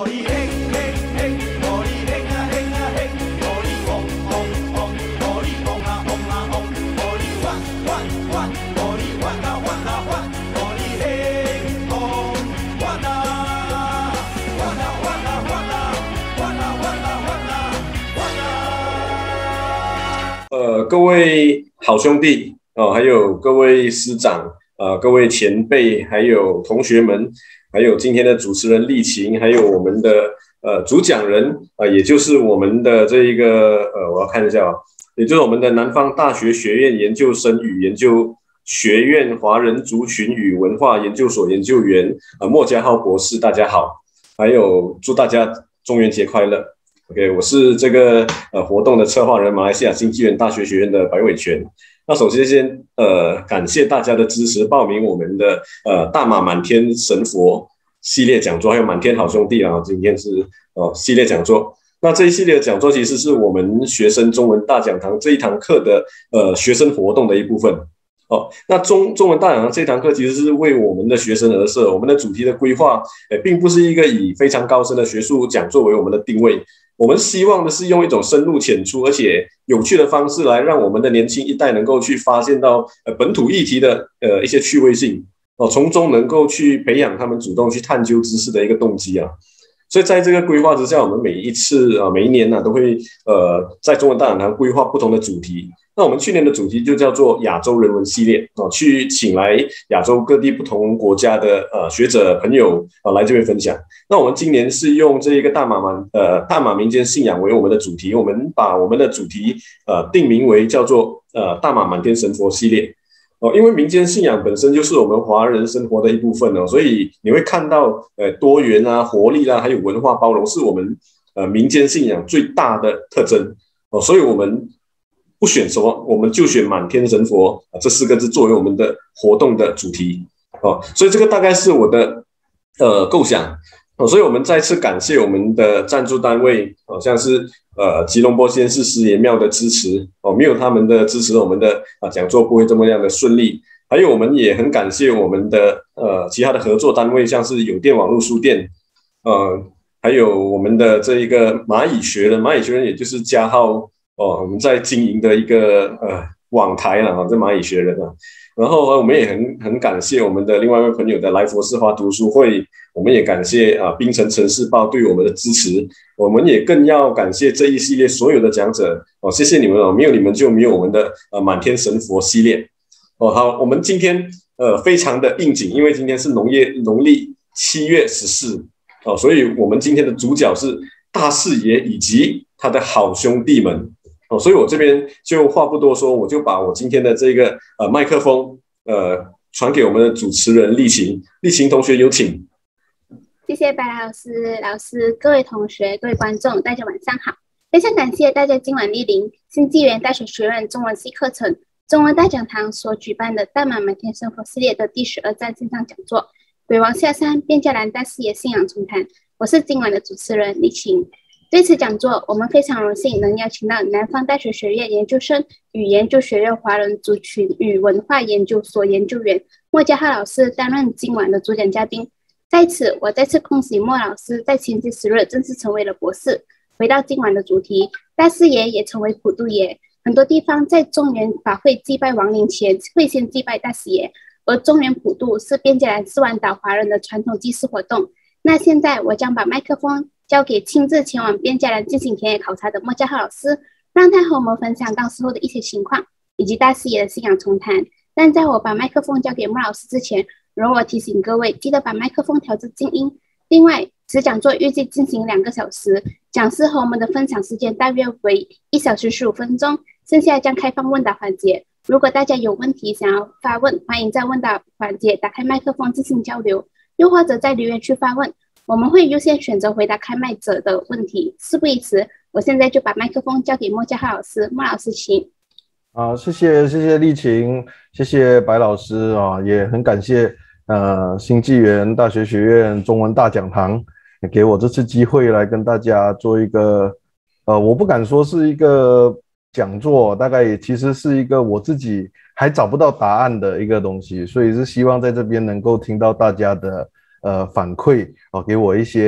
各位好兄弟还有各位师长各位前辈，还有同学们，还有今天的主持人丽琴，还有我们的主讲人也就是我们的这一个我要看一下也就是我们的南方大学学院研究生与研究学院华人族群与文化研究所研究员莫家浩博士，大家好，还有祝大家中元节快乐。OK， 我是这个活动的策划人，马来西亚经济园大学学院的白伟全。那首先感谢大家的支持，报名我们的大马满天神佛系列讲座，还有满天好兄弟今天是系列讲座。那这一系列的讲座其实是我们学生中文大讲堂这一堂课的学生活动的一部分。那中文大讲堂这堂课其实是为我们的学生而设，我们的主题的规划并不是一个以非常高深的学术讲座为我们的定位。我们希望的是用一种深入浅出而且有趣的方式来让我们的年轻一代能够去发现到本土议题的一些趣味性从中能够去培养他们主动去探究知识的一个动机所以在这个规划之下，我们每一年都会在中文大讲堂规划不同的主题。那我们去年的主题就叫做亚洲人文系列去请来亚洲各地不同国家的学者朋友来这边分享。那我们今年是用这一个大马民间信仰为我们的主题，我们把我们的主题定名为叫做大马满天神佛系列因为民间信仰本身就是我们华人生活的一部分所以你会看到多元活力还有文化包容是我们民间信仰最大的特征所以我们不选什么，我们就选满天神佛这4个字作为我们的活动的主题所以这个大概是我的构想所以我们再次感谢我们的赞助单位像是吉隆坡仙士师爷庙的支持没有他们的支持，我们的讲座不会这么样的顺利。还有我们也很感谢我们的其他的合作单位，像是有电网络书店还有我们的这一个蚂蚁学人也就是嘉浩我们在经营的一个网台这蚂蚁学人然后我们也很感谢我们的另外一位朋友的来佛寺花读书会，我们也感谢槟城城市报对我们的支持，我们也更要感谢这一系列所有的讲者谢谢你们没有你们就没有我们的满天神佛系列好，我们今天非常的应景，因为今天是农历7月14所以我们今天的主角是大士爷以及他的好兄弟们所以我这边就话不多说，我就把我今天的这个麦克风传给我们的主持人丽琴同学，有请。 谢谢白老师，各位同学，各位观众，大家晚上好。非常感谢大家今晚莅临新纪元大学学院中文系课程中文大讲堂所举办的大马满天神佛系列的第12站线上讲座，鬼王下山，卞家兰大士爷信仰重谈。我是今晚的主持人丽琴。对此讲座，我们非常荣幸能邀请到南方大学学院研究生与研究学院华人族群与文化研究所研究员莫家浩老师担任今晚的主讲嘉宾。在此，我再次恭喜莫老师在前期10日正式成为了博士。回到今晚的主题，大士爷也成为普渡爷。很多地方在中元法会祭拜亡灵前会先祭拜大士爷，而中元普渡是卞家兰4万岛华人的传统祭祀活动。那现在我将把麦克风交给亲自前往卞家兰进行田野考察的莫家浩老师，让他和我们分享到时候的一些情况，以及大士爷的信仰重谈。但在我把麦克风交给莫老师之前，容我提醒各位，记得把麦克风调至静音。另外，此讲座预计进行2个小时，讲师和我们的分享时间大约为1小时15分钟，剩下将开放问答环节。如果大家有问题想要发问，欢迎在问答环节打开麦克风进行交流，又或者在留言区发问，我们会优先选择回答开麦者的问题。事不宜迟，我现在就把麦克风交给莫家浩老师。莫老师请。 好，谢谢丽琴，谢谢白老师也很感谢新纪元大学学院中文大讲堂给我这次机会来跟大家做一个我不敢说是一个讲座，大概也其实是一个我自己还找不到答案的一个东西，所以是希望在这边能够听到大家的反馈给我一些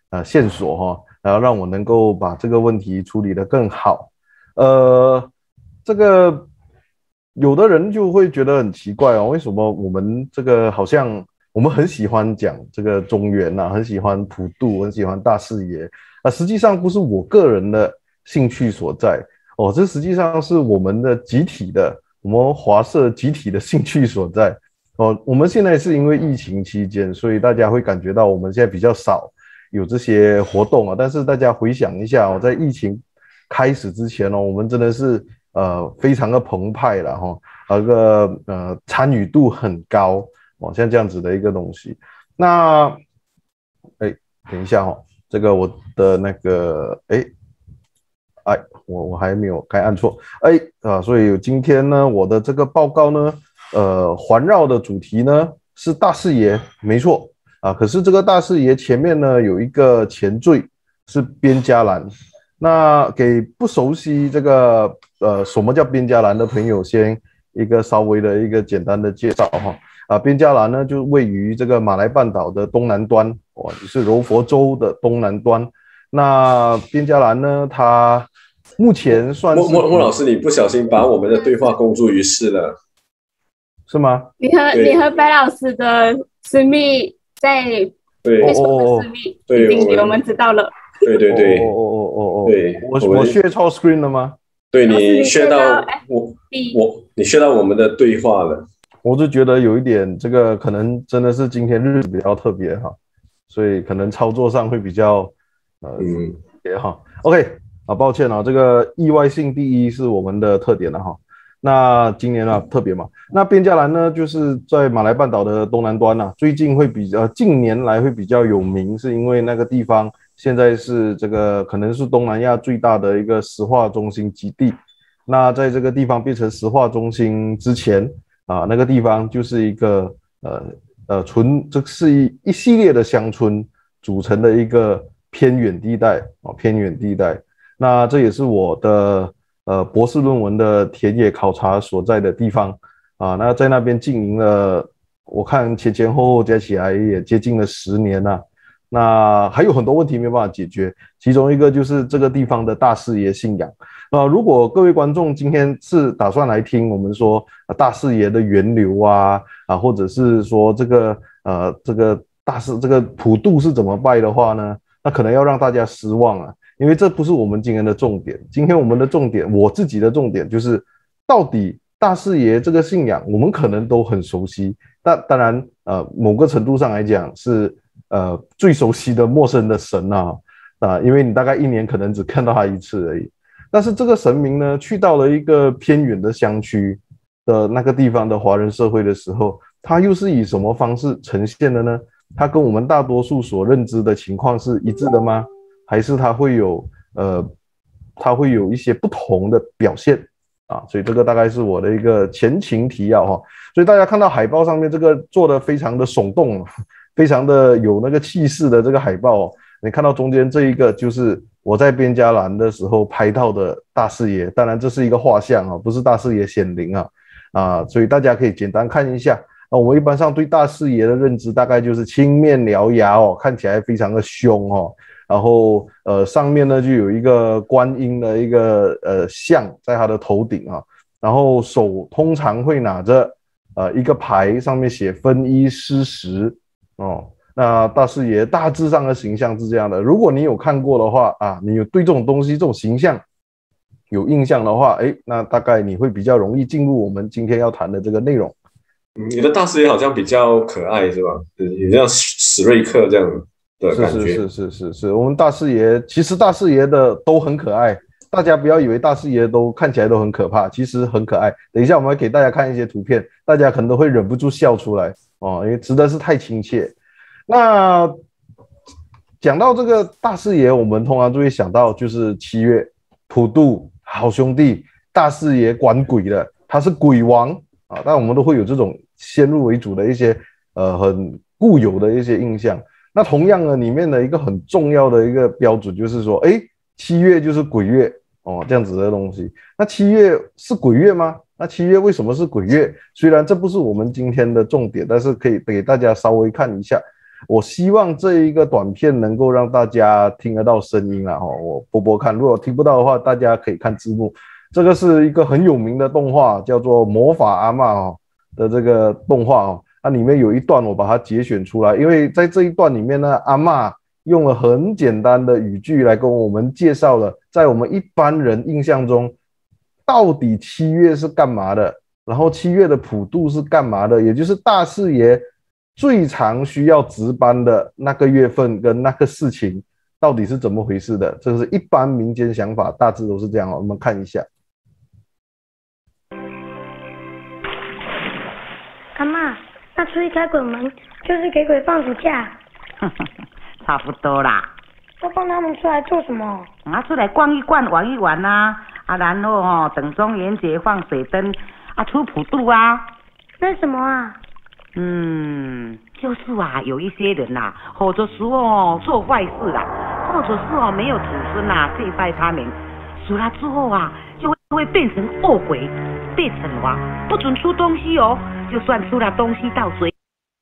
线索哈，然后让我能够把这个问题处理得更好。这个有的人就会觉得很奇怪哦，为什么我们这个好像我们很喜欢讲这个中原啊，很喜欢普渡，很喜欢大士爷实际上不是我个人的兴趣所在哦，这实际上是我们的集体的，我们华社集体的兴趣所在哦。我们现在是因为疫情期间，所以大家会感觉到我们现在比较少有这些活动啊。但是大家回想一下哦，在疫情开始之前哦，我们真的是非常的澎湃了哈，参与度很高哦，像这样子的一个东西。那等一下哈，这个我的那个我还没有该按错所以今天呢，我的这个报告呢，环绕的主题呢是大士爷，没错可是这个大士爷前面呢有一个前缀是边加兰。那给不熟悉这个什么叫边加兰的朋友，先一个稍微的一个简单的介绍哈边加兰呢就位于这个马来半岛的东南端是柔佛州的东南端。那边加兰呢，它目前算是莫老师，你不小心把我们的对话公诸于世了， 是吗？ 你和白老师的私密在对私密已经给我们知道了。 对，对， 我share超 screen 了吗？ 对，你share到你share到我们的对话了。 我就觉得有一点这个可能真的是今天日子比较特别哈，所以可能操作上会比较也好 OK 抱歉这个意外性第一是我们的特点了哈。那今年特别嘛，那边加兰呢就是在马来半岛的东南端最近会近年来会比较有名，是因为那个地方现在是这个可能是东南亚最大的一个石化中心基地。那在这个地方变成石化中心之前那个地方就是一个这是一系列的乡村组成的一个偏远地带那这也是我的博士论文的田野考察所在的地方那在那边经营了，我看前后加起来也接近了10年了。那还有很多问题没有办法解决，其中一个就是这个地方的大士爷信仰如果各位观众今天是打算来听我们说大士爷的源流或者是说这个这个普渡是怎么拜的话呢，那可能要让大家失望因为这不是我们今天的重点。今天我们的重点，我自己的重点就是到底大士爷这个信仰我们可能都很熟悉，但当然某个程度上来讲是最熟悉的陌生的神因为你大概1年可能只看到他1次而已。但是这个神明呢，去到了一个偏远的乡区的那个地方的华人社会的时候，他又是以什么方式呈现的呢？他跟我们大多数所认知的情况是一致的吗？还是他会有一些不同的表现所以这个大概是我的一个前情提要所以大家看到海报上面这个做的非常的耸动，非常的有那个气势的这个海报你看到中间这一个就是我在边加兰的时候拍到的大士爷，当然这是一个画像不是大士爷显灵所以大家可以简单看一下。那我们一般上对大士爷的认知大概就是青面獠牙看起来非常的凶然后上面呢就有一个观音的一个像在他的头顶然后手通常会拿着一个牌，上面写分衣施食那大士爷大致上的形象是这样的。如果你有看过的话你有对这种东西这种形象有印象的话那大概你会比较容易进入我们今天要谈的这个内容。 你的大士爷好像比较可爱是吧？有像史瑞克这样的感觉。 是，我们大士爷其实大士爷的都很可爱，大家不要以为大士爷都看起来都很可怕，其实很可爱。等一下我们会给大家看一些图片，大家可能都会忍不住笑出来因为实在是太亲切。那讲到这个大士爷，我们通常就会想到就是7月普渡好兄弟，大士爷管鬼的，他是鬼王但我们都会有这种先入为主的一些很固有的一些印象。那同样呢，里面的一个很重要的一个标准就是说7月就是鬼月这样子的东西。那7月是鬼月吗？那7月为什么是鬼月？虽然这不是我们今天的重点，但是可以给大家稍微看一下我希望这一个短片能够让大家听得到声音啦，我播播看，如果听不到的话，大家可以看字幕。这个是一个很有名的动画，叫做《魔法阿嬷》的这个动画它里面有一段我把它节选出来，因为在这一段里面呢，阿嬷用了很简单的语句来跟我们介绍了，在我们一般人印象中，到底7月是干嘛的，然后7月的普渡是干嘛的，也就是大士爷最常需要值班的那个月份跟那个事情到底是怎么回事的，这是一般民间想法，大致都是这样我们看一下。 阿嬷，那出去开鬼门就是给鬼放暑假？ 差不多啦。 要放他们出来做什么？ 出来逛一逛、玩一玩然后等中元节放水灯出普渡啊。 那什么啊？ 就是有一些人或者说做坏事或者是没有子孙祭拜他们，死了之后就会变成恶鬼，被惩罚，不准出东西就算出了东西到嘴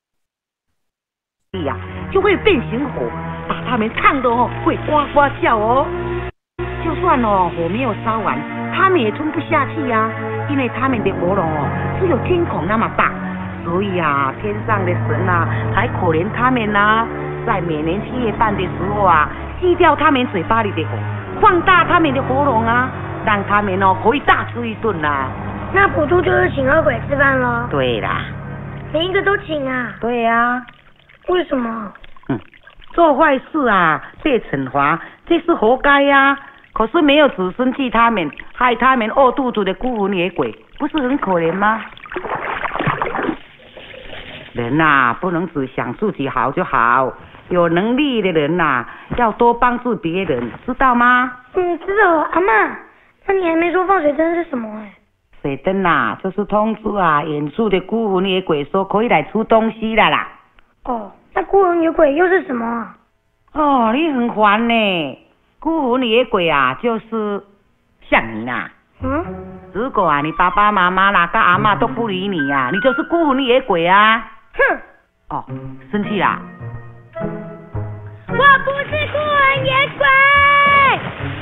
里就会变成火，把他们烫得会呱呱叫就算火没有烧完，他们也吞不下去因为他们的喉咙只有天孔那么大，所以天上的神才可怜他们在每年7月半的时候吸掉他们嘴巴里的火，放大他们的喉咙让他们可以大吃一顿那普渡就是请恶鬼吃饭咯？ 对啦， 每一个都请啊？ 对呀。 为什么？ 做坏事被惩罚，这是活该可是没有子孙替他们，害他们饿肚子的孤魂野鬼，不是很可怜吗？人不能只想自己好就好，有能力的人要多帮助别人，知道吗？ 知道了。阿嬷，那你还没说放水灯是什么水灯就是通知远处的孤魂野鬼说可以来出东西了啦。 那孤魂野鬼又是什么你很烦呢。孤魂野鬼就是像你如果你爸爸妈妈跟阿嬷都不理你你就是孤魂野鬼哼！ 生气啦？ 我不是孤魂野鬼。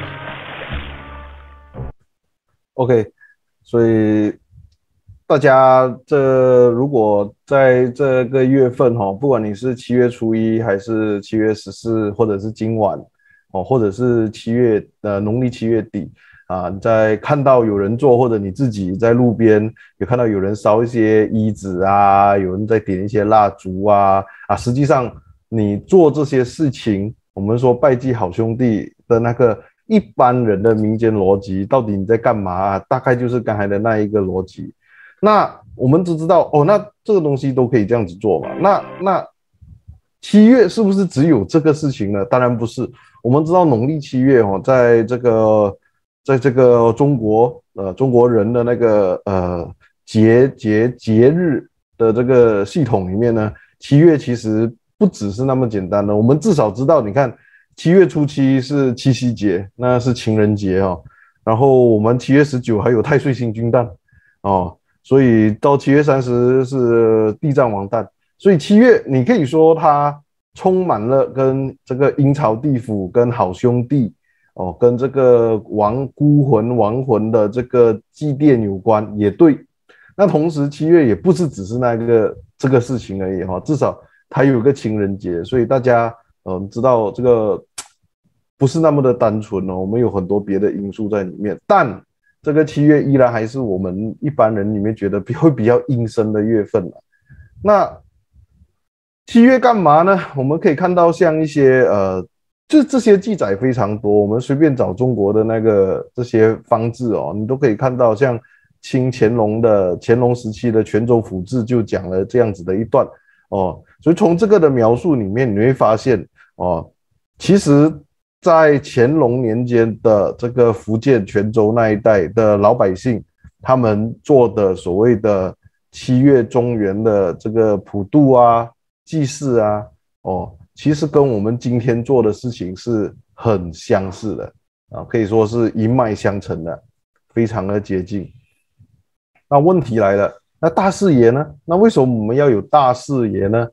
OK， 所以大家如果在这个月份不管你是7月初1还是7月14，或者是今晚或者是农历7月底你在看到有人做，或者你自己在路边有看到有人烧一些衣纸有人在点一些蜡烛实际上你做这些事情，我们说拜祭好兄弟的那个一般人的民间逻辑，到底你在干嘛大概就是刚才的那一个逻辑。那我们只知道那这个东西都可以这样子做嘛？那7月是不是只有这个事情呢？当然不是。我们知道农历7月在这个中国人的那个节日的这个系统里面呢，7月其实不只是那么简单的。我们至少知道，你看7月初7是七夕节，那是情人节然后我们7月19还有太岁星君诞所以到7月30是地藏王诞，所以7月你可以说它充满了跟这个阴曹地府跟好兄弟跟这个孤魂亡魂的这个祭奠有关，也对。那同时7月也不是只是这个事情而已至少它有个情人节，所以大家知道这个不是那么的单纯我们有很多别的因素在里面。但这个7月依然还是我们一般人里面觉得会比较阴森的月份那7月干嘛呢？我们可以看到像一些就这些记载非常多，我们随便找中国的这些方志你都可以看到，像清乾隆时期的《泉州府志》就讲了这样子的一段所以从这个的描述里面你会发现其实在乾隆年间的这个福建泉州那一带的老百姓，他们做的所谓的7月中元的这个普渡祭祀其实跟我们今天做的事情是很相似的可以说是一脉相承的，非常的接近。那问题来了，那大士爷呢？那为什么我们要有大士爷呢？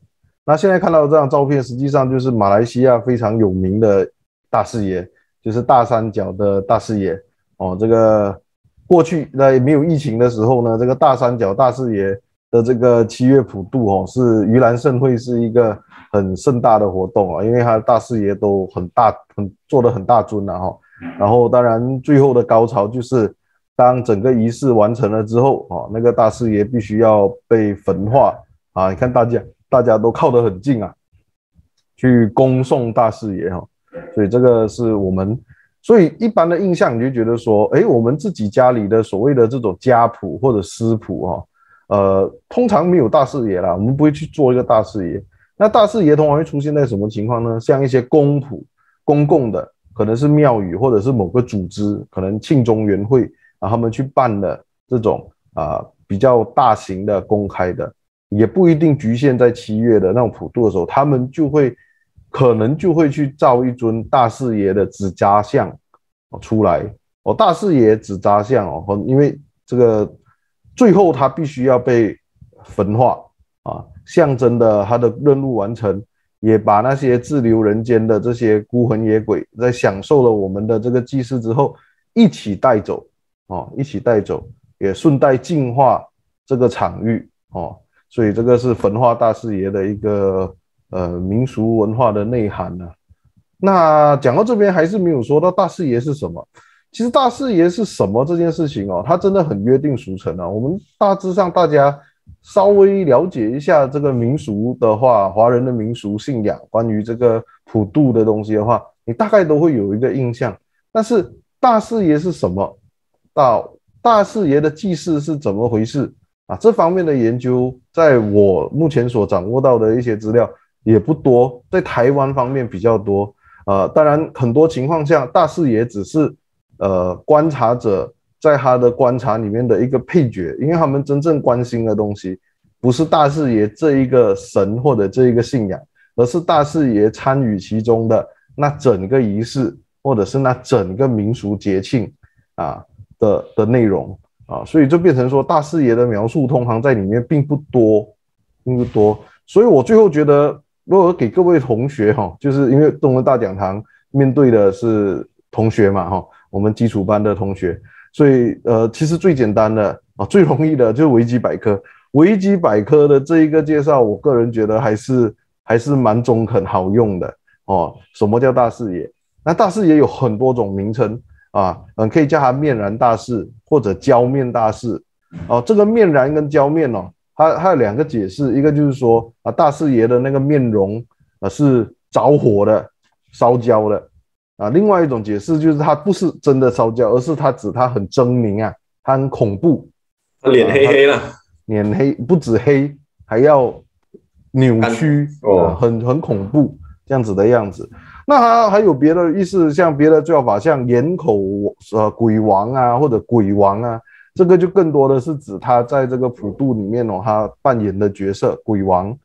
那现在看到这张照片，实际上就是马来西亚非常有名的大士爷，就是大三角的大士爷哦。这个过去在没有疫情的时候呢，这个大三角大士爷的这个7月普渡哦，是盂兰盛会是一个很盛大的活动啊，因为他的大士爷都很大，做得很大尊啊哈。然后当然最后的高潮就是当整个仪式完成了之后啊，那个大士爷必须要被焚化啊。你看大家都靠得很近啊，去恭送大士爷哈。所以这个是我们，所以一般的印象你就觉得说，我们自己家里的所谓的这种家谱或者师谱哈，通常没有大士爷啦，我们不会去做一个大士爷。那大士爷通常会出现在什么情况呢？像一些公谱、公共的，可能是庙宇或者是某个组织，可能庆中元会啊，他们去办的这种比较大型的公开的，也不一定局限在7月的那种普渡的时候，他们可能就会去造一尊大士爷的纸扎像出来哦。大士爷纸扎像哦，因为这个最后他必须要被焚化啊，象征的他的任务完成，也把那些滞留人间的这些孤魂野鬼，在享受了我们的这个祭祀之后，一起带走哦，一起带走，也顺带净化这个场域哦。所以这个是焚化大士爷的一个民俗文化的内涵啊。那讲到这边还是没有说到大士爷是什么。其实大士爷是什么这件事情哦，它真的很约定俗成啊。我们大致上大家稍微了解一下这个民俗的话，华人的民俗信仰，关于这个普渡的东西的话，你大概都会有一个印象。但是大士爷是什么？大士爷的祭祀是怎么回事啊？这方面的研究，在我目前所掌握到的一些资料也不多，在台湾方面比较多。当然很多情况下，大士爷只是观察者在他的观察里面的一个配角，因为他们真正关心的东西不是大士爷这一个神或者这一个信仰，而是大士爷参与其中的那整个仪式，或者是那整个民俗节庆的内容啊。所以就变成说大士爷的描述通常在里面并不多。所以我最后觉得，如果给各位同学就是因为中文大讲堂面对的是同学嘛我们基础班的同学，所以其实最简单的最容易的就是维基百科。维基百科的这一个介绍，我个人觉得还是蛮中肯好用的什么叫大士爷？那大士爷有很多种名称可以叫他面燃大士或者浇面大士这个面燃跟浇面它有两个解释，一个就是说大士爷的那个面容是着火的、烧焦的另外一种解释就是他不是真的烧焦，而是他指他很狰狞他很恐怖， 脸黑黑了， 脸黑不止黑，还要扭曲很恐怖这样子的样子。那还有别的意思，像别的叫法，像岩口鬼王或者鬼王这个就更多的是指他在这个普渡里面他扮演的角色鬼王。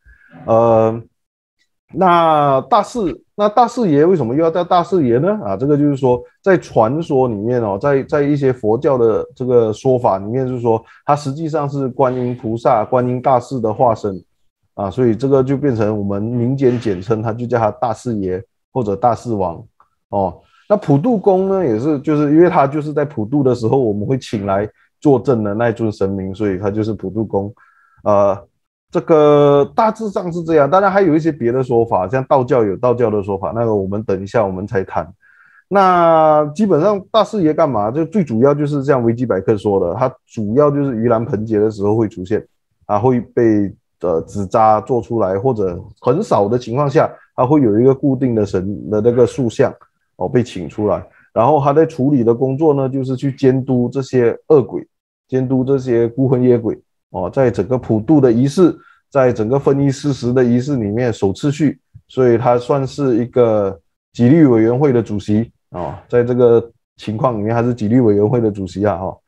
那大士爷为什么又要叫大士爷呢？这个就是说在传说里面在一些佛教的这个说法里面，就是说他实际上是观音菩萨、观音大士的化身所以这个就变成我们民间简称，他就叫他大士爷或者大士王那普渡公呢，也是就是因为他就是在普渡的时候我们会请来坐镇的那尊神明，所以他就是普渡公。这个大致上是这样，当然还有一些别的说法，像道教有道教的说法，那个我们等一下我们才谈。那基本上大士爷干嘛？就最主要就是像维基百科说的，它主要就是盂兰盆节的时候会出现会被纸扎做出来，或者很少的情况下，它会有一个固定的神的那个塑像被请出来，然后他在处理的工作呢，就是去监督这些恶鬼，监督这些孤魂野鬼在整个普渡的仪式，在整个分衣施食的仪式里面守秩序，所以他算是一个纪律委员会的主席在这个情况里面，他是纪律委员会的主席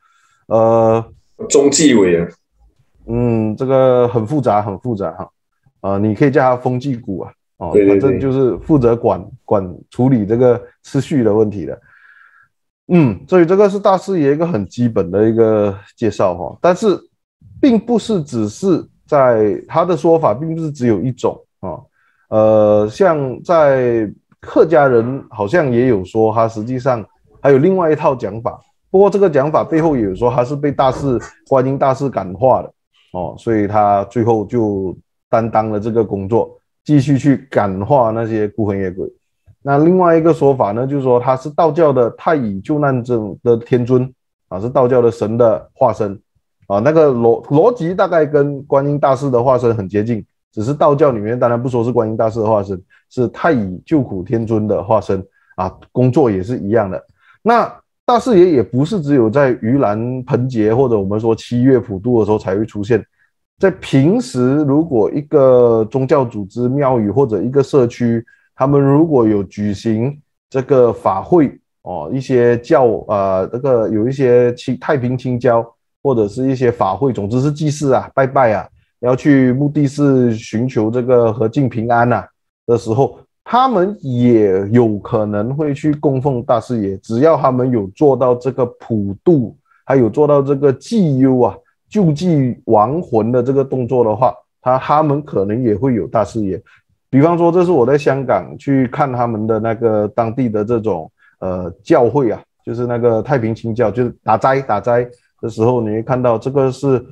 中纪委员。 这个很复杂你可以叫他风纪股对， 反正就是负责管处理这个次序的问题的。所以这个是大士爷一个很基本的一个介绍但是并不是只是在他的说法并不是只有一种像在客家人好像也有说，他实际上还有另外一套讲法，不过这个讲法背后也有说他是被观音大士感化的所以他最后就担当了这个工作，继续去感化那些孤魂野鬼。那另外一个说法呢，就是说他是道教的太乙救难者的天尊是道教的神的化身那个逻辑大概跟观音大士的化身很接近，只是道教里面当然不说是观音大士的化身，是太乙救苦天尊的化身工作也是一样的。那大士爷也不是只有在盂兰盆节或者我们说7月普渡的时候才会出现，在平时如果一个宗教组织庙宇或者一个社区，他们如果有举行这个法会一些有一些太平清交或者是一些法会，总之是祭祀拜拜要去目的是寻求这个和敬平安的时候，他们也有可能会去供奉大士爷，只要他们有做到这个普渡，还有做到这个祭幽救济亡魂的这个动作的话，他们可能也会有大士爷。比方说，这是我在香港去看他们的那个当地的这种教会就是那个太平清教，就是打斋的时候，你会看到这个是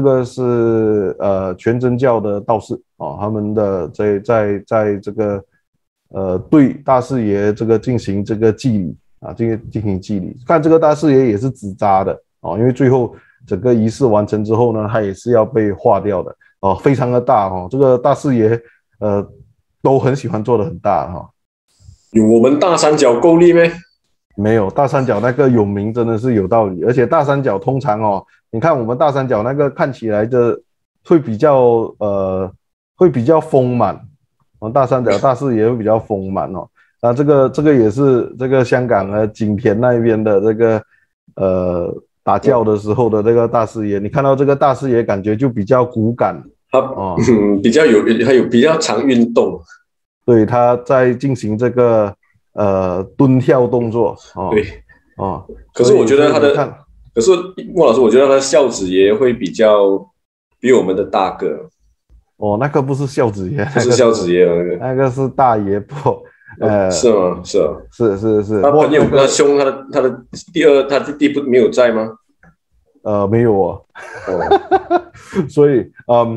全真教的道士他们的在这个对大士爷这个进行这个祭礼进行祭礼。看这个大士爷也是纸扎的因为最后整个仪式完成之后呢，他也是要被化掉的非常的大这个大士爷都很喜欢做的很大有我们大三角够力咩？ 没有，大三角那个有名真的是有道理，而且大三角通常你看我们大三角那个看起来的会比较丰满大三角大士爷会比较丰满那这个也是这个香港景田那边的这个打醮的时候的这个大士爷，你看到这个大士爷感觉就比较骨感还有比较常运动， 对，他在进行这个蹲跳动作对可是我觉得可是莫老师，我觉得他的孝子爷会比我们的大个那个不是孝子爷， 不是孝子爷那个是大爷婆是吗？是他朋友他兄他的弟弟不没有在吗？ 没有所以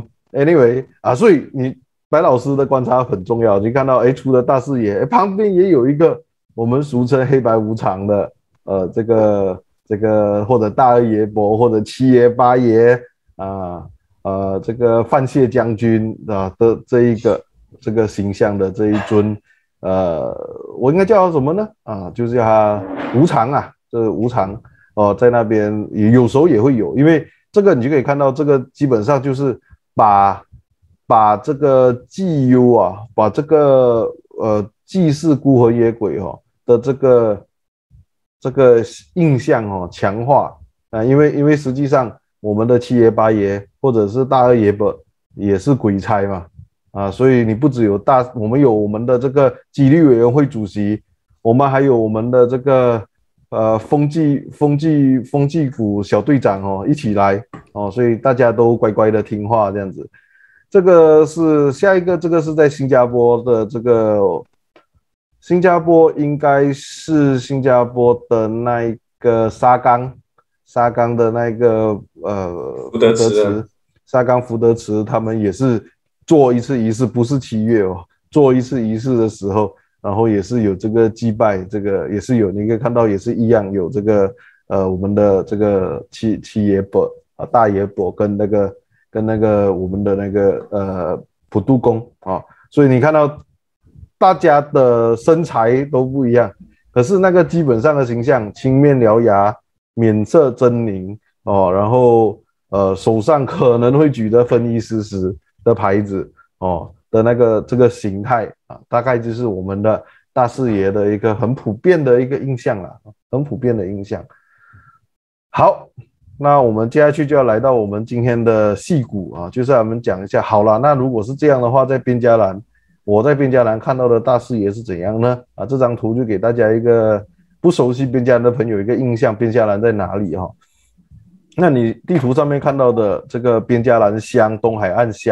anyway 所以白老师的观察很重要，你看到除了大士爷旁边也有一个我们俗称黑白无常的这个或者大二爷伯或者七爷八爷这个范谢将军的这个形象的这一尊我应该叫他什么呢就是叫他无常这无常在那边有时候也会有，因为这个你就可以看到，这个基本上就是把这个祭幽把这个祭祀孤魂野鬼的这个印象强化因为实际上我们的七爷八爷或者是大二爷伯也是鬼差嘛所以你不只有我们有我们的这个纪律委员会主席，我们还有我们的这个风纪股小队长一起来所以大家都乖乖的听话这样子。这个是下一个，这个是在新加坡的这个新加坡应该是新加坡的那一个沙冈的那个福德祠沙冈福德祠，他们也是做一次仪式，不是7月做一次仪式的时候，然后也是有这个祭拜，这个也是有，你可以看到也是一样有这个我们的这个七爷伯大爷伯跟那个我们的那个普渡公所以你看到大家的身材都不一样，可是那个基本上的形象青面獠牙，面色狰狞然后手上可能会举着分衣施食的牌子的那个这个形态大概就是我们的大士爷的一个很普遍的一个印象很普遍的印象。好，那我们接下去就要来到我们今天的细股就是我们讲一下，好了，那如果是这样的话，我在边加兰看到的大士爷是怎样呢？这张图就给大家一个不熟悉边加兰的朋友一个印象，边加兰在哪里那你地图上面看到的这个边加兰乡、东海岸乡，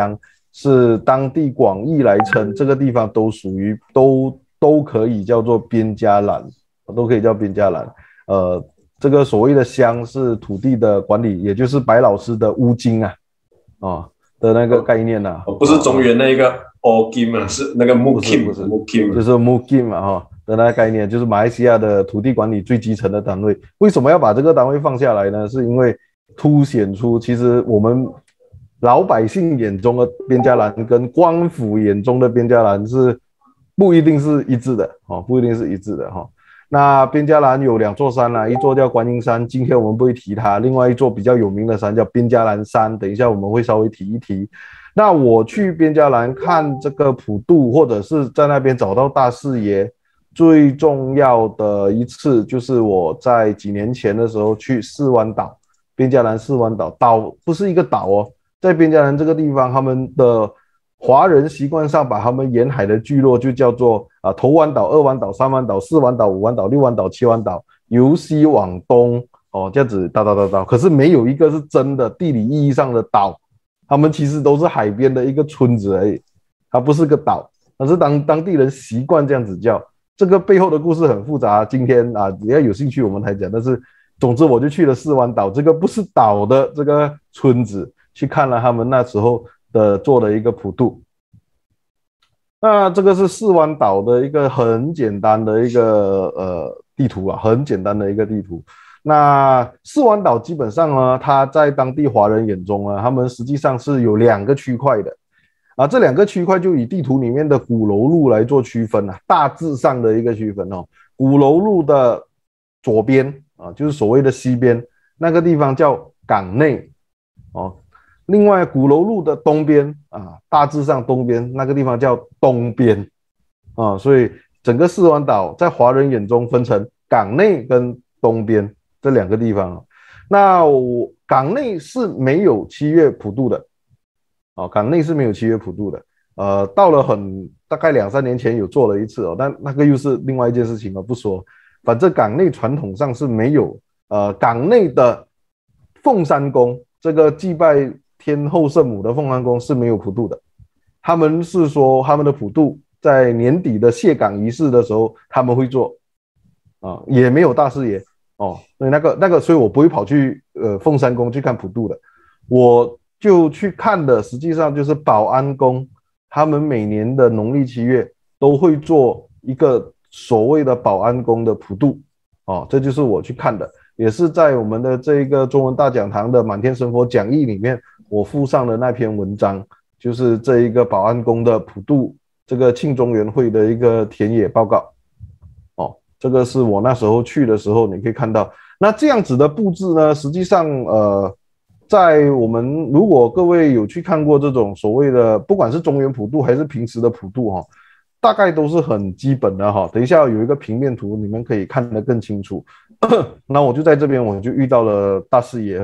是当地广义来称，这个地方都属于都可以叫做边家栏，都可以叫边家栏。这个所谓的乡是土地的管理，也就是白老师的乌金的那个概念不是中原那个乌金是那个木金， 不是就是木金嘛的那个概念，就是马来西亚的土地管理最基层的单位。为什么要把这个单位放下来呢？是因为凸显出其实我们老百姓眼中的边家栏跟官府眼中的边家栏是不一定是一致的不一定是一致的那边家栏有2座山一座叫观音山，今天我们不会提它，另外一座比较有名的山叫边家栏山，等一下我们会稍微提一提。那我去边家栏看这个普渡，或者是在那边找到大士爷，最重要的一次就是我在几年前的时候去四湾岛，边家栏四湾岛，岛不是一个岛在边家栏这个地方，他们的华人习惯上把他们沿海的聚落就叫做头湾岛、二湾岛、三湾岛、四湾岛、五湾岛、六湾岛、七湾岛，由西往东这样子到，可是没有一个是真的地理意义上的岛，他们其实都是海边的一个村子而已，它不是个岛，但是当地人习惯这样子叫。这个背后的故事很复杂，今天只要有兴趣我们才讲，但是总之我就去了四湾岛，这个不是岛的这个村子，去看了他们那时候做的一个普渡。那这个是四湾岛的一个很简单的一个地图很简单的一个地图。那四湾岛基本上呢，它在当地华人眼中呢，他们实际上是有2个区块的这2个区块就以地图里面的鼓楼路来做区分大致上的一个区分鼓楼路的左边就是所谓的西边那个地方叫港内另外鼓楼路的东边大致上东边那个地方叫东边所以整个四湾岛在华人眼中分成港内跟东边这2个地方那港内是没有7月普渡的港内是没有7月普渡的到了大概2-3年前有做了一次但那个又是另外一件事情不说，反正港内传统上是没有港内的凤山宫，这个祭拜天后圣母的凤山宫是没有普渡的，他们是说他们的普渡在年底的卸港仪式的时候他们会做也没有大士爷所以那个所以我不会跑去凤山宫去看普渡的，我就去看的实际上就是保安宫，他们每年的农历7月都会做一个所谓的保安宫的普渡这就是我去看的，也是在我们的这个中文大讲堂的满天神佛讲义里面我附上的那篇文章，就是这一个保安宫的普渡这个庆中原会的一个田野报告这个是我那时候去的时候你可以看到。那这样子的布置呢，实际上在我们如果各位有去看过这种所谓的不管是中原普渡还是平时的普渡大概都是很基本的等一下有一个平面图你们可以看得更清楚那我就在这边我就遇到了大士爷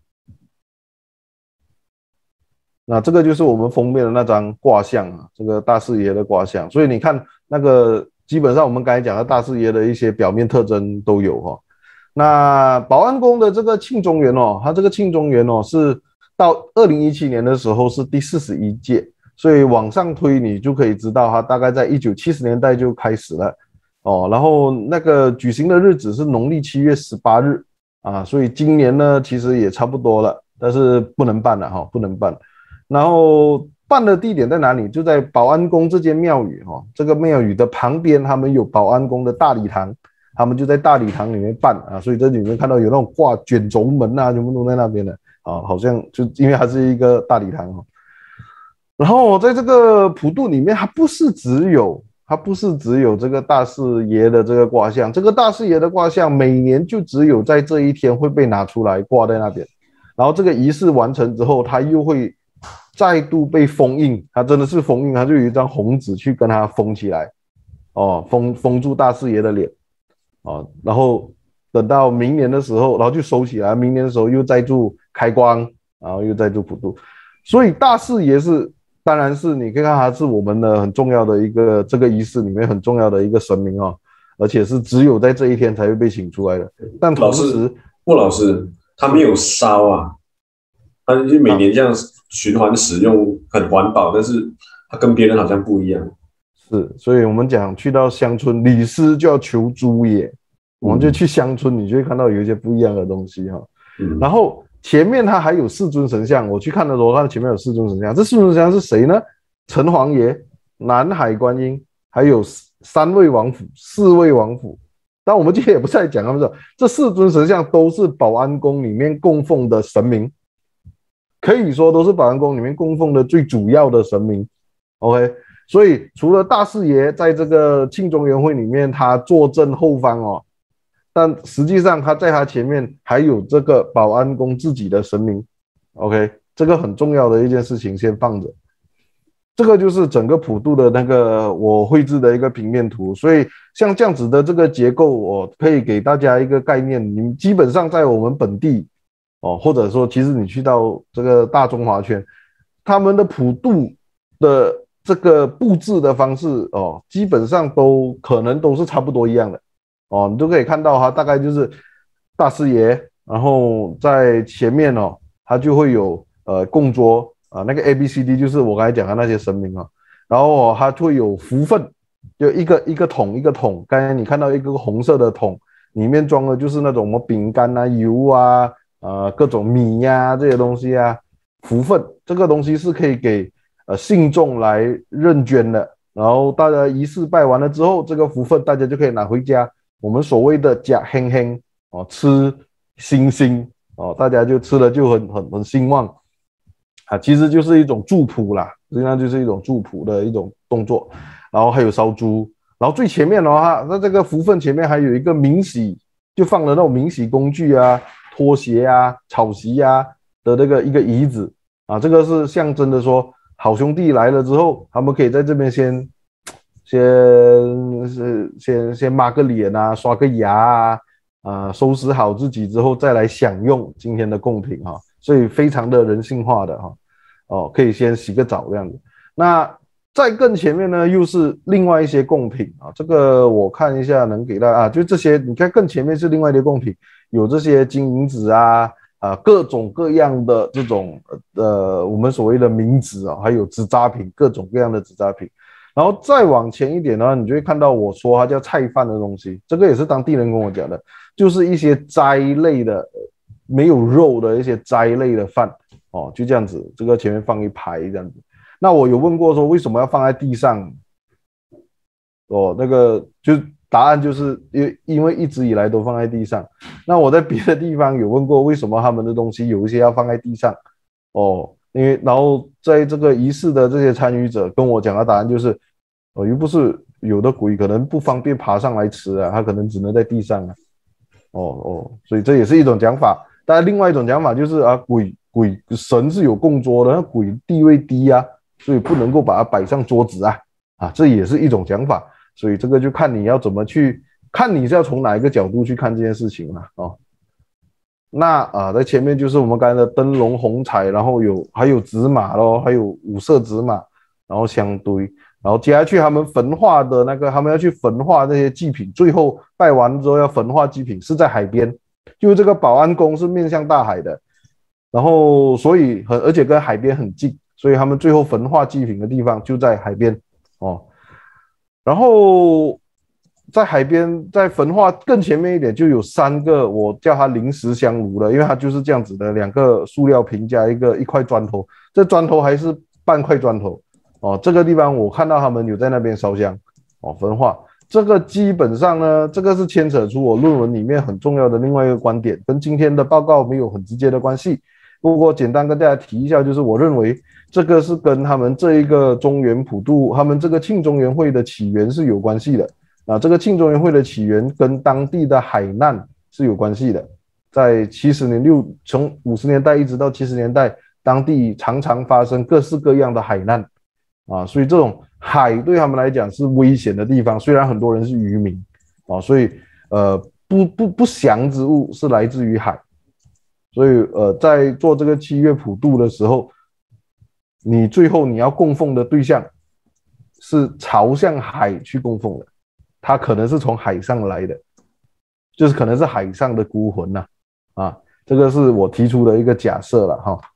那这个就是我们封面的那张卦象这个大士爷的卦象，所以你看那个基本上我们刚才讲的大士爷的一些表面特征都有那保安宫的这个庆中原它这个庆中原是到2017年的时候是第41届，所以往上推你就可以知道它大概在1970年代就开始了然后那个举行的日子是农历7月18日所以今年呢其实也差不多了，但是不能办了不能办。然后办的地点在哪里？就在保安宫这间庙宇这个庙宇的旁边他们有保安宫的大礼堂，他们就在大礼堂里面办所以这里面看到有那种挂卷轴门全部都在那边的好像就因为它是一个大礼堂然后在这个普渡里面它不是只有这个大士爷的这个卦象，这个大士爷的卦象每年就只有在这一天会被拿出来挂在那边，然后这个仪式完成之后它又会再度被封印，它真的是封印，它就有一张红纸去跟它封起来封住大士爷的脸然后等到明年的时候然后就收起来，明年的时候又再度开光，然后又再度普渡。所以大士爷当然是你可以看它是我们的很重要的一个这个仪式里面很重要的一个神明而且是只有在这一天才会被请出来的。但同时莫老师他没有烧它就每年这样循环使用，很环保，但是它跟别人好像不一样。 是，所以我们讲去到乡村，礼失就要求诸也。我们就去乡村，你就会看到有一些不一样的东西哈。然后前面它还有4尊神像，我去看的时候，它前面有4尊神像。这4尊神像是谁呢？城隍爷、南海观音，还有3位王府、4位王府。但我们今天也不再讲他们说，这4尊神像都是保安宫里面供奉的神明，可以说都是保安宫里面供奉的最主要的神明。OK， 所以除了大士爷在这个庆中元会里面他坐镇后方哦，但实际上他在他前面还有这个保安宫自己的神明。OK， 这个很重要的一件事情先放着。这个就是整个普渡的那个我绘制的一个平面图，所以像这样子的这个结构，我可以给大家一个概念。你们基本上在我们本地哦，或者说其实你去到这个大中华圈，他们的普渡的这个布置的方式哦，基本上都可能都是差不多一样的哦，你都可以看到哈，大概就是大师爷，然后在前面哦，他就会有供桌。那个 ABCD 就是我刚才讲的那些神明啊，然后它会有福分，就一个桶一个桶，刚才你看到一个红色的桶，里面装的就是那种什么饼干啊、油啊、各种米呀、这些东西啊，福分这个东西是可以给信众来认捐的，然后大家仪式拜完了之后，这个福分大家就可以拿回家，我们所谓的假亨亨哦，吃星星哦，大家就吃了就很兴旺。其实就是一种祝福啦，实际上就是一种祝福的一种动作，然后还有烧猪，然后最前面的话，那这个福分前面还有一个冥洗，就放了那种冥洗工具啊、拖鞋啊、草席啊的那个一个椅子啊，这个是象征的说好兄弟来了之后，他们可以在这边先抹个脸啊，刷个牙收拾好自己之后再来享用今天的贡品哈，所以非常的人性化的哈。哦，可以先洗个澡这样子。那在更前面呢，又是另外一些贡品啊。这个我看一下能给大家就这些。你看更前面是另外的贡品，有这些金银纸各种各样的这种我们所谓的冥纸啊，还有纸扎品，各种各样的纸扎品。然后再往前一点呢，你就会看到我说它叫菜饭的东西，这个也是当地人跟我讲的，就是一些斋类的没有肉的一些斋类的饭。哦，就这样子，这个前面放一排这样子。那我有问过说为什么要放在地上？哦，那个就答案就是因为一直以来都放在地上。那我在别的地方有问过为什么他们的东西有一些要放在地上？哦，因为然后在这个仪式的这些参与者跟我讲的答案就是，又不是有的鬼可能不方便爬上来吃啊，他可能只能在地上啊。所以这也是一种讲法。当然，另外一种讲法就是鬼神是有供桌的，那鬼地位低啊，所以不能够把它摆上桌子这也是一种讲法。所以这个就看你要怎么去看，你是要从哪一个角度去看这件事情了哦。那在前面就是我们刚才的灯笼红彩，然后还有纸马咯，还有五色纸马，然后香堆，然后接下去他们焚化的那个，他们要去焚化这些祭品，最后拜完之后要焚化祭品，是在海边，就是这个保安宫是面向大海的。然后，所以而且跟海边很近，所以他们最后焚化祭品的地方就在海边哦。然后在海边，在焚化更前面一点，就有3个我叫它临时香炉了，因为它就是这样子的，2个塑料瓶加一块砖头，这砖头还是半块砖头哦。这个地方我看到他们有在那边烧香哦，焚化。这个基本上呢，这个是牵扯出我论文里面很重要的另外一个观点，跟今天的报告没有很直接的关系。不过简单跟大家提一下，就是我认为这个是跟他们这一个中元普渡，他们这个庆中元会的起源是有关系的这个庆中元会的起源跟当地的海难是有关系的。在70年从50年代一直到70年代，当地常常发生各式各样的海难所以这种海对他们来讲是危险的地方，虽然很多人是渔民所以不祥之物是来自于海。所以在做这个7月普渡的时候，你最后你要供奉的对象是朝向海去供奉的，它可能是从海上来的，就是可能是海上的孤魂这个是我提出的一个假设了哈。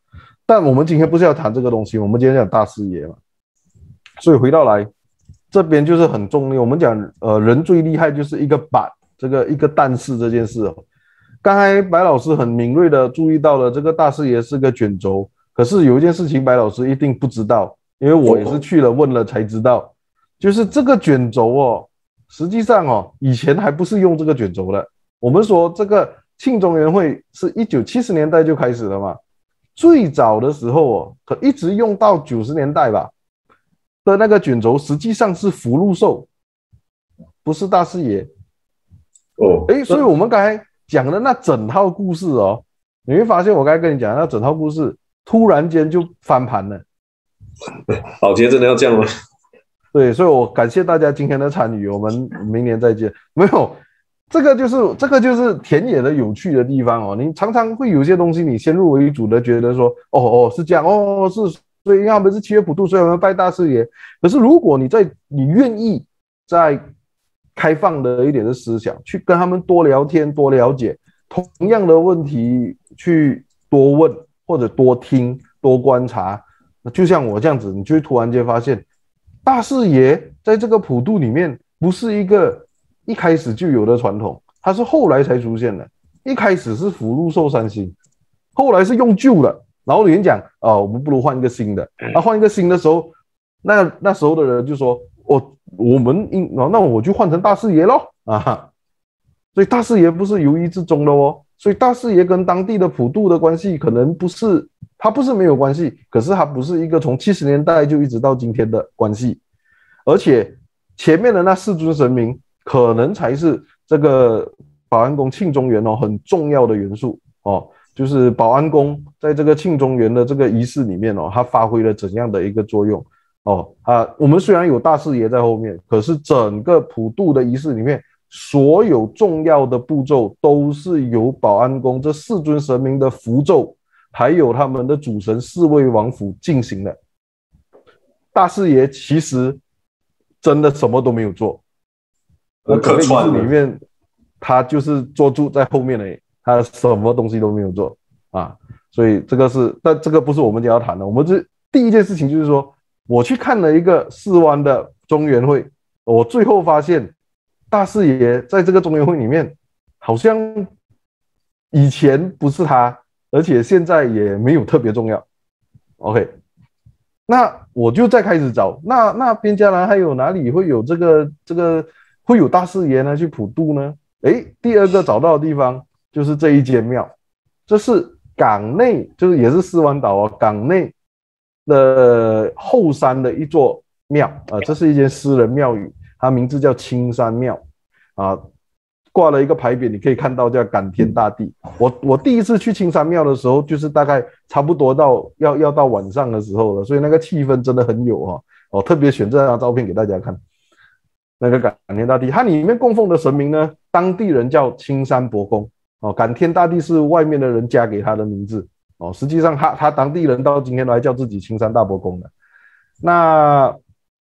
但我们今天不是要谈这个东西，我们今天讲大视野嘛。所以回到来这边就是很重要，我们讲人最厉害就是一个板，这个一个但是这件事哦。刚才白老师很敏锐的注意到了这个大视野是个卷轴，可是有一件事情白老师一定不知道，因为我也是去了问了才知道，就是这个卷轴哦，实际上哦以前还不是用这个卷轴的。我们说这个庆中原会是1970年代就开始了嘛，最早的时候哦，可一直用到90年代吧的那个卷轴，实际上是福禄寿，不是大视野。所以我们刚才讲的那整套故事哦，你会发现我刚才跟你讲的那整套故事，突然间就翻盘了。 保洁真的要这样吗？ 对，所以我感谢大家今天的参与，我们明年再见。没有。这个就是田野的有趣的地方哦。你常常会有些东西，你先入为主的觉得说，是这样，是，所以他们是7月普渡，所以我们拜大视野。可是如果你愿意在开放的一点的思想，去跟他们多聊天、多了解，同样的问题去多问或者多听、多观察，就像我这样子，你就会突然间发现，大视野在这个普渡里面不是一个一开始就有的传统，它是后来才出现的。一开始是福禄寿3星，后来是用旧的，然后有人讲我们不如换一个新的。换一个新的时候，那时候的人就说，那我就换成大视野咯啊！所以大视野不是由一至终的哦。所以大视野跟当地的普渡的关系可能不是，它不是没有关系，可是它不是一个从70年代就一直到今天的关系，而且前面的那4尊神明可能才是这个保安宫庆中元很重要的元素哦，就是保安宫在这个庆中元的这个仪式里面它发挥了怎样的一个作用我们虽然有大视野在后面，可是整个普渡的仪式里面，所有重要的步骤都是由保安宫这4尊神明的符咒，还有他们的主神4位王府进行的。大视野其实真的什么都没有做。可能仪式里面，他就是坐住在后面而已，他什么东西都没有做啊。所以这个但这个不是我们要谈的。我们第一件事情就是说，我去看了一个4湾的中元会，我最后发现大视野在这个中元会里面，好像以前不是他，而且现在也没有特别重要。OK， 那我就再开始找，那边嘉南还有哪里会有这个会有大视野呢？去普渡呢？第二个找到的地方就是这一间庙，这是港内，就是也是4湾岛港内的后山的一座庙这是一间私人庙宇，它名字叫青山庙挂了一个牌匾，你可以看到叫感天大地。我第一次去青山庙的时候，就是大概差不多要到晚上的时候了，所以那个气氛真的很有特别选这张照片给大家看。那个感天大地，它里面供奉的神明呢，当地人叫青山伯公感天大地是外面的人加给他的名字实际上他当地人到今天都还叫自己青山大伯公的。那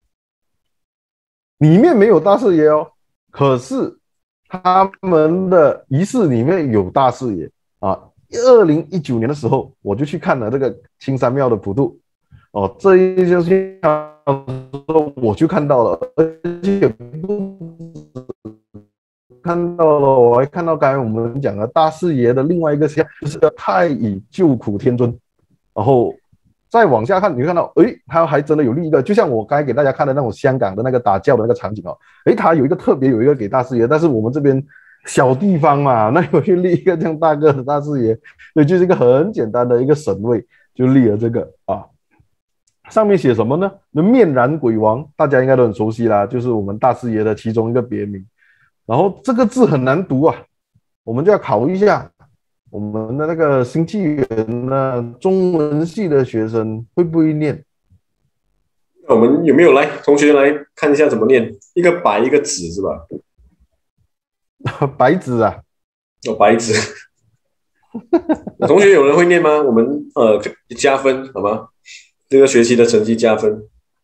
里面没有大视野可是他们的仪式里面有大视野2019年的时候，我就去看了这个青山庙的普渡这一件事情我就看到了，而且看到了，我还看到刚才我们讲的大视野的另外一个像，就是太乙救苦天尊。然后再往下看，你会看到，他还真的有立一个，就像我刚才给大家看的那种香港的那个打醮的那个场景他有一个特别有一个给大视野，但是我们这边小地方嘛，那有去立一个这样大个的大视野，所以就是一个很简单的一个神位，就立了这个上面写什么呢？面燃鬼王，大家应该都很熟悉啦，就是我们大视野的其中一个别名。然后这个字很难读我们就要考一下我们的那个新纪元呢，中文系的学生会不会念？ 我们有没有同学来看一下怎么念？一个白一个子是吧？ 白子白子。同学有人会念吗？我们加分好吗？这个学期的成绩加分。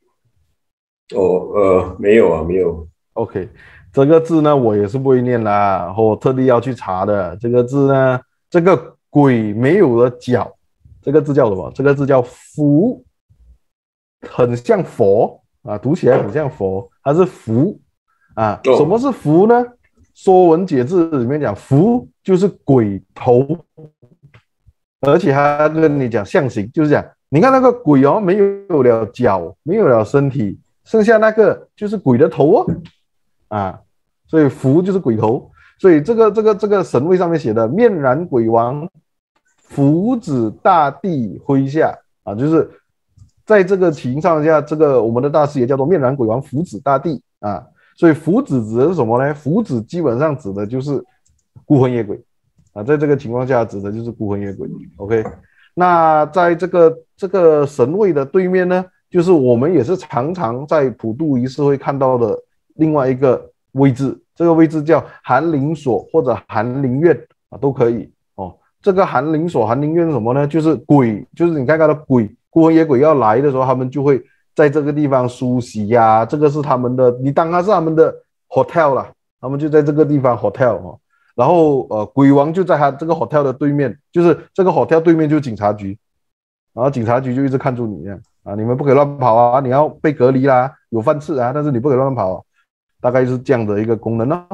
没有没有。 OK， 这个字呢我也是不会念啦，我特地要去查的。这个字呢，这个鬼没有了脚这个字叫什么？这个字叫福，很像佛啊，读起来很像佛，它是福啊。什么是福呢？《说文解字》里面讲，福就是鬼头，而且还跟你讲象形，就是讲，你看那个鬼哦，没有了脚，没有了身体，剩下那个就是鬼的头哦，啊，所以福就是鬼头。所以这个神位上面写的面然鬼王，福子大地麾下啊，就是在这个情况下，这个我们的大师爷叫做面然鬼王福子大地啊。所以福子指的是什么呢？福子基本上指的就是孤魂野鬼啊，在这个情况下指的就是孤魂野鬼。OK， 那在这个神位的对面呢，就是我们也是常常在普渡仪式会看到的另外一个位置。这个位置叫寒灵所或者寒灵院啊，都可以哦。这个寒灵所、寒灵院是什么呢？就是鬼，就是你看到的鬼，孤魂野鬼要来的时候，他们就会在这个地方梳洗呀。这个是他们的，你当它是他们的 hotel 啦，他们就在这个地方 hotel 哦。然后鬼王就在他这个 hotel 的对面，就是这个 hotel 对面就是警察局，然后警察局就一直看住你啊，你们不可以乱跑啊，你要被隔离啦，有饭吃啊，但是你不可以乱跑啊。大概是这样的一个功能呢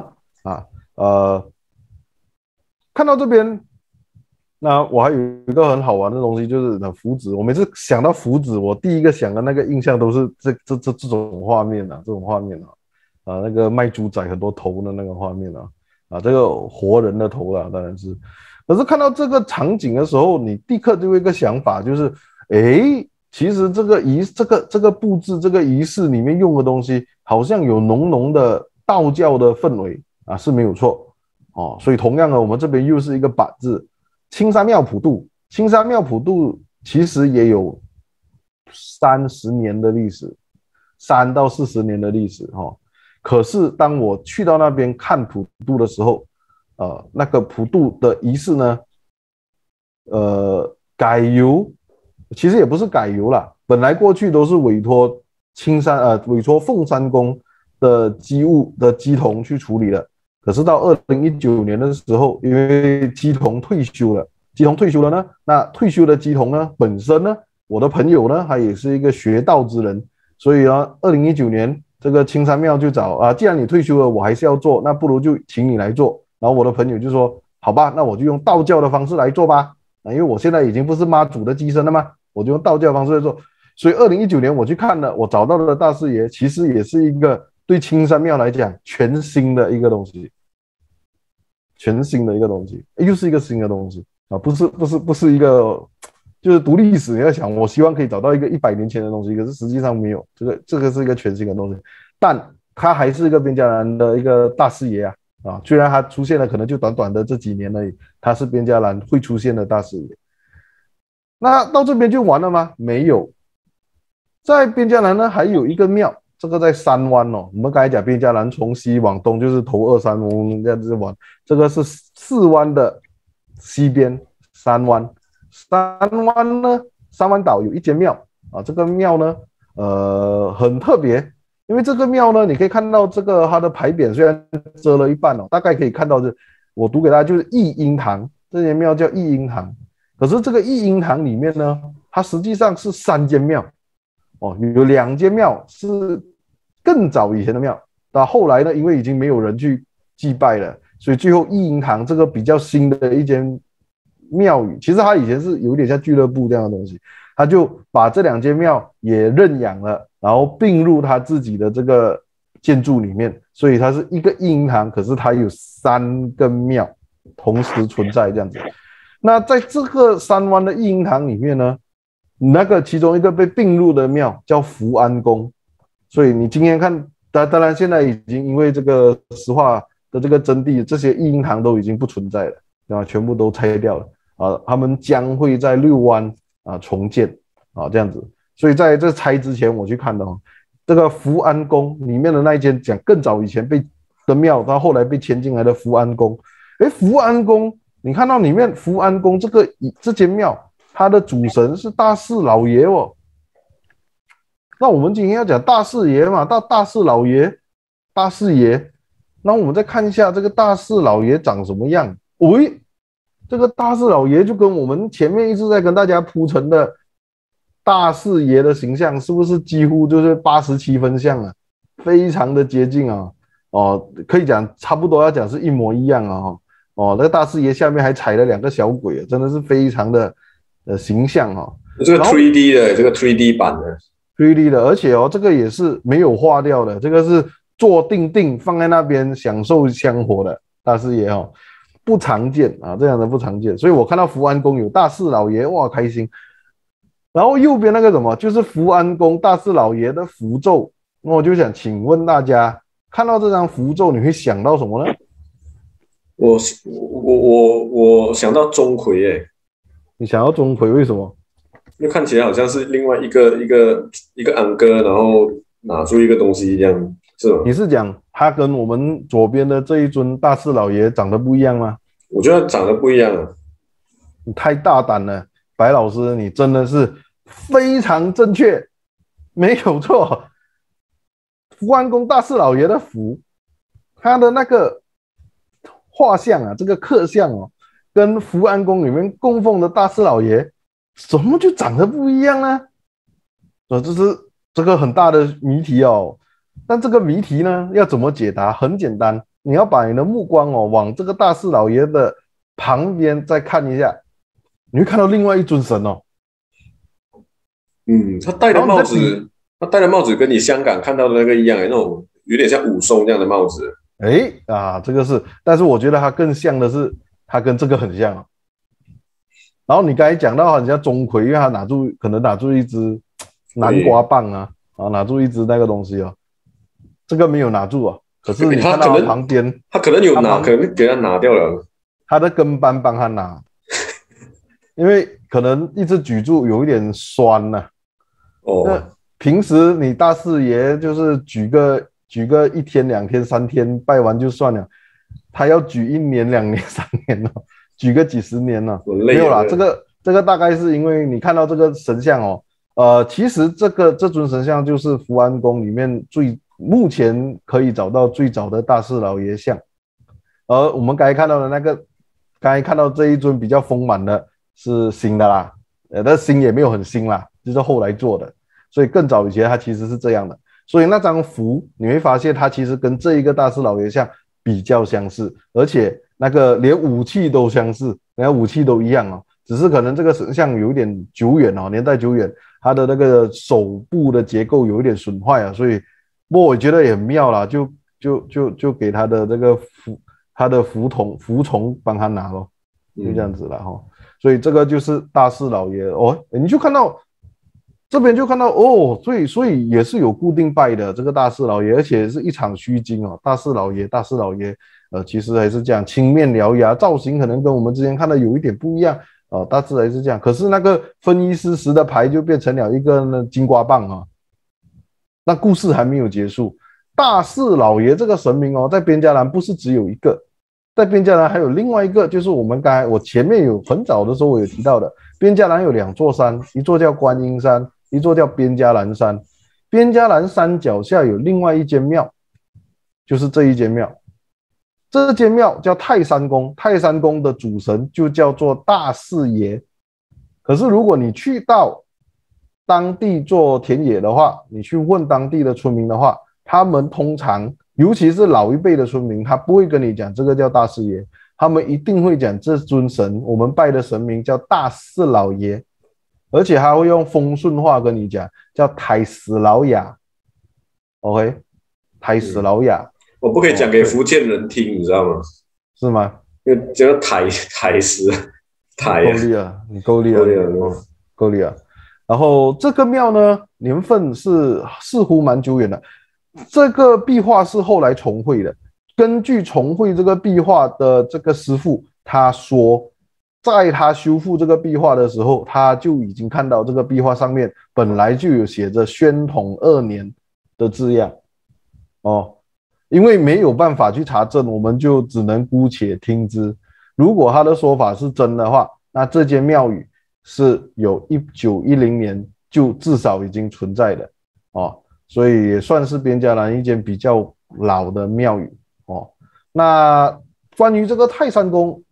看到这边，那我还有一个很好玩的东西，就是符纸。我每次想到符纸，我第一个想的那个印象都是这种画面啊，这种画面那个卖猪仔很多头的那个画面这个活人的头当然是。可是看到这个场景的时候，你立刻就有一个想法，就是其实这个布置这个仪式里面用的东西，好像有浓浓的道教的氛围是没有错哦。所以同样的，我们这边又是一个板字，青山庙普渡。青山庙普渡其实也有30年的历史，3到40年的历史可是当我去到那边看普渡的时候，那个普渡的仪式呢，改由。其实也不是改由啦，本来过去都是委托委托凤山宫的机务的乩童去处理的。可是到2019年的时候，因为乩童退休了呢，那退休的乩童呢，本身呢，我的朋友呢，他也是一个学道之人，所以呢，2019年这个青山庙就找既然你退休了，我还是要做，那不如就请你来做。然后我的朋友就说，好吧，那我就用道教的方式来做吧，因为我现在已经不是妈祖的乩身了嘛。我就用道教方式来做，所以2019年我去看了，我找到的大师爷其实也是一个对青山庙来讲全新的一个东西，又是一个新的东西不是一个，就是读历史你要想，我希望可以找到一个100年前的东西，可是实际上没有，这个是一个全新的东西，但他还是一个边家兰的一个大师爷虽然他出现了可能就短短的这几年而已，他是边家兰会出现的大师爷。那到这边就完了吗？没有，在边家兰呢还有一个庙，这个在山湾我们刚才讲边家兰从西往东就是头2山，我们这样子玩，这个是4湾的西边山湾。山湾岛有一间庙这个庙呢很特别，因为这个庙呢你可以看到这个它的牌匾虽然遮了一半大概可以看到我读给大家就是义英堂，这间庙叫义英堂。可是这个义英堂里面呢，它实际上是3间庙有2间庙是更早以前的庙，到后来呢，因为已经没有人去祭拜了，所以最后义英堂这个比较新的一间庙宇，其实它以前是有点像俱乐部这样的东西，他就把这2间庙也认养了，然后并入他自己的这个建筑里面，所以它是一个义英堂，可是它有3个庙同时存在这样子。那在这个山湾的义英堂里面呢，那个其中一个被并入的庙叫福安宫，所以你今天看，当然现在已经因为这个石化的这个征地，这些义英堂都已经不存在了，全部都拆掉了他们将会在6湾重建这样子。所以在这拆之前我去看的这个福安宫里面的那一间讲更早以前的庙，到后来被迁进来的福安宫。福安宫你看到里面福安宫这间庙，它的主神是大士老爷那我们今天要讲大士爷嘛，大士老爷、大士爷，那我们再看一下这个大士老爷长什么样。 这个大士老爷就跟我们前面一直在跟大家铺陈的大士爷的形象，是不是几乎就是87分像啊？非常的接近啊！哦，可以讲差不多要讲是一模一样啊！哦，那个大士爷下面还踩了2个小鬼，真的是非常的形象啊！ 这个 3D 的，这个 3D 版的 3D 的，而且哦，这个也是没有化掉的，这个是坐定定放在那边享受香火的大士爷哦，不常见啊，这样的不常见，所以我看到福安宫有大士老爷，哇，开心。然后右边那个什么，就是福安宫大士老爷的符咒，那我就想请问大家，看到这张符咒，你会想到什么呢？ 我想到钟馗耶， 你想到钟馗，为什么？ 因为看起来好像是另外一个安哥，然后拿出一个东西一样，是吗？ 你是讲他跟我们左边的这一尊大士老爷长得不一样吗？ 我觉得长得不一样啊。 你太大胆了，白老师，你真的是非常正确，没有错。福安宫大士老爷的符，他的那个画像啊，这个刻像哦，跟福安宫里面供奉的大士老爷，怎么就长得不一样呢？这是这个很大的谜题哦。但这个谜题呢，要怎么解答？很简单，你要把你的目光哦往这个大士老爷的旁边再看一下，你会看到另外一尊神哦。 他戴的帽子，跟你香港看到的那个一样，那种有点像武松这样的帽子。 这个是，但是我觉得它更像的是，它跟这个很像。然后你刚才讲到很像钟馗，因为他可能拿住一支南瓜棒啊，拿住一支那个东西哦。这个没有拿住啊，可是你看到他旁边， 他可能有拿，可能给他拿掉了。 他的跟班帮他拿，因为可能一直举住有一点酸呐。那平时你大士爷就是举个1天2天3天拜完就算了，他要举1年2年3年了，举个几十年了，没有啦。这个大概是因为你看到这个神像哦，其实这尊神像就是福安宫里面目前可以找到最早的大士老爷像，而我们刚才看到这一尊比较丰满的是新的啦，但新也没有很新啦，就是后来做的。所以更早以前它其实是这样的，所以那张符你会发现它其实跟这一个大士老爷像比较相似，而且那个连武器都相似，连武器都一样哦，只是可能这个神像有一点久远哦，年代久远，它的那个手部的结构有一点损坏啊，所以不过我觉得也很妙啦，就给他的这个服从帮他拿咯，就这样子了哈。所以这个就是大士老爷哦，你就看到。这边就看到哦，所以也是有固定拜的这个大士老爷，而且是一场虚惊哦。大士老爷，其实还是这样青面獠牙，造型可能跟我们之前看的有一点不一样大致还是这样。可是那个分一丝丝的牌就变成了一个金瓜棒啊。那故事还没有结束，大士老爷这个神明哦，在边家兰不是只有一个，在边家兰还有另外一个，就是我前面有很早的时候我有提到的，边家兰有2座山，一座叫观音山。一座叫边家兰山，边家兰山脚下有另外一间庙，就是这一间庙。这间庙叫泰山宫，泰山宫的主神就叫做大士爷。可是如果你去到当地做田野的话，你去问当地的村民的话，他们通常，尤其是老一辈的村民，他不会跟你讲这个叫大士爷，他们一定会讲这尊神，我们拜的神明叫大士老爷。而且还会用丰顺话跟你讲，叫太师老爷 ，OK， 太师老爷， 我不可以讲给福建人听，你知道吗？ 是吗？ 因为叫太师， 够力啊，你够力啊，够力啊。然后这个庙呢，年份似乎蛮久远的，这个壁画是后来重绘的。根据重绘这个壁画的这个师傅，他说。在他修复这个壁画的时候，他就已经看到这个壁画上面本来就有写着宣统2年的字样因为没有办法去查证，我们就只能姑且听之。如果他的说法是真的话，那这间庙宇是有1910年就至少已经存在的所以也算是边家兰一间比较老的庙宇那关于这个泰山宫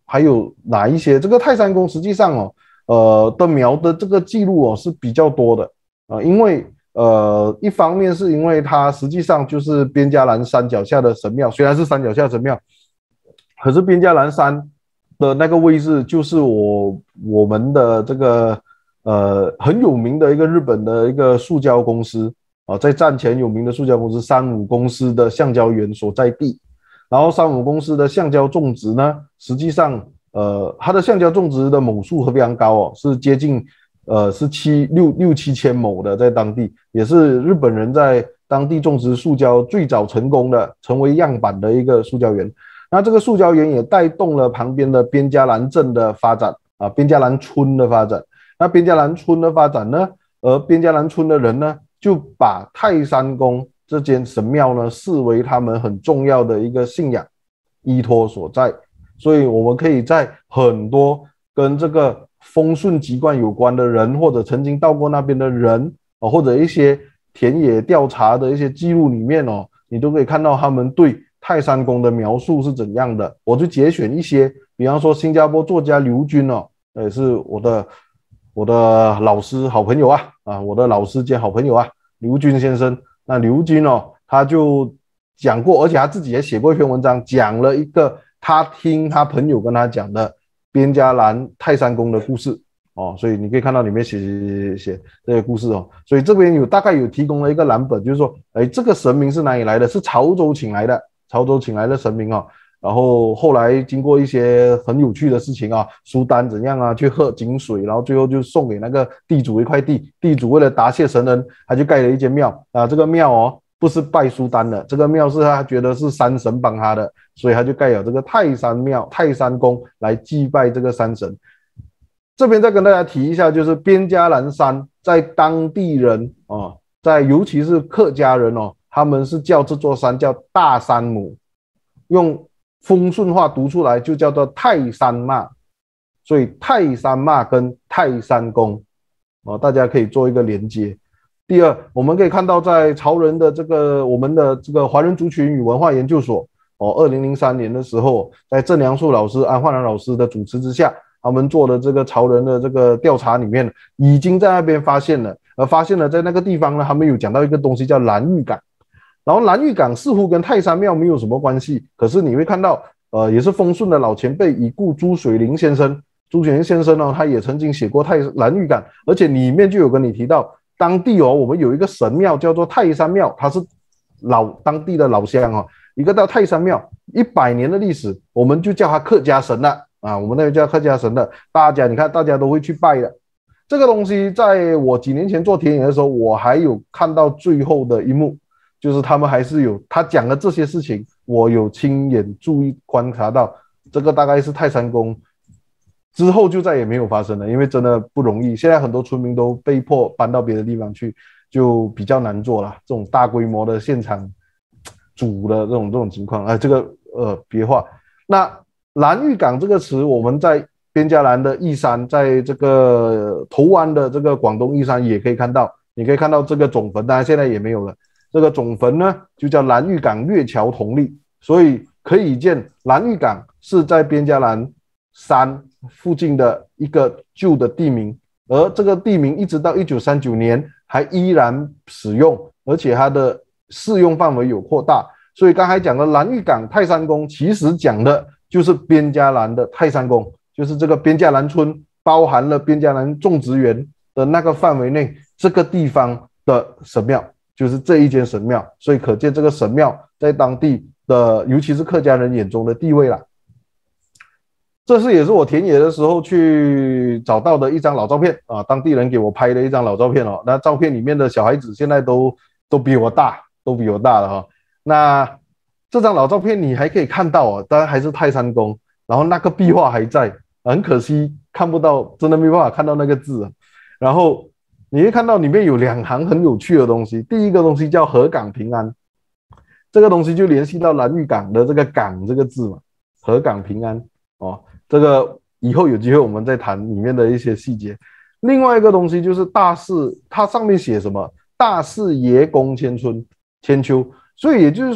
还有哪一些？这个泰山宫实际上的苗的这个记录是比较多的因为一方面是因为它实际上就是边加兰山脚下的神庙，虽然是山脚下的神庙，可是边加兰山的那个位置就是我们的这个很有名的一个日本的一个塑胶公司在战前有名的塑胶公司三五公司的橡胶园所在地。然后三五公司的橡胶种植呢，实际上它的橡胶种植的亩数非常高是接近是六七千亩的，在当地也是日本人在当地种植塑胶最早成功的，成为样板的一个塑胶园。那这个塑胶园也带动了旁边的边加兰镇的发展边加兰村的发展。那边加兰村的发展呢，边加兰村的人呢，就把泰山宫这间神庙呢视为他们很重要的一个信仰依托所在。所以我们可以在很多跟这个风顺籍贯有关的人，或者曾经到过那边的人或者一些田野调查的一些记录里面你都可以看到他们对泰山宫的描述是怎样的。我就节选一些，比方说新加坡作家刘军也是我的老师好朋友我的老师兼好朋友刘军先生。那刘军他就讲过，而且他自己也写过一篇文章，讲了一个他听他朋友跟他讲的边加兰泰山宫的故事所以你可以看到里面写这个故事所以这边大概有提供了一个蓝本，就是说这个神明是哪里来的，是潮州请来的神明然后后来经过一些很有趣的事情苏丹怎样去喝井水，然后最后就送给那个地主一块地，地主为了答谢神恩，他就盖了一间庙这个庙不是拜苏丹的，这个庙是他觉得是山神帮他的，所以他就盖了这个泰山庙泰山宫来祭拜这个山神。这边再跟大家提一下，就是边加兰山在当地人在尤其是客家人他们是叫这座山叫大山母，用丰顺话读出来就叫做泰山骂，所以泰山骂跟泰山宫大家可以做一个连接。第二，我们可以看到在潮人的我们的这个华人族群与文化研究所2003年的时候，在郑良树老师安焕然老师的主持之下，他们做的这个潮人的这个调查里面，已经在那边发现了在那个地方呢，他们有讲到一个东西叫蓝玉港。然后蓝玉港似乎跟泰山庙没有什么关系，可是你会看到也是丰顺的老前辈已故朱水林先生他也曾经写过蓝玉港，而且里面就有跟你提到当地我们有一个神庙叫做泰山庙，它是当地的老乡一个叫泰山庙100年的历史，我们就叫它客家神了我们那边叫客家神的，大家都会去拜的。这个东西在我几年前做田野的时候，我还有看到最后的一幕，就是他们还是他讲的这些事情，我有亲眼注意观察到，这个大概是泰山宫之后就再也没有发生了，因为真的不容易，现在很多村民都被迫搬到别的地方去，就比较难做了这种大规模的现场煮的这种情况这个别话。那蓝玉港这个词，我们在边加兰的义山，在这个头湾的这个广东义山也可以看到，你可以看到这个总坟，当然现在也没有了。这个总坟呢就叫蓝玉港月桥同立，所以可以见蓝玉港是在边加兰山附近的一个旧的地名，而这个地名一直到1939年还依然使用，而且它的适用范围有扩大。所以刚才讲的蓝玉港泰山宫其实讲的就是边加兰的泰山宫，就是这个边加兰村包含了边加兰种植园的那个范围内这个地方的神庙，就是这一间神庙。所以可见这个神庙在当地的尤其是客家人眼中的地位啦。这也是我田野的时候去找到的一张老照片当地人给我拍的一张老照片那照片里面的小孩子现在都比我大了那这张老照片你还可以看到当然还是泰山宫，然后那个壁画还在，很可惜看不到，真的没办法看到那个字然后你会看到里面有2行很有趣的东西，第一个东西叫河港平安，这个东西就联系到蓝玉港的这个港这个字嘛，河港平安这个以后有机会我们再谈里面的一些细节。另外一个东西就是大肆，它上面写什么大肆爷公千秋，所以也就是说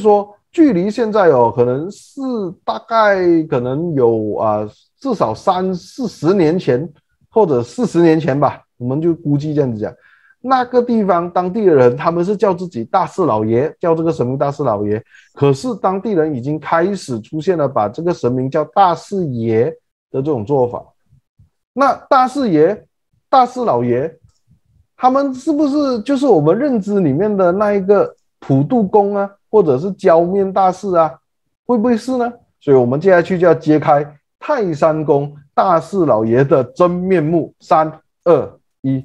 距离现在哦，可能是大概可能有至少30-40年前或者40年前吧，我们就估计这样子讲。那个地方当地的人他们是叫自己大士老爷，叫这个神明大士老爷，可是当地人已经开始出现了把这个神明叫大士爷的这种做法。那大士爷、大士老爷，他们是不是就是我们认知里面的那一个普渡公啊，或者是焦面大士啊？会不会是呢？所以我们接下去就要揭开泰山公大士老爷的真面目。3、2、1。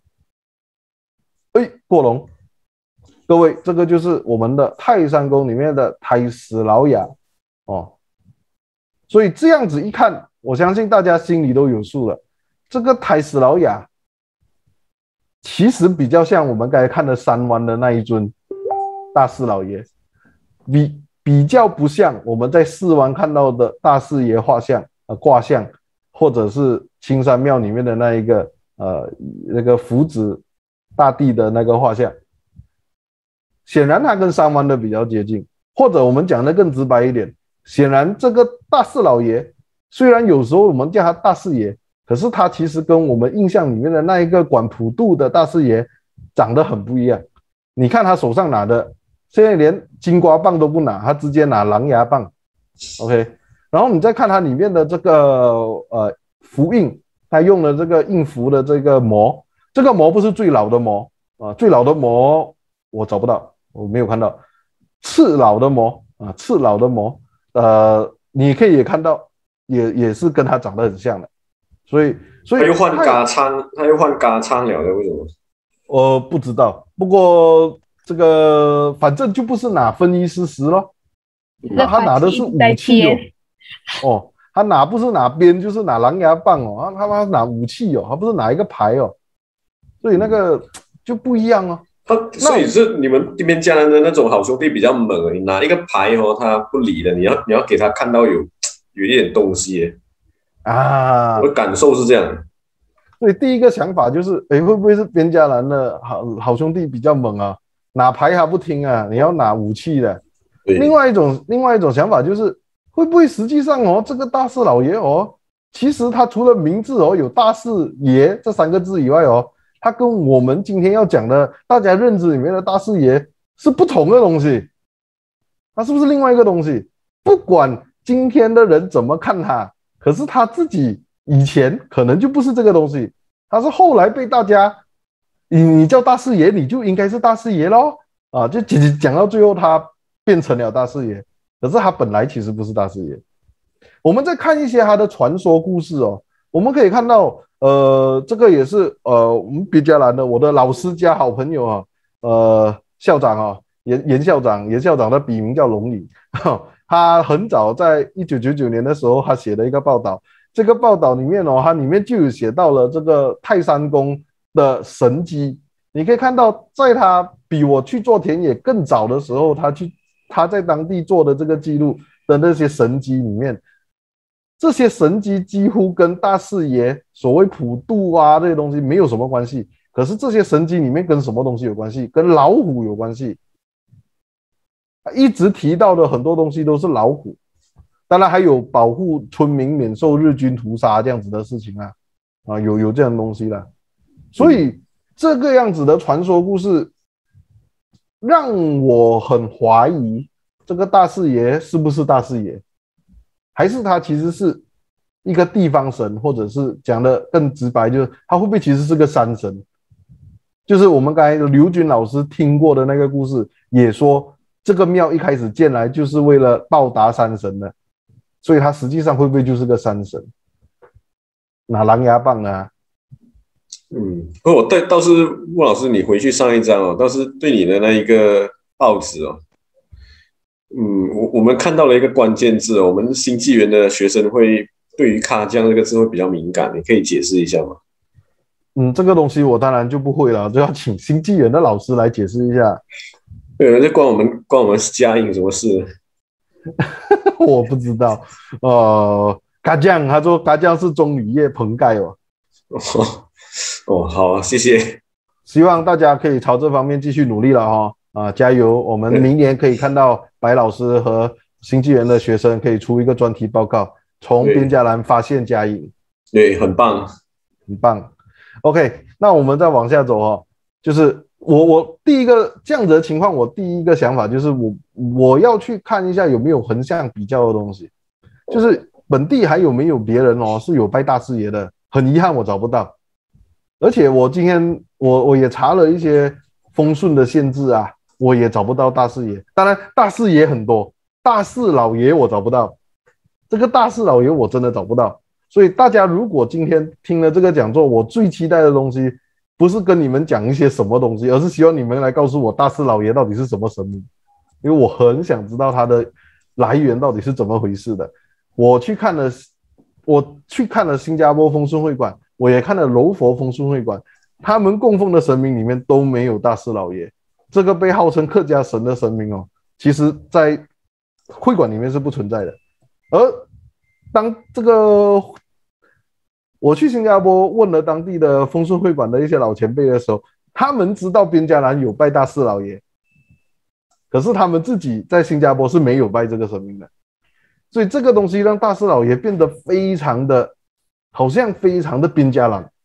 过龙，各位，这个就是我们的泰山宫里面的太师老爷哦。所以这样子一看，我相信大家心里都有数了。这个太师老爷其实比较像我们刚才看的三湾的那一尊大士老爷，比较不像我们在四湾看到的大士爷画像卦像，或者是青山庙里面的那一个那个福子大帝的那个画像。显然它跟三湾的比较接近，或者我们讲的更直白一点，显然这个大士老爷虽然有时候我们叫他大士爷，可是他其实跟我们印象里面的那一个管普渡的大士爷长得很不一样。你看他手上拿的，现在连金瓜棒都不拿，他直接拿狼牙棒 OK。 然后你再看他里面的这个符印，他用了这个印符的这个模，这个模不是最老的模最老的模我找不到，我没有看到。次老的模次老的模你可以也看到，也是跟他长得很像的。所以他又换嘎仓了的，为什么？ 我不知道，不过这个反正就不是拿分一丝丝咯。他拿的是武器哦，他拿不是拿鞭就是拿狼牙棒哦，他拿武器哦，他不是拿一个牌哦，所以那个就不一样哦。 所以是你们这边家人的那种好兄弟比较猛，你拿一个牌哦，他不理的，你要给他看到有一点东西耶我的感受是这样。 所以第一个想法就是会不会是边家人的好兄弟比较猛啊，拿牌还不听啊，你要拿武器的。另外一种想法就是会不会实际上这个大士老爷其实他除了名字有大士爷这3个字以外他跟我们今天要讲的大家认知里面的大士爷是不同的东西，他是不是另外一个东西？不管今天的人怎么看他，可是他自己以前可能就不是这个东西，他是后来被大家你叫大士爷，你就应该是大士爷咯就讲到最后他变成了大士爷，可是他本来其实不是大士爷。我们再看一些他的传说故事我们可以看到这个也是我们别家兰的我的老师加好朋友校长严校长的笔名叫龙宇他很早在1999年的时候他写了一个报道，这个报道里面它里面就有写到了这个泰山公的神迹。你可以看到在他比我去做田野更早的时候，他在当地做的这个记录的那些神迹里面，这些神迹几乎跟大士爷所谓普渡这些东西没有什么关系，可是这些神迹里面跟什么东西有关系？跟老虎有关系。一直提到的很多东西都是老虎，当然还有保护村民免受日军屠杀这样子的事情有这样的东西啦。所以这个样子的传说故事让我很怀疑这个大士爷是不是大士爷，还是他其实是一个地方神，或者是讲的更直白，就是他会不会其实是个山神？就是我们刚才刘军老师听过的那个故事，也说这个庙一开始建来就是为了报答山神的，所以他实际上会不会就是个山神？拿狼牙棒倒是穆老师，你回去上一章倒是对你的那一个报纸我们看到了一个关键字我们新纪元的学生会对于卡将这个字会比较敏感，你可以解释一下吗？ 这个东西我当然就不会了，就要請新纪元的老师来解释一下。 对，这关我们家印什么事？ 我不知道。卡将他说卡将是中雨夜棚盖好，谢谢。 希望大家可以朝这方面继续努力了加油！我们明年可以看到白老师和新纪元的学生可以出一个专题报告，从边加兰发现佳颖。 对，很棒， 很棒。OK， 那我们再往下走哦，就是我第一个这样子的情况，我第一个想法就是我要去看一下有没有横向比较的东西，就是本地还有没有别人哦是有拜大士爷的，很遗憾我找不到。而且我今天我也查了一些风顺的限制啊，我也找不到大士爷。当然大士爷很多，大士老爷我找不到，这个大士老爷我真的找不到。所以大家如果今天听了这个讲座，我最期待的东西不是跟你们讲一些什么东西，而是希望你们来告诉我大士老爷到底是什么神明，因为我很想知道它的来源到底是怎么回事的。我去看了新加坡风顺会馆，我也看了柔佛风顺会馆，他们供奉的神明里面都没有大士老爷，这个被号称客家神的神明哦，其实在会馆里面是不存在的。而当这个我去新加坡问了当地的风顺会馆的一些老前辈的时候，他们知道边加兰有拜大士老爷，可是他们自己在新加坡是没有拜这个神明的。所以这个东西让大士老爷变得非常的好像非常的边加兰。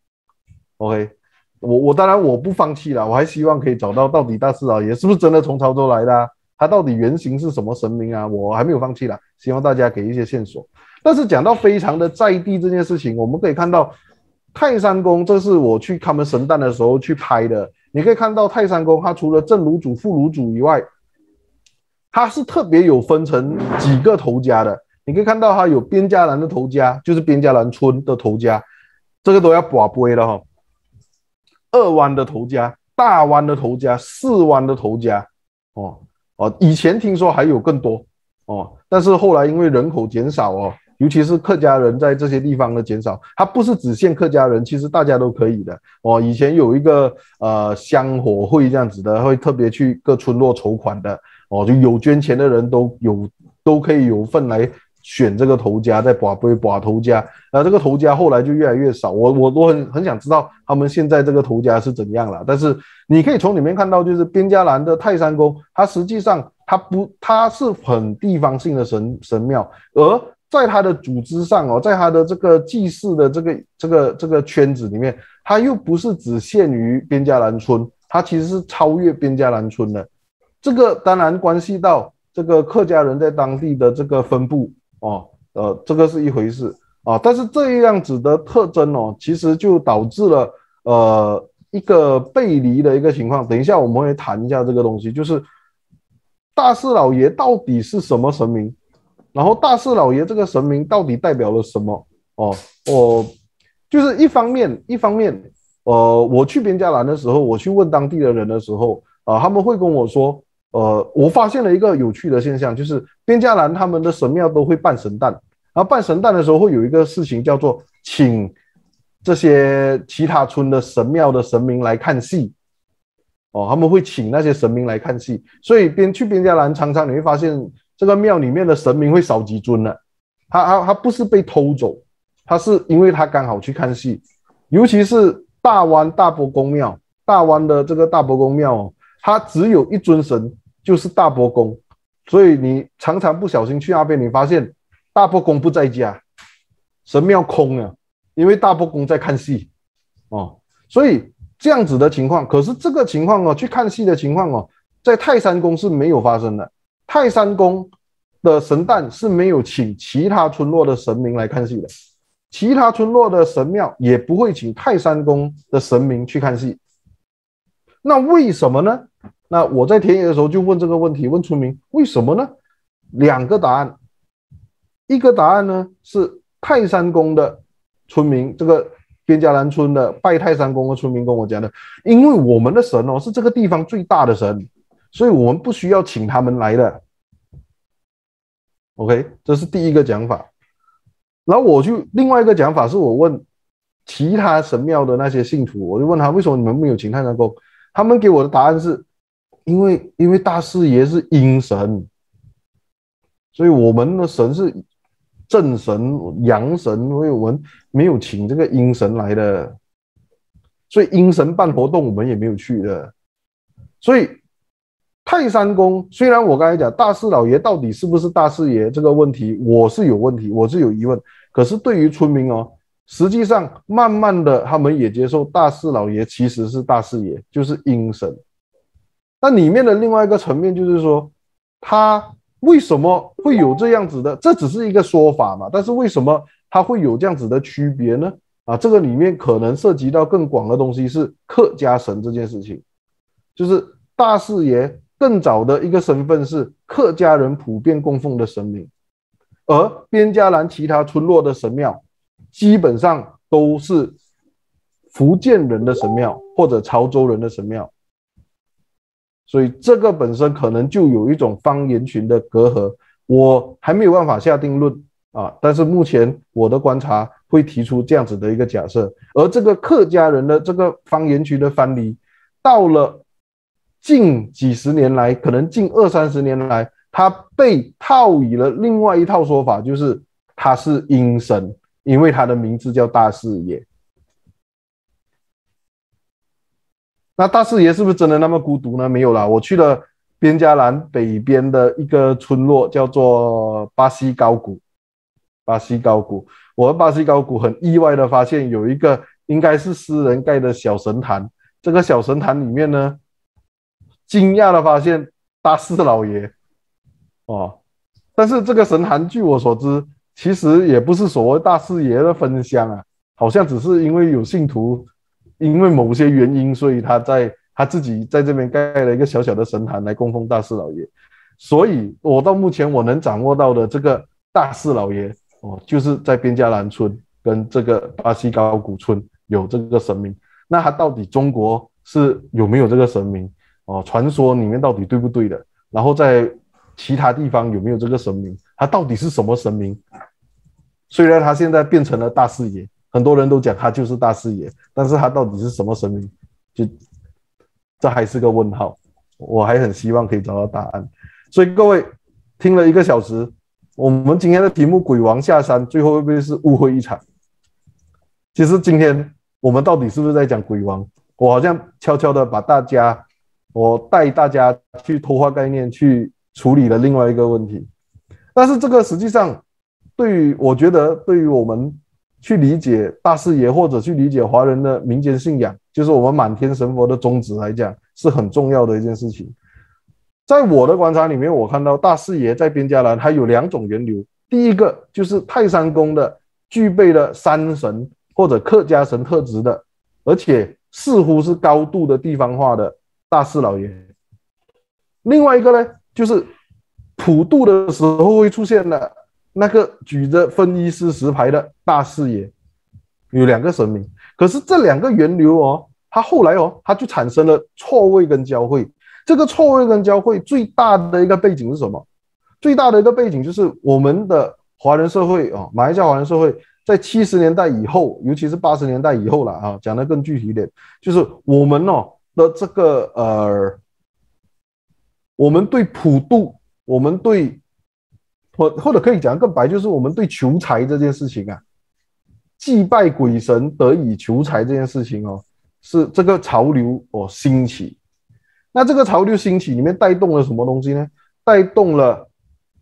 OK， 我当然我不放弃了，我还希望可以找到底大士老爷是不是真的从潮州来的啊，他到底原型是什么神明啊，我还没有放弃啦，希望大家给一些线索。但是讲到非常的在地这件事情，我们可以看到泰山宫，这是我去他们神诞的时候去拍的，你可以看到泰山宫它除了正炉主副炉主以外，它是特别有分成几个头家的。你可以看到它有边加兰的头家，就是边加兰村的头家，这个都要跋杯了哈。二湾的头家、大湾的头家、四湾的头家，以前听说还有更多哦，但是后来因为人口减少哦，尤其是客家人在这些地方的减少，它不是只限客家人，其实大家都可以的哦。以前有一个香火会这样子的，会特别去各村落筹款的哦，就有捐钱的人都可以有份来选这个头家，在拔头家，这个头家后来就越来越少。我很想知道他们现在这个头家是怎样了。但是你可以从里面看到，就是边加兰的泰山宫，它实际上它是很地方性的神庙，而在它的组织上哦，在它的这个祭祀的这个圈子里面，它又不是只限于边加兰村，它其实是超越边加兰村的。这个当然关系到这个客家人在当地的这个分布哦，这个是一回事啊，但是这样子的特征哦，其实就导致了一个背离的一个情况。等一下我们会谈一下这个东西，就是大士老爷到底是什么神明，然后大士老爷这个神明到底代表了什么就是一方面我去边加兰的时候，我去问当地的人的时候他们会跟我说我发现了一个有趣的现象，就是边加兰他们的神庙都会办神诞，然后办神诞的时候会有一个事情叫做请这些其他村的神庙的神明来看戏他们会请那些神明来看戏，所以去边加兰常常你会发现这个庙里面的神明会少几尊了，他不是被偷走，他是因为他刚好去看戏。尤其是大湾大伯公庙，大湾的这个大伯公庙它只有一尊神，就是大伯公，所以你常常不小心去那边，你发现大伯公不在家，神庙空了，因为大伯公在看戏所以这样子的情况，可是这个情况去看戏的情况在泰山宫是没有发生的。泰山宫的神诞是没有请其他村落的神明来看戏的，其他村落的神庙也不会请泰山宫的神明去看戏。那为什么呢？那我在田野的时候就问这个问题，问村民为什么呢？两个答案，一个答案呢是泰山宫的村民，这个边加兰村的拜泰山宫的村民跟我讲的，因为我们的神是这个地方最大的神，所以我们不需要请他们来的。OK， 这是第一个讲法。然后我就另外一个讲法是我问其他神庙的那些信徒，我就问他为什么你们没有请泰山宫，他们给我的答案是因为大士爷是阴神，所以我们的神是正神阳神，所以我们没有请这个阴神来的，所以阴神办活动我们也没有去的。所以泰山公虽然我刚才讲大士老爷到底是不是大士爷这个问题，我是有问题，我是有疑问。可是对于村民哦，实际上慢慢的他们也接受大士老爷其实是大士爷，就是阴神。那里面的另外一个层面就是说，他为什么会有这样子的？这只是一个说法嘛，但是为什么他会有这样子的区别呢？这个里面可能涉及到更广的东西，是客家神这件事情，就是大士爷更早的一个身份是客家人普遍供奉的神明，而边嘉兰其他村落的神庙基本上都是福建人的神庙或者潮州人的神庙，所以这个本身可能就有一种方言群的隔阂，我还没有办法下定论但是目前我的观察会提出这样子的一个假设，而这个客家人的这个方言群的藩篱，到了近几十年来，可能近20-30年来，他被套以了另外一套说法，就是他是阴神，因为他的名字叫大士爷。那大士爷是不是真的那么孤独呢？没有啦，我去了边嘉兰北边的一个村落，叫做巴西高谷。我巴西高谷很意外的发现有一个应该是私人盖的小神坛，这个小神坛里面呢，惊讶的发现大士老爷但是这个神坛据我所知，其实也不是所谓大士爷的分香好像只是因为有信徒因为某些原因，所以他自己在这边盖了一个小小的神坛来供奉大士老爷。所以我到目前我能掌握到的这个大士老爷就是在边嘉兰村跟这个巴西高谷村有这个神明。那他到底中国是有没有这个神明传说里面到底对不对的？然后在其他地方有没有这个神明？他到底是什么神明？虽然他现在变成了大士爷，很多人都讲他就是大士爷，但是他到底是什么神明？这还是个问号，我还很希望可以找到答案。所以各位听了1个小时，我们今天的题目鬼王下山，最后会不会是误会一场？其实今天我们到底是不是在讲鬼王？我好像悄悄的把我带大家去偷化概念，去处理了另外一个问题。但是这个实际上我觉得对于我们去理解大士爷或者去理解华人的民间信仰，就是我们满天神佛的宗旨来讲，是很重要的一件事情。在我的观察里面，我看到大士爷在边嘉兰还有2种源流。第一个就是泰山公的具备了山神或者客家神特质的，而且似乎是高度的地方化的大士老爷。另外一个呢，就是普渡的时候会出现的那个举着分衣施石牌的大士爷，有2个神明。可是这2个源流它后来它就产生了错位跟交汇。这个错位跟交汇最大的一个背景是什么？最大的一个背景就是我们的华人社会马来西亚华人社会在70年代以后，尤其是80年代以后了讲得更具体一点，就是我们的这个我们对普渡，我们对或者可以讲更白，就是我们对求财这件事情祭拜鬼神得以求财这件事情是这个潮流兴起。那这个潮流兴起里面带动了什么东西呢？带动了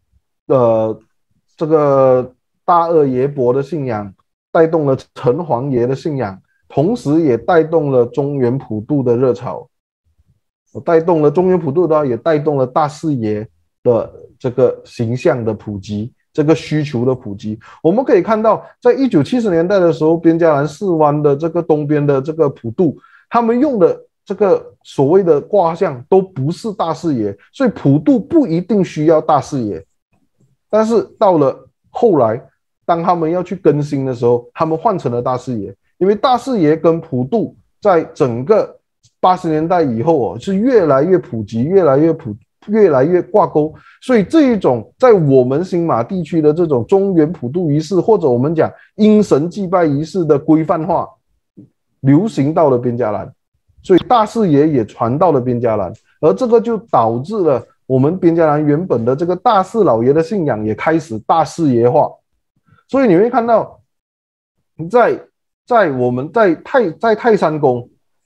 这个大二爷伯的信仰，带动了城隍爷的信仰，同时也带动了中原普渡的热潮。带动了中原普渡的话，也带动了大士爷的这个形象的普及，这个需求的普及。我们可以看到，在1970年代的时候，边嘉兰四湾的这个东边的这个普渡，他们用的这个所谓的卦象都不是大士爷，所以普渡不一定需要大士爷。但是到了后来，当他们要去更新的时候，他们换成了大士爷，因为大士爷跟普渡在整个80年代以后是越来越普及，越来越挂钩，所以这一种在我们新马地区的这种中原普渡仪式，或者我们讲阴神祭拜仪式的规范化，流行到了边嘉兰，所以大士爷也传到了边嘉兰，而这个就导致了我们边嘉兰原本的这个大士老爷的信仰也开始大士爷化。所以你会看到在我们在泰山宫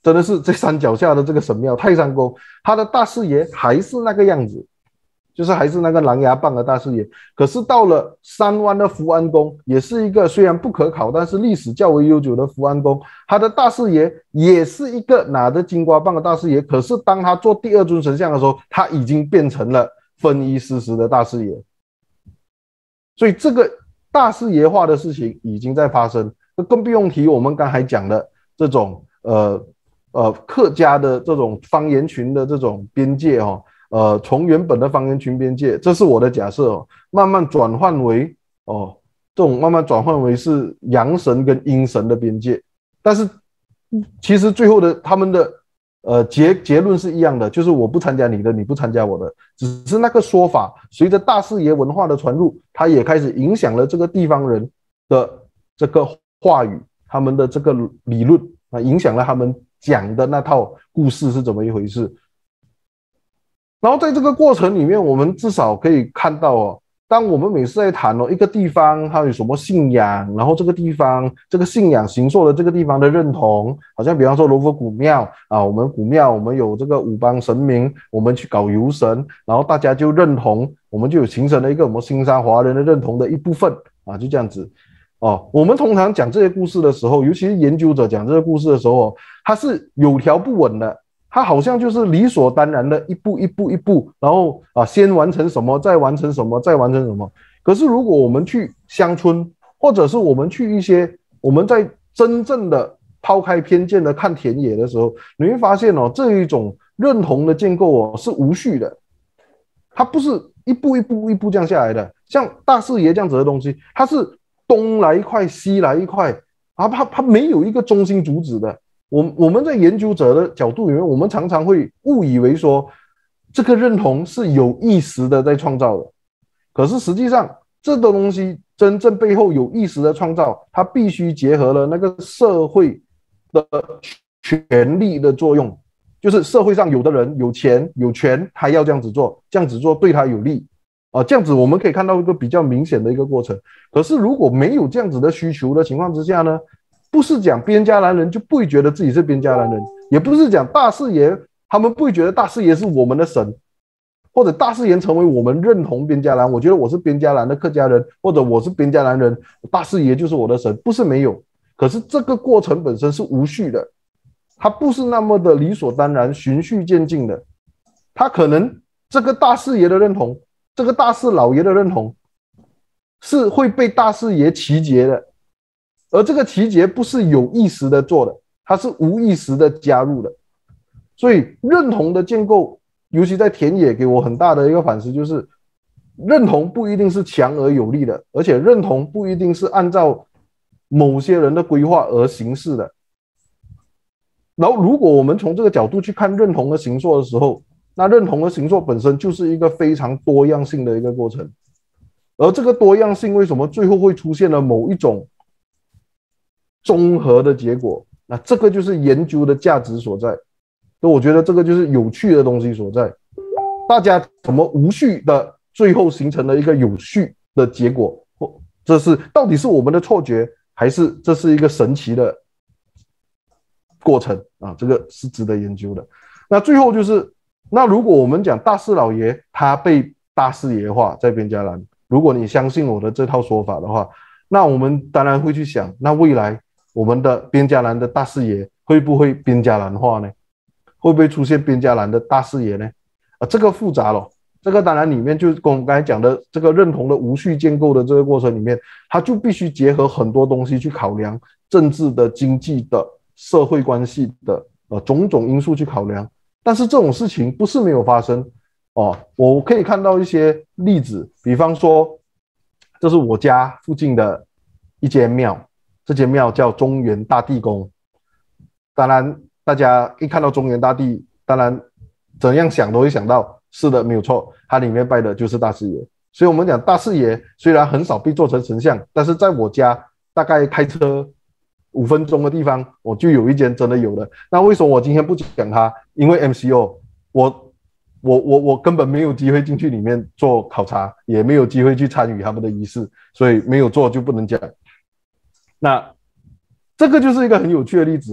真的是这山脚下的这个神庙泰山宫，它的大士爷还是那个样子，就是还是那个狼牙棒的大士爷。可是到了三湾的福安宫，也是一个虽然不可考，但是历史较为悠久的福安宫，它的大士爷也是一个拿着金瓜棒的大士爷。可是当他做第二尊神像的时候，他已经变成了分衣施食的大士爷。所以这个大士爷化的事情已经在发生，更不用提我们刚才讲的这种客家的这种方言群的这种边界从原本的方言群边界，这是我的假设慢慢转换为这种慢慢转换为是阳神跟阴神的边界。但是其实最后的他们的结论是一样的，就是我不参加你的，你不参加我的，只是那个说法随着大士爷文化的传入，它也开始影响了这个地方人的这个话语，他们的这个理论影响了他们讲的那套故事是怎么一回事。然后在这个过程里面，我们至少可以看到当我们每次在谈一个地方它有什么信仰，然后这个地方这个信仰形塑了这个地方的认同，好像比方说罗浮古庙我们古庙我们有这个五邦神明，我们去搞游神，然后大家就认同，我们就有形成了一个我们新山华人的认同的一部分就这样子我们通常讲这些故事的时候，尤其是研究者讲这些故事的时候它是有条不紊的，它好像就是理所当然的一步一步一步，然后先完成什么再完成什么再完成什么。可是如果我们去乡村，或者是我们去一些我们在真正的抛开偏见的看田野的时候，你会发现这一种认同的建构是无序的，它不是一步一步一步这样下来的。像大士爷这样子的东西，它是东来一块西来一块它没有一个中心主旨的。我们在研究者的角度里面，我们常常会误以为说这个认同是有意识的在创造的，可是实际上这个东西真正背后有意识的创造，它必须结合了那个社会的权力的作用，就是社会上有的人有钱有权，他要这样子做，这样子做对他有利这样子我们可以看到一个比较明显的一个过程。可是如果没有这样子的需求的情况之下呢，不是讲边家兰人就不会觉得自己是边家兰人，也不是讲大士爷他们不会觉得大士爷是我们的神，或者大士爷成为我们认同边家兰，我觉得我是边家兰的客家人，或者我是边家兰人，大士爷就是我的神，不是没有。可是这个过程本身是无序的，它不是那么的理所当然循序渐进的，它可能这个大士爷的认同，这个大士老爷的认同是会被大士爷集结的，而这个集结不是有意识的做的，它是无意识的加入的。所以认同的建构，尤其在田野给我很大的一个反思，就是认同不一定是强而有力的，而且认同不一定是按照某些人的规划而行事的。然后如果我们从这个角度去看认同的形塑的时候，那认同的形塑本身就是一个非常多样性的一个过程，而这个多样性为什么最后会出现了某一种综合的结果，那这个就是研究的价值所在。所以我觉得这个就是有趣的东西所在，大家怎么无序的最后形成了一个有序的结果，这是到底是我们的错觉，还是这是一个神奇的过程这个是值得研究的。那最后就是，那如果我们讲大士老爷他被大士爷化在边家兰，如果你相信我的这套说法的话，那我们当然会去想，那未来我们的边家兰的大士爷会不会边家兰化呢？会不会出现边家兰的大士爷呢？这个复杂了，这个当然里面就是跟我们刚才讲的这个认同的无序建构的这个过程里面，它就必须结合很多东西去考量，政治的、经济的、社会关系的种种因素去考量。但是这种事情不是没有发生我可以看到一些例子，比方说这是我家附近的一间庙，这间庙叫中原大帝宫。当然大家一看到中原大帝，当然怎样想都会想到，是的，没有错，它里面拜的就是大士爷。所以我们讲大士爷虽然很少被做成神像，但是在我家大概开车5分钟的地方，我就有一间真的有的。那为什么我今天不讲它？因为 MCO 我根本没有机会进去里面做考察，也没有机会去参与他们的仪式，所以没有做就不能讲。那这个就是一个很有趣的例子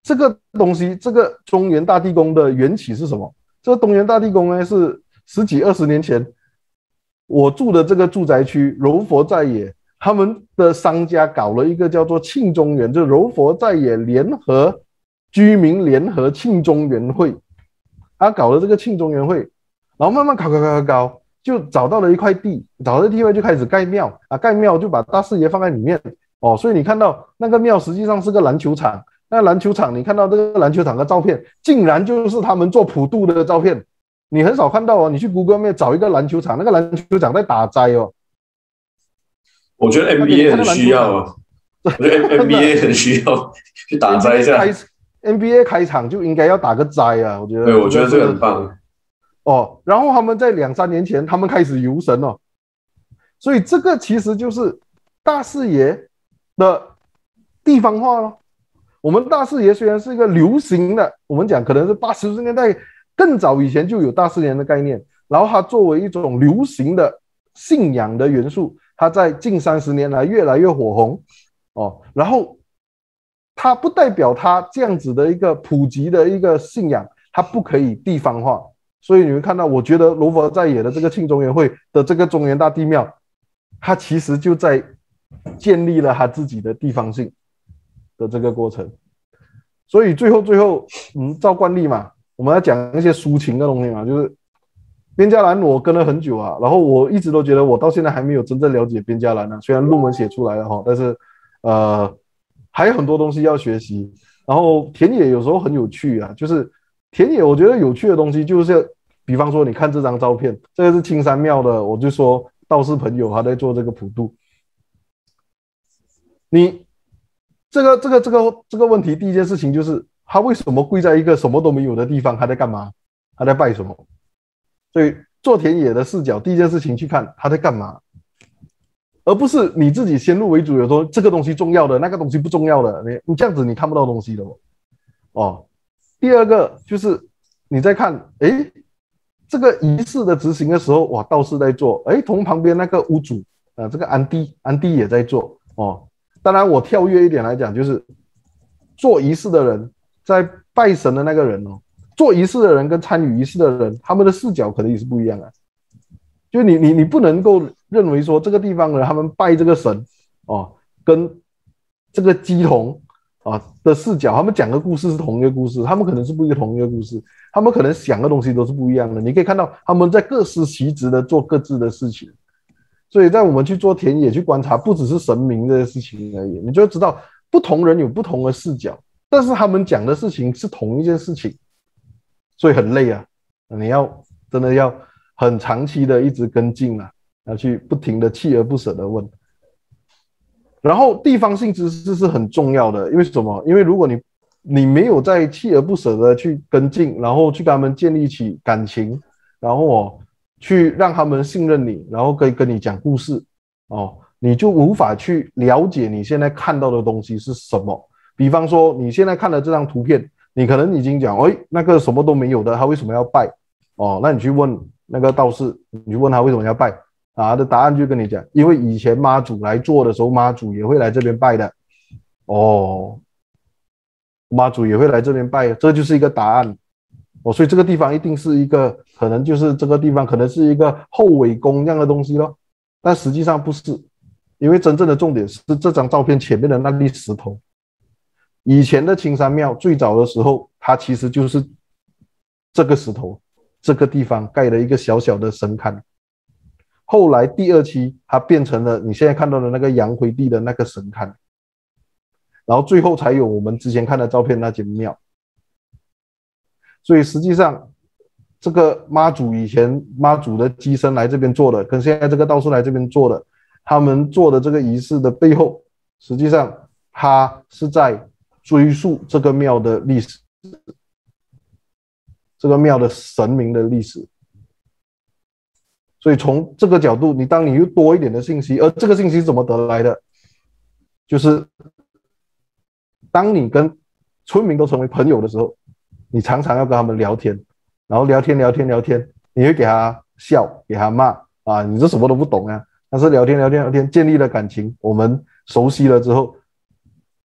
这个东西，这个中原大地宫的缘起是什么？这个中原大地宫呢，是10几20年前我住的这个住宅区柔佛在野，他们的商家搞了一个叫做庆中园，就柔佛在野联合居民联合庆中园会，他搞了这个庆中园会，然后慢慢搞，就找到了一块地，找到地位就开始盖庙啊，盖庙就把大士爷放在里面哦，所以你看到那个庙实际上是个篮球场，那篮球场你看到这个篮球场的照片，竟然就是他们做普渡的照片，你很少看到哦，你去 Google 面找一个篮球场，那个篮球场在打斋哦。 我觉得 NBA 很需要啊，我觉得 NBA 很需要去打斋一下。 NBA 开场就应该要打个斋啊，我觉得。 对，我觉得这个很棒。 哦，然后他们在2-3年前，他们开始游神哦，所以这个其实就是大士爷的地方化咯。我们大士爷虽然是一个流行的，我们讲可能是80、90年代更早以前就有大士爷的概念，然后它作为一种流行的信仰的元素，它在近30年来越来越火红哦，然后它不代表它这样子的一个普及的一个信仰，它不可以地方化。所以你会看到，我觉得柔佛在野的这个庆中原会的这个中原大地庙，它其实就在建立了它自己的地方性的这个过程。所以最后，照惯例嘛，我们要讲一些抒情的东西嘛，就是边加兰我跟了很久啊，然后我一直都觉得我到现在还没有真正了解边加兰啊，虽然论文写出来了哈，但是还有很多东西要学习。然后田野有时候很有趣啊，就是田野我觉得有趣的东西就是，比方说你看这张照片，这个是青山庙的，我就说道士朋友他在做这个普渡。你这个问题，第一件事情就是他为什么跪在一个什么都没有的地方？他在干嘛？他在拜什么？所以做田野的视角，第一件事情去看他在干嘛，而不是你自己先入为主，有说这个东西重要的，那个东西不重要的，你这样子你看不到东西的哦。第二个就是你在看，这个仪式的执行的时候，哇，道士在做，从旁边那个屋主这个安迪也在做哦。当然我跳跃一点来讲，就是做仪式的人，在拜神的那个人哦，做仪式的人跟参与仪式的人，他们的视角可能也是不一样的。就你不能够认为说这个地方人他们拜这个神哦，跟这个乩童的视角，他们讲的故事是同一个故事，他们可能是不一个同一个故事，他们可能想的东西都是不一样的。你可以看到他们在各司其职的做各自的事情。所以在我们去做田野去观察，不只是神明这些事情而已，你就知道不同人有不同的视角，但是他们讲的事情是同一件事情，所以很累啊。你要真的要很长期的一直跟进啊，要去不停的锲而不舍的问。然后地方性知识是很重要的，因为什么？因为如果你没有在锲而不舍的去跟进，然后去跟他们建立起感情，然后去让他们信任你，然后跟你讲故事你就无法去了解你现在看到的东西是什么。比方说你现在看的这张图片，你可能已经讲那个什么都没有的，他为什么要拜那你去问那个道士，你去问他为什么要拜他的答案就跟你讲，因为以前妈祖来做的时候，妈祖也会来这边拜的妈祖也会来这边拜，这就是一个答案所以这个地方一定是一个，可能就是这个地方可能是一个后尾宫这样的东西咯，但实际上不是，因为真正的重点是这张照片前面的那粒石头。以前的青山庙最早的时候，它其实就是这个石头，这个地方盖了一个小小的神龛，后来第2期它变成了你现在看到的那个阳回地的那个神龛，然后最后才有我们之前看的照片那间庙。所以实际上这个妈祖以前妈祖的乩身来这边做的，跟现在这个道士来这边做的，他们做的这个仪式的背后，实际上他是在追溯这个庙的历史，这个庙的神明的历史。所以从这个角度，当你又多一点的信息，而这个信息是怎么得来的？就是当你跟村民都成为朋友的时候，你常常要跟他们聊天，然后聊天，你会给他笑，给他骂你这什么都不懂啊。但是聊天，建立了感情，我们熟悉了之后，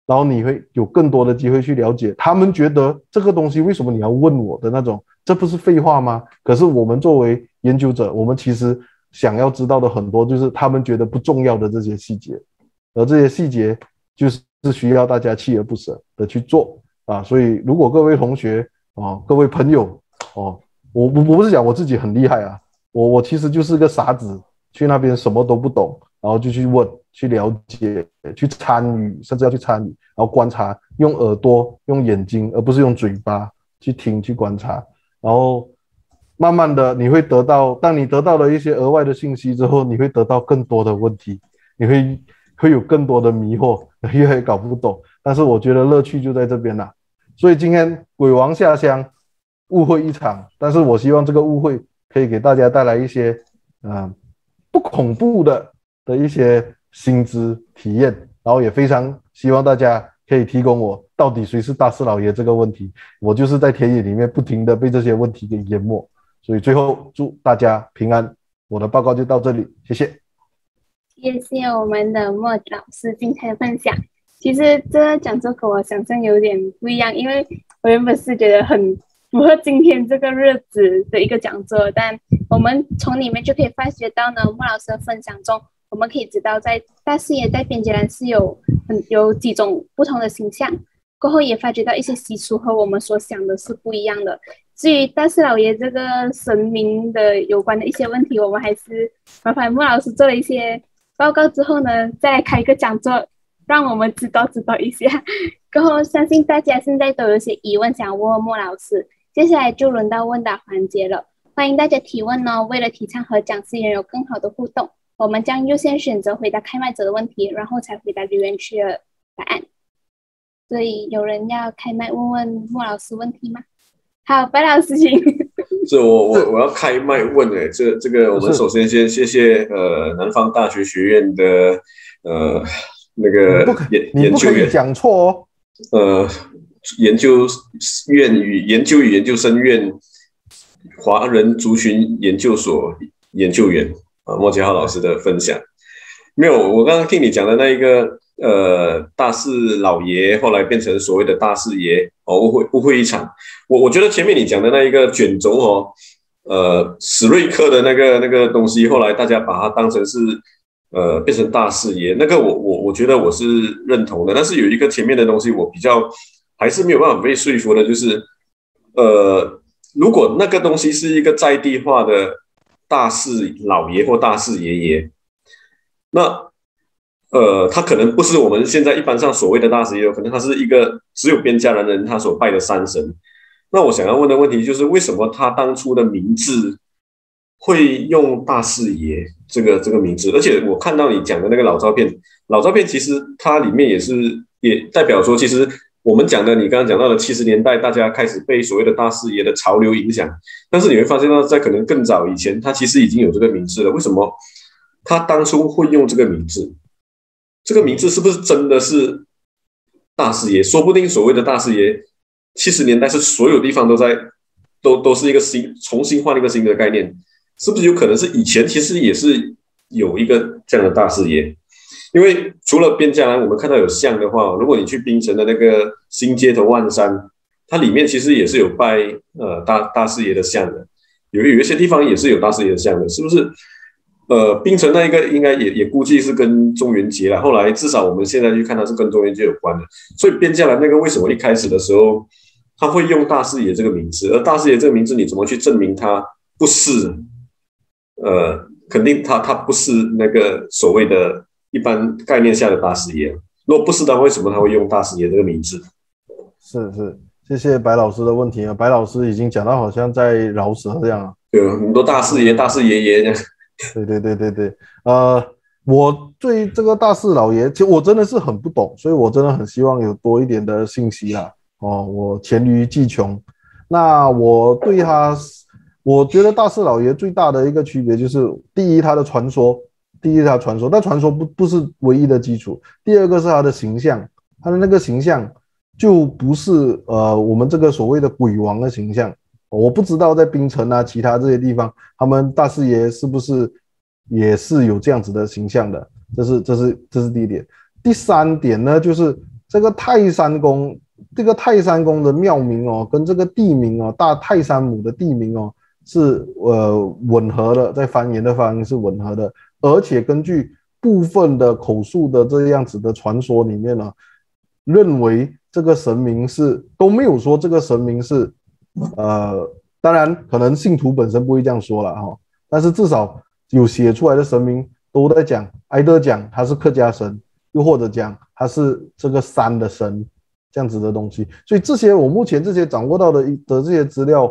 然后你会有更多的机会去了解他们觉得这个东西为什么你要问我的那种，这不是废话吗？可是我们作为研究者，我们其实想要知道的很多就是他们觉得不重要的这些细节，而这些细节就是需要大家锲而不舍的去做啊。所以如果各位同学各位朋友我不是讲我自己很厉害啊，我其实就是个傻子，去那边什么都不懂，然后就去问、去了解、去参与，甚至要去参与，然后观察，用耳朵、用眼睛，而不是用嘴巴去听、去观察，然后慢慢的你会得到，当你得到了一些额外的信息之后，你会得到更多的问题，你会有更多的迷惑，越来越搞不懂。但是我觉得乐趣就在这边啦。所以今天鬼王下乡，误会一场，但是我希望这个误会可以给大家带来一些不恐怖的一些新知体验，然后也非常希望大家可以提供我到底谁是大四老爷这个问题，我就是在田野里面不停的被这些问题给淹没。所以最后祝大家平安，我的报告就到这里，谢谢。 谢谢我们的莫老师精彩的分享。其实这个讲座跟我想象有点不一样，因为我原本是觉得很符合今天这个日子的一个讲座，但我们从里面就可以发觉到呢，莫老师的分享中，我们可以知道在大视野在边界栏是有几种不同的形象，过后也发觉到一些习俗和我们所想的是不一样的。至于大四老爷这个神明的有关的一些问题，我们还是麻烦莫老师做了一些报告之后呢，再来开一个讲座，让我们知道一下。过后相信大家现在都有些疑问想问莫老师，接下来就轮到问答环节了，欢迎大家提问哦。为了提倡和讲师员有更好的互动，我们将优先选择回答开麦者的问题，然后才回答留言区的答案。所以有人要开麦问问莫老师问题吗？好，白老师请。 是我要开麦问这个我们首先先谢谢南方大学学院的那个你不可以讲错哦。 研究院与研究生院华人族群研究所研究员莫杰浩老师的分享。没有，我刚刚听你讲的那一个大四老爷后来变成所谓的大四爷误会一场。我觉得前面你讲的那一个卷轴史瑞克的那个东西，后来大家把它当成是变成大四爷，那个我觉得我是认同的。但是有一个前面的东西我比较还是没有办法被说服的，就是如果那个东西是一个在地化的大四老爷或大四爷爷，那他可能不是我们现在一般上所谓的大四爷，可能他是一个只有边疆人他所拜的山神。那我想要问的问题就是，为什么他当初的名字会用大四爷这个名字？而且我看到你讲的那个老照片其实它里面也代表说，其实我们讲的你刚刚讲到的70年代，大家开始被所谓的大四爷的潮流影响，但是你会发现到在可能更早以前，他其实已经有这个名字了。为什么他当初会用这个名字？这个名字是不是真的是大四爷？说不定所谓的大四爷70年代是所有地方都是一个重新换一个新的概念，是不是有可能是以前其实也是有一个这样的大四爷？因为除了边疆栏我们看到有像的话，如果你去槟城的那个新街头万山，它里面其实也是有拜大四爷的像的，有一些地方也是有大四爷的像的，是不是？槟城那一个应该也估计是跟中元节啦，后来至少我们现在去看它是跟中元节有关的。所以边疆栏那个为什么一开始的时候他会用大四爷这个名字？而大四爷这个名字你怎么去证明他不是肯定他不是那个所谓的一般概念下的大四爷。如果不是的话，为什么他会用大四爷这个名字？ 是，谢谢白老师的问题啊。白老师已经讲到好像在饶舌这样啊。 对，很多大四爷、大四爷爷这样。 对，我对这个大四老爷，其实我真的是很不懂，所以我真的很希望有多一点的信息啦。我黔驴技穷。那我对他，我觉得大四老爷最大的一个区别就是，第一，他的传说，但传说不是唯一的基础。第二个是他的形象，他的那个形象就不是我们这个所谓的鬼王的形象。我不知道在槟城啊其他这些地方，他们大四爷是不是也是有这样子的形象的，这是第一点。第三点呢，就是这个泰山宫的庙名哦，跟这个地名哦，大泰山母的地名哦，是吻合的，在方言的发音是吻合的，而且根据部分的口述的这样子的传说里面呢，认为这个神明是都没有说这个神明是当然可能信徒本身不会这样说了哈，但是至少有写出来的神明都在讲，挨得讲他是客家神，又或者讲他是这个山的神这样子的东西，所以这些我目前这些掌握到的这些资料，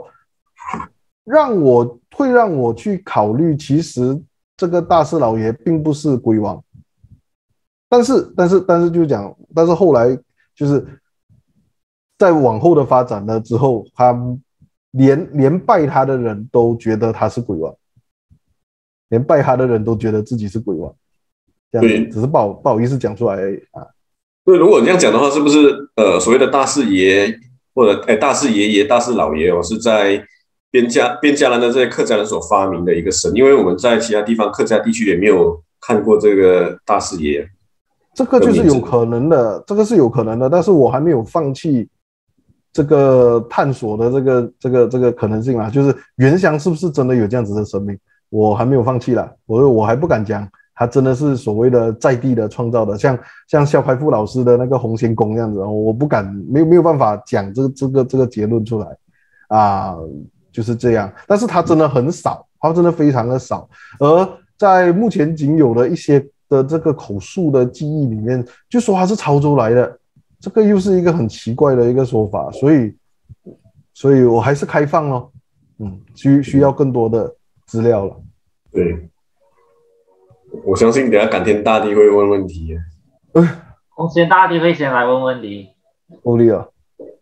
会让我去考虑，其实这个大士老爷并不是鬼王，但是就讲，但是后来就是在往后的发展了之后，他连拜他的人都觉得他是鬼王，连拜他的人都觉得自己是鬼王，这样子只是不好意思讲出来而已啊。 对，如果你这样讲的话，是不是所谓的大士爷或者大士爷爷、大士老爷哦，是在边加兰的这些客家人所发明的一个神？因为我们在其他地方客家地区也没有看过这个大士爷。 这个就是有可能的，这个是有可能的，但是我还没有放弃这个探索的这个可能性啦，就是原乡是不是真的有这样子的神明，我还没有放弃啦，我还不敢讲他真的是所谓的在地的创造的，像萧开复老师的那个洪仙宫这样子，我不敢没有办法讲这个结论出来啊，就是这样。但是它真的很少，它真的非常的少，而在目前仅有的一些的这个口述的记忆里面，就说它是潮州来的，这个又是一个很奇怪的一个说法，所以我还是开放咯，需要更多的资料了。 对，我相信等下感天大帝会问问题。 洪仙大帝会先来问问题。 欧力啊，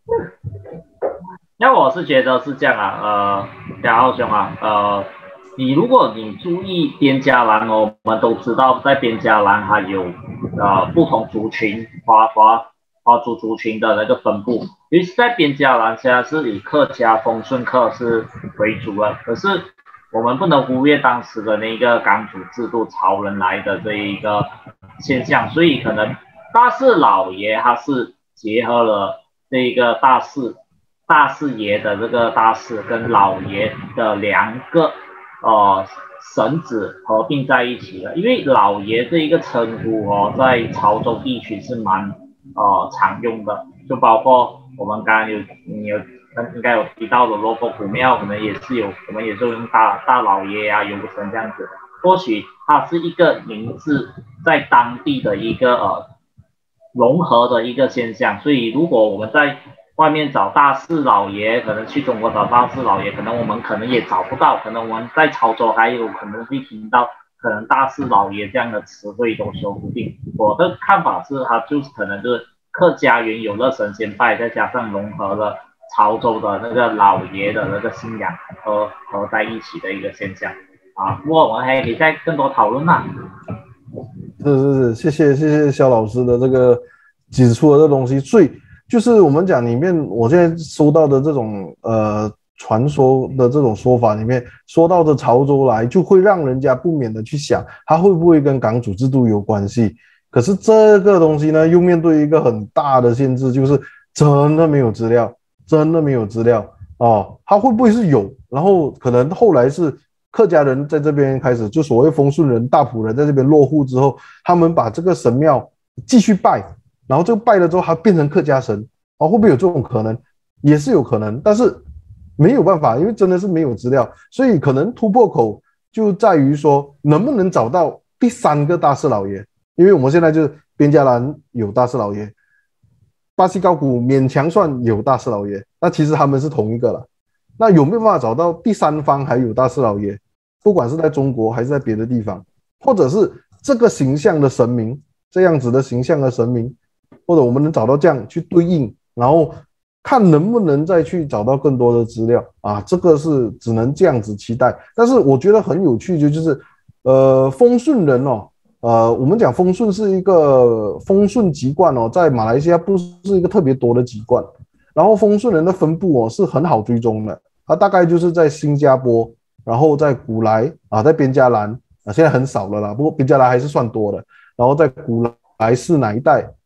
那我是觉得是这样啊，梁浩兄啊，如果你注意边加兰哦，我们都知道在边加兰还有不同族群华族族群的那个分布，尤其是在边加兰现在是以客家丰顺客是为主的，可是我们不能忽略当时的那个港主制度潮人来的这一个现象，所以可能大士老爷他是结合了这一个大士爷的这个大士跟老爷的两个神子合并在一起的，因为老爷这一个称呼在潮州地区是蛮常用的，就包括我们刚刚应该有提到的罗佛古庙，可能也是有，我们也是用大老爷啊、游神这样子，或许它是一个名字在当地的一个融合的一个现象，所以如果我们在外面找大士老爷，可能去中国找大士老爷，可能我们可能也找不到，可能我们在潮州还有可能会听到可能大士老爷这样的词汇都说不定。我的看法是，它就是可能就是客家原有的神仙拜，再加上融合了潮州的那个老爷的那个信仰合在一起的一个现象啊。不过我们还可以再更多讨论啊。 是，谢谢肖老师的这个指出的这东西，所以就是我们讲里面，我现在收到的这种传说的这种说法里面，说到的潮州来，就会让人家不免的去想，它会不会跟港主制度有关系？可是这个东西呢，又面对一个很大的限制，就是真的没有资料哦。它会不会是有？然后可能后来是客家人在这边开始，就所谓丰顺人、大埔人在这边落户之后，他们把这个神庙继续拜，然后这个拜了之后，它变成客家神会不会有这种可能？也是有可能，但是没有办法，因为真的是没有资料，所以可能突破口就在于说，能不能找到第三个大士老爷？因为我们现在就是边加兰有大士老爷，巴西高古勉强算有大士老爷，那其实他们是同一个了。那有没有办法找到第三方还有大士老爷？不管是在中国还是在别的地方，或者是这个形象的神明，这样子的形象的神明，或者我们能找到这样去对应，然后看能不能再去找到更多的资料啊，这个是只能这样子期待。但是我觉得很有趣，就是丰顺人我们讲丰顺是一个丰顺籍贯在马来西亚不是一个特别多的籍贯，然后丰顺人的分布是很好追踪的，它大概就是在新加坡，然后在古来在边加兰现在很少了啦，不过边加兰还是算多的，然后在古来市哪一带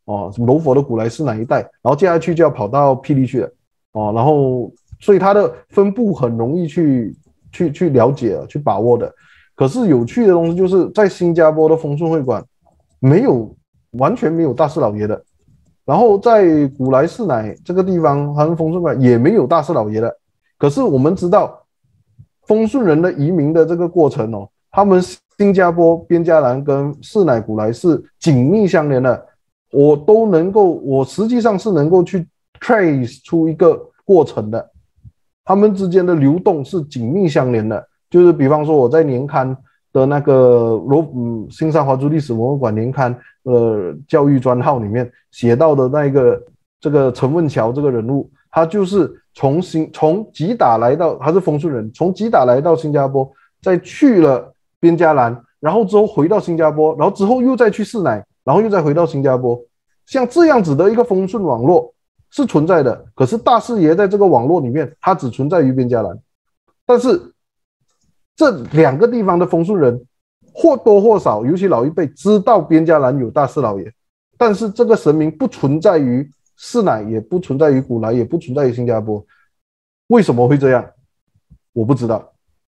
哦，什么柔佛的古来寺哪一带，然后接下去就要跑到霹雳去了哦，然后所以它的分布很容易去了解去把握的。可是有趣的东西就是在新加坡的丰顺会馆完全没有大士老爷的，然后在古来寺乃这个地方，他们丰顺会馆也没有大士老爷的。可是我们知道丰顺人的移民的这个过程哦，他们新加坡边加兰跟士乃古来是紧密相连的，我实际上是能够去 trace 出一个过程的，他们之间的流动是紧密相连的。就是比方说我在年刊的那个新沙华州历史文物馆年刊教育专号里面写到的那个这个陈问桥这个人物，他就是从吉打来到，他是丰顺人，从吉打来到新加坡，再去了边加兰，然后之后回到新加坡，然后之后又再去士乃，然后又再回到新加坡，像这样子的一个丰顺网络是存在的。可是大士爷在这个网络里面，他只存在于边加兰，但是这两个地方的丰顺人或多或少，尤其老一辈知道边加兰有大士老爷，但是这个神明不存在于士乃，也不存在于古来，也不存在于新加坡。为什么会这样？我不知道。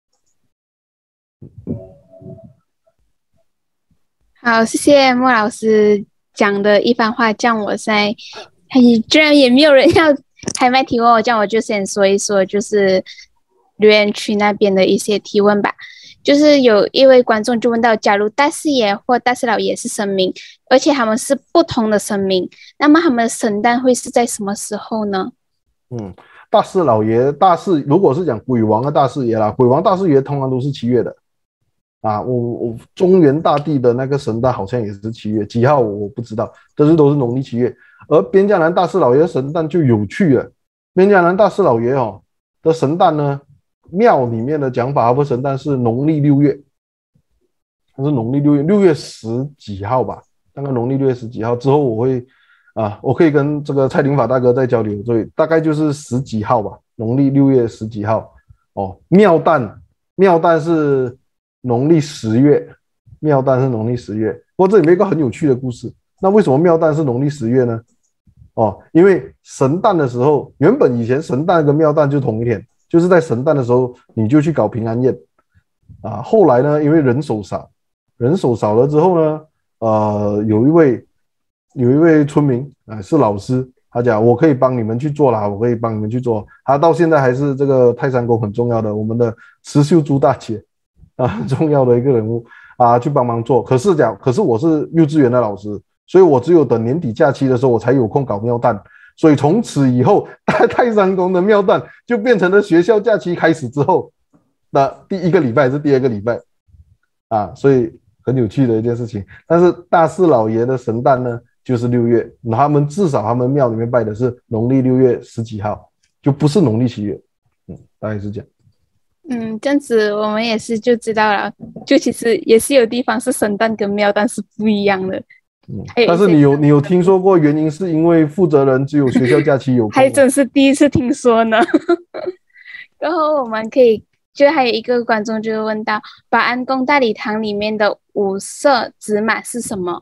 好，谢谢莫老师讲的一番话，这样我现在居然也没有人要开麦提问我，这样我就先说一说，就是留言区那边的一些提问吧。就是有一位观众就问到，假如大士爷或大士老爷是神明，而且他们是不同的神明，那么他们的神诞会是在什么时候呢？ 大士老爷如果是讲鬼王的大士爷啦，鬼王大士爷通常都是7月的啊。我中原大地的那个神诞好像也是7月几号我不知道，但是都是农历7月。而边加兰大士老爷的神诞就有趣了，边加兰大士老爷的神诞呢，庙里面的讲法，他的神诞是农历6月，它是农历6月10几号吧，大概农历6月10几号之后我可以跟这个蔡林法大哥再交流，所以大概就是10几号吧，农历6月10几号哦。庙诞是农历10月，庙诞是农历10月。不过这里面有一个很有趣的故事，那为什么庙诞是农历10月呢？因为神诞的时候，原本以前神诞跟庙诞就同一天，就是在神诞的时候你就去搞平安宴啊。后来呢，因为人手少了之后呢，有一位村民是老师，他讲我可以帮你们去做啦，我可以帮你们去做。他到现在还是这个泰山宫很重要的我们的慈秀珠大姐很重要的一个人物去帮忙做。可是我是幼稚园的老师，所以我只有等年底假期的时候我才有空搞庙诞。所以从此以后，泰山宫的庙诞就变成了学校假期开始之后的第1个礼拜还是第2个礼拜所以很有趣的一件事情。但是大士老爷的神诞呢，就是6月，至少他们庙里面拜的是农历6月10几号，就不是农历7月。大概是这样。 这样子我们也是就知道了，就其实也是有地方是神诞跟庙诞是不一样的。 但是你有听说过原因是因为负责人只有学校假期有空？ 还真是第一次听说呢。然后我们可以就还有一个观众就问到，保安宫大礼堂里面的五色纸马是什么？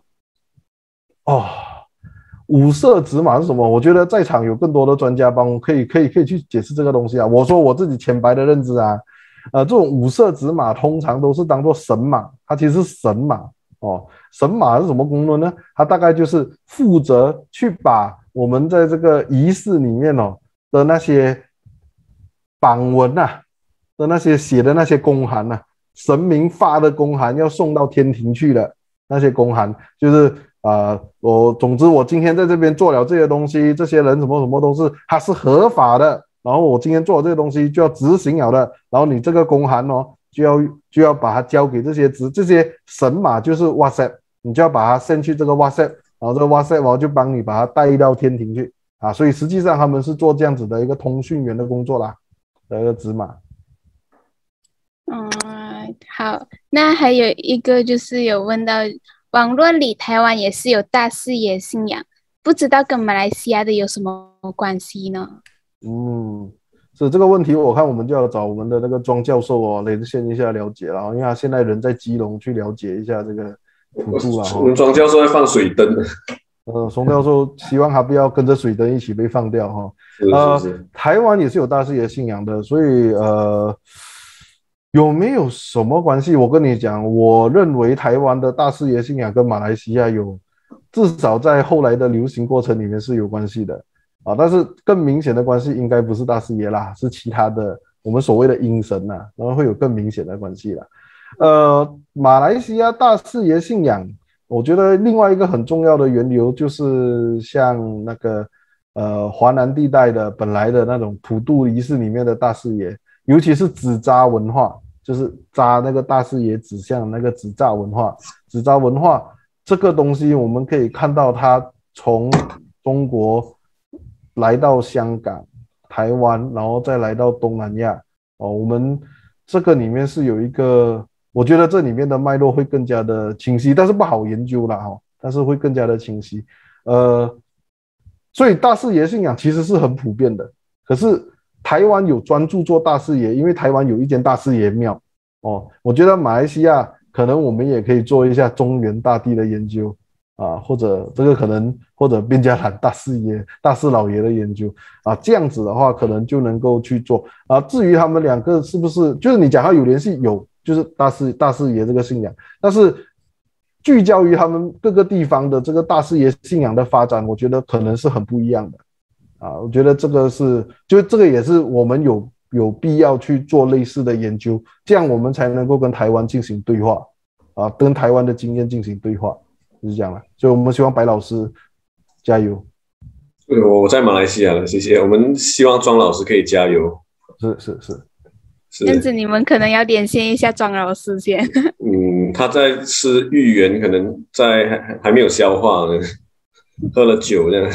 五色纸马是什么？我觉得在场有更多的专家帮我可以去解释这个东西啊。我说我自己浅白的认知这种五色纸马通常都是当做神马，它其实是神马神马是什么功能呢？它大概就是负责去把我们在这个仪式里面的那些榜文的那些写的那些公函神明发的公函要送到天庭去的那些公函，就是总之我今天在这边做了这些东西，这些人什么什么都是它是合法的，然后我今天做的这些东西就要执行了的，然后你这个公函就要把它交给这些神马，就是 WhatsApp， 你就要把它 send 去这个 WhatsApp， 然后这个 WhatsApp 就帮你把它带到天庭去所以实际上他们是做这样子的一个通讯员的工作啦，的一个纸马。 好，那还有一个就是有问到，网络里台湾也是有大士爷信仰，不知道跟马来西亚的有什么关系呢？ 是这个问题，我看我们就要找我们的那个庄教授连线一下了解了，因为他现在人在基隆，去了解一下这个辅助了。 我们庄教授在放水灯。 宋教授希望他不要跟着水灯一起被放掉哈。台湾也是有大视野信仰的，所以有没有什么关系？我跟你讲，我认为台湾的大视野信仰跟马来西亚至少在后来的流行过程里面是有关系的啊。但是更明显的关系应该不是大视野啦，是其他的我们所谓的阴神呐，然后会有更明显的关系啦。马来西亚大视野信仰，我觉得另外一个很重要的源流就是像那个华南地带的本来的那种普渡仪式里面的大视野，尤其是纸扎文化，就是扎那个大视野指向那个纸扎文化。纸扎文化这个东西我们可以看到它从中国来到香港、台湾，然后再来到东南亚我们这个里面是有一个，我觉得这里面的脉络会更加的清晰，但是不好研究啦但是会更加的清晰。所以大视野信仰其实是很普遍的，可是台湾有专注做大视野，因为台湾有一间大视野庙我觉得马来西亚可能我们也可以做一下中原大地的研究或者这个可能或者边加兰大视老爷的研究这样子的话可能就能够去做至于他们两个是不是就是你讲他有联系，有，就是大视野这个信仰，但是聚焦于他们各个地方的这个大视野信仰的发展，我觉得可能是很不一样的我觉得这个是，就这个也是我们有必要去做类似的研究，这样我们才能够跟台湾进行对话跟台湾的经验进行对话，就是这样了。所以我们希望白老师加油。 我在马来西亚了，谢谢。我们希望庄老师可以加油。 是。 这样子你们可能要连线一下庄老师先。 他在吃芋圆，可能还没有消化呢，喝了酒这样。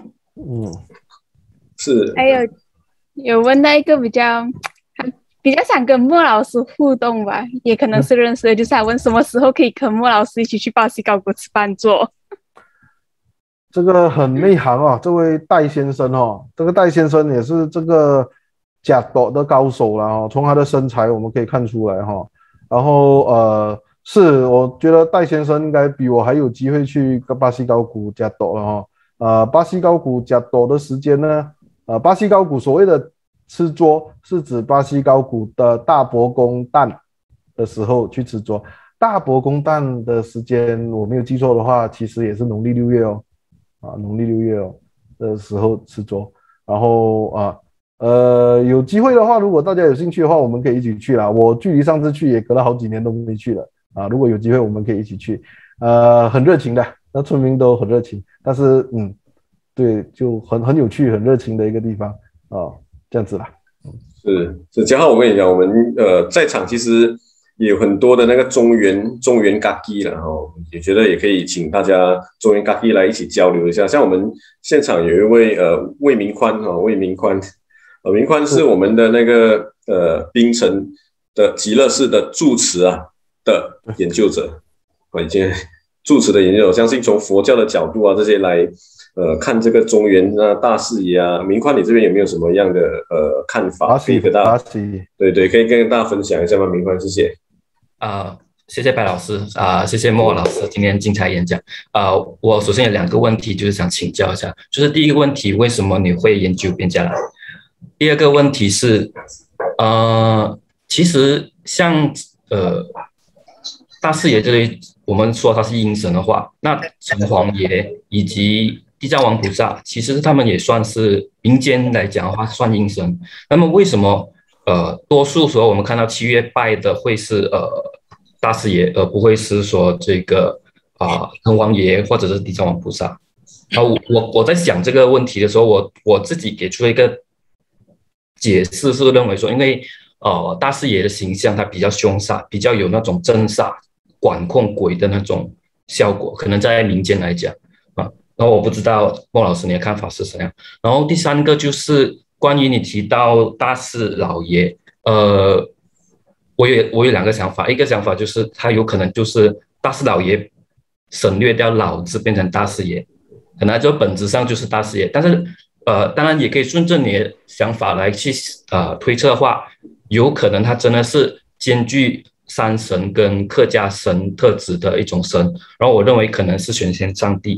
是。 还有问到一个比较想跟莫老师互动吧，也可能是认识的，就是想问什么时候可以跟莫老师一起去巴西高谷吃饭做。 这个很内行这位戴先生这个戴先生也是这个假斗的高手了从他的身材我们可以看出来然后是我觉得戴先生应该比我还有机会去巴西高谷假斗了巴西高谷假斗的时间呢巴西高谷所谓的吃桌是指巴西高谷的大伯公诞的时候去吃桌，大伯公诞的时间我没有记错的话其实也是农历6月农历6月的时候吃桌，然后有机会的话如果大家有兴趣的话我们可以一起去啦，我距离上次去也隔了好几年都没去了如果有机会我们可以一起去很热情的，那村民都很热情，但是对，就很有趣很热情的一个地方这样子啦。 是嘉浩，我跟你讲，我们在场其实也有很多的那个中原咖喱了也觉得也可以请大家中原咖喱来一起交流一下。像我们现场有一位魏明宽明宽是我们的那个槟城的极乐寺的住持的研究者已经住持的研究者，相信从佛教的角度这些来看这个中原大视野明宽，你这边有没有什么样的看法？可以跟大家对，可以跟大家分享一下吗？明宽，谢谢。 谢谢白老师谢谢莫老师今天精彩演讲我首先有2个问题，就是想请教一下，就是第一个问题，为什么你会研究边加兰？第二个问题是其实像大视野这类我们说它是阴神的话，那城隍爷以及地藏王菩萨其实他们也算是民间来讲的话算阴神，那么为什么多数时候我们看到7月拜的会是大视野，而不会是说这个城隍爷或者是地藏王菩萨我在想这个问题的时候，我自己给出了一个解释，是认为说因为大视野的形象它比较凶煞，比较有那种镇煞管控鬼的那种效果，可能在民间来讲然后我不知道莫老师你的看法是什么样。然后第3个就是关于你提到大视老爷我有2个想法，一个想法就是他有可能就是大视老爷省略掉老字变成大视野，可能就本质上就是大视野，但是当然也可以顺着你的想法来去推测的话，有可能他真的是兼具山神跟客家神特质的一种神，然后我认为可能是玄天上帝，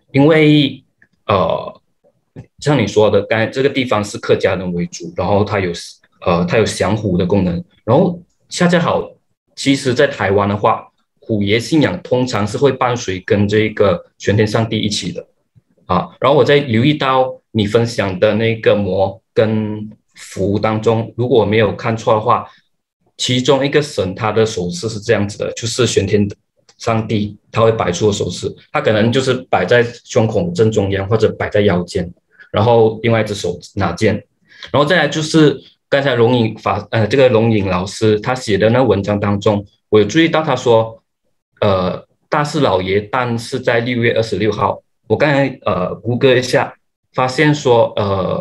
因为像你说的，刚才这个地方是客家人为主，然后它有降虎的功能，然后恰恰好，其实在台湾的话，虎爷信仰通常是会伴随跟这个玄天上帝一起的啊。然后我在留意到你分享的那个魔跟符当中，如果我没有看错的话，其中一个神他的手势是这样子的，就是玄天上帝他会摆出的手势，他可能就是摆在胸口正中央，或者摆在腰间，然后另外一只手拿剑，然后再来就是刚才这个龙颖老师他写的那文章当中，我有注意到他说，大士老爷诞是在6月26号，我刚才谷歌一下，发现说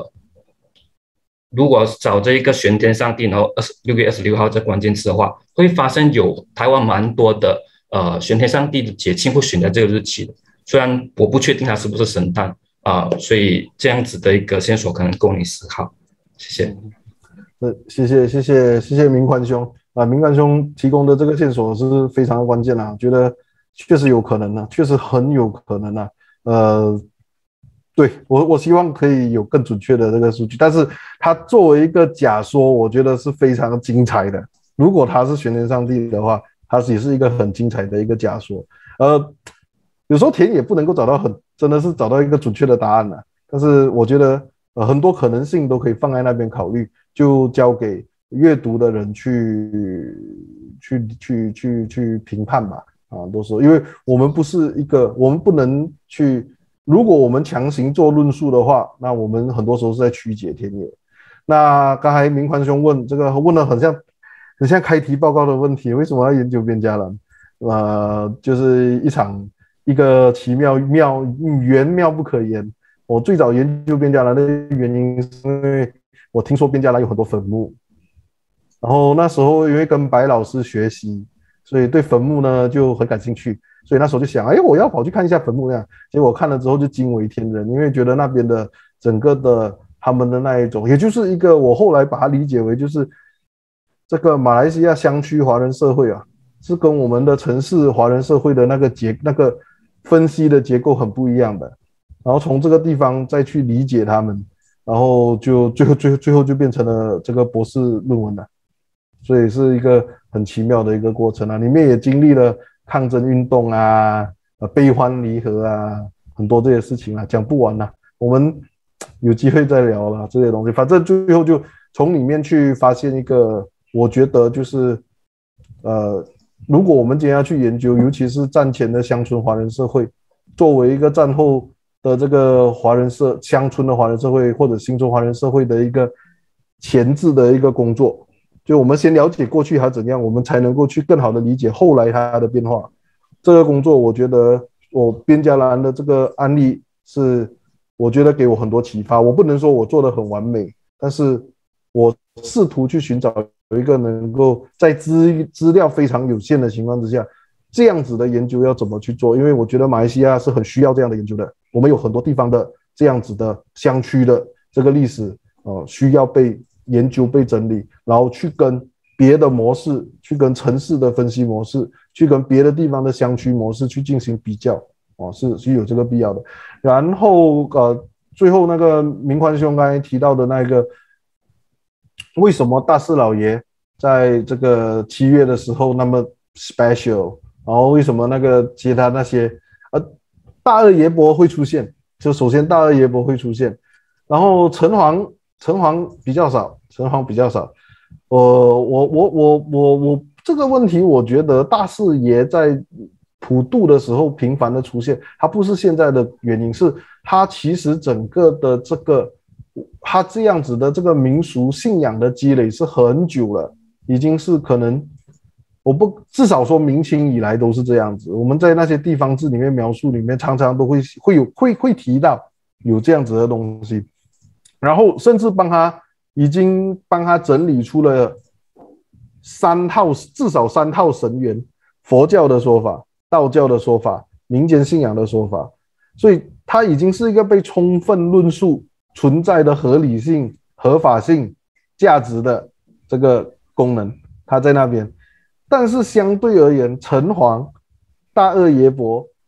如果找这一个玄天上帝，然后6月26号这关键词的话，会发现有台湾蛮多的玄天上帝的节庆会选在这个日期的，虽然我不确定它是不是神诞所以这样子的一个线索可能够你思考，谢谢。 谢谢明宽兄明宽兄提供的这个线索是非常的关键啦，觉得确实有可能啊，确实很有可能啊。对，我希望可以有更准确的这个数据，但是它作为一个假说，我觉得是非常精彩的。如果他是玄天上帝的话，它也是一个很精彩的一个假说。有时候田野不能够真的是找到一个准确的答案了，但是我觉得很多可能性都可以放在那边考虑，就交给阅读的人去评判吧。都说，因为我们不能去。如果我们强行做论述的话，那我们很多时候是在曲解田野。那刚才明宽兄问了很像开题报告的问题，为什么要研究边家兰？就是一个奇妙妙不可言。我最早研究边家兰的原因是因为我听说边家兰有很多坟墓，然后那时候因为跟白老师学习，所以对坟墓呢就很感兴趣。所以那时候就想，我要跑去看一下坟墓那样。结果看了之后就惊为天人，因为觉得那边的整个的他们的那一种，也就是一个我后来把它理解为就是这个马来西亚乡区华人社会是跟我们的城市华人社会的那个分析的结构很不一样的。然后从这个地方再去理解他们，然后就最后就变成了这个博士论文了。所以是一个很奇妙的一个过程里面也经历了抗争运动悲欢离合很多这些事情讲不完我们有机会再聊了这些东西。反正最后就从里面去发现一个，我觉得就是如果我们今天要去研究，尤其是战前的乡村华人社会，作为一个战后的这个乡村的华人社会或者新村华人社会的一个前置的一个工作。就我们先了解过去它怎样，我们才能够去更好的理解后来它的变化。这个工作我觉得边家兰的这个案例是我觉得给我很多启发。我不能说我做得很完美，但是我试图去寻找有一个能够在资料非常有限的情况之下，这样子的研究要怎么去做。因为我觉得马来西亚是很需要这样的研究的，我们有很多地方的这样子的乡区的这个历史需要被研究被整理，然后去跟别的模式，去跟城市的分析模式，去跟别的地方的乡区模式去进行比较是有这个必要的。然后最后那个明宽兄刚才提到的那个，为什么大士老爷在这个7月的时候那么 special， 然后为什么那个其他那些大二爷伯会出现，就首先大二爷伯会出现，然后城隍比较少。我这个问题，我觉得大士爷在普渡的时候频繁的出现，它不是现在的原因，是它其实整个的这个它这样子的这个民俗信仰的积累是很久了，已经是可能至少说明清以来都是这样子。我们在那些地方志里面描述里面，常常都会提到有这样子的东西。然后甚至已经帮他整理出了至少3套神元，佛教的说法、道教的说法、民间信仰的说法，所以它已经是一个被充分论述存在的合理性、合法性、价值的这个功能，它在那边。但是相对而言，城隍、大二爷伯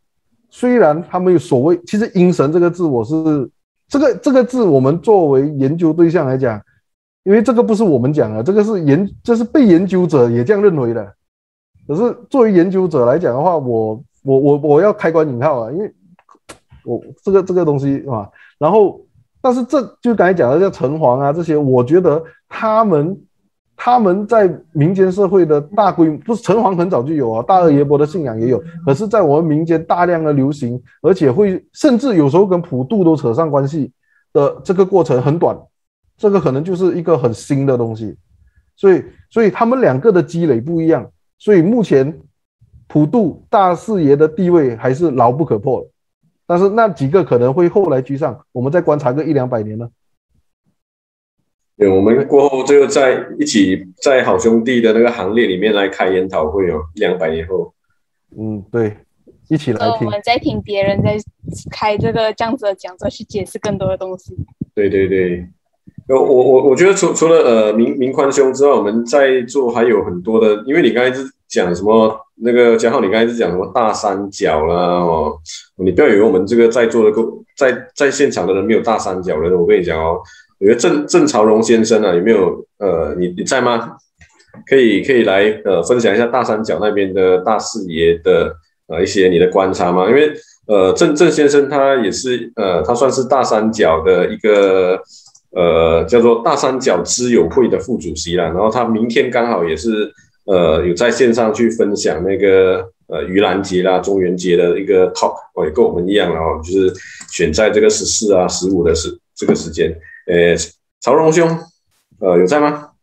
虽然他们有所谓，其实阴神这个字，我是这个字，我们作为研究对象来讲，因为这个不是我们讲的，这是被研究者也这样认为的。可是作为研究者来讲的话，我要开关引号啊，因为我这个东西啊，然后但是这就刚才讲的叫城隍啊这些，我觉得他们在民间社会的大规模，不是城隍很早就有啊，大二爷伯的信仰也有，可是在我们民间大量的流行，而且会甚至有时候跟普渡都扯上关系的这个过程很短，这个可能就是一个很新的东西，所以他们两个的积累不一样，所以目前普渡大四爷的地位还是牢不可破的，但是那几个可能会后来居上，我们再观察个100-200年呢。 对，我们过后就一起在好兄弟的那个行列里面来开研讨会哦，200年后。 对，一起来听。 我们在听别人在开这样子的讲座，去解释更多的东西。 对，我觉得除了明宽兄之外，我们在做还有很多的，因为你刚才是讲什么那个嘉浩，你刚才是讲什么大三角啦哦，你不要以为我们这个在座的在现场的人没有大三角人，我跟你讲哦。我觉得郑朝荣先生啊，有没有你在吗？可以来分享一下大三角那边的大四爷的一些你的观察吗？因为郑先生他也是他算是大三角的一个叫做大三角知友会的副主席啦，然后他明天刚好也是有在线上去分享那个盂兰节啦、中元节的一个 talk， 也跟我们一样，然后就是选在这个14啊、15的这个时间。曹荣兄，有在吗？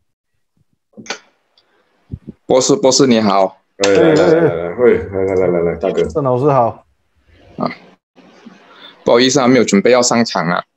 波士你好， 来，大哥， 郑老师好。 不好意思啊，没有准备要上场啊。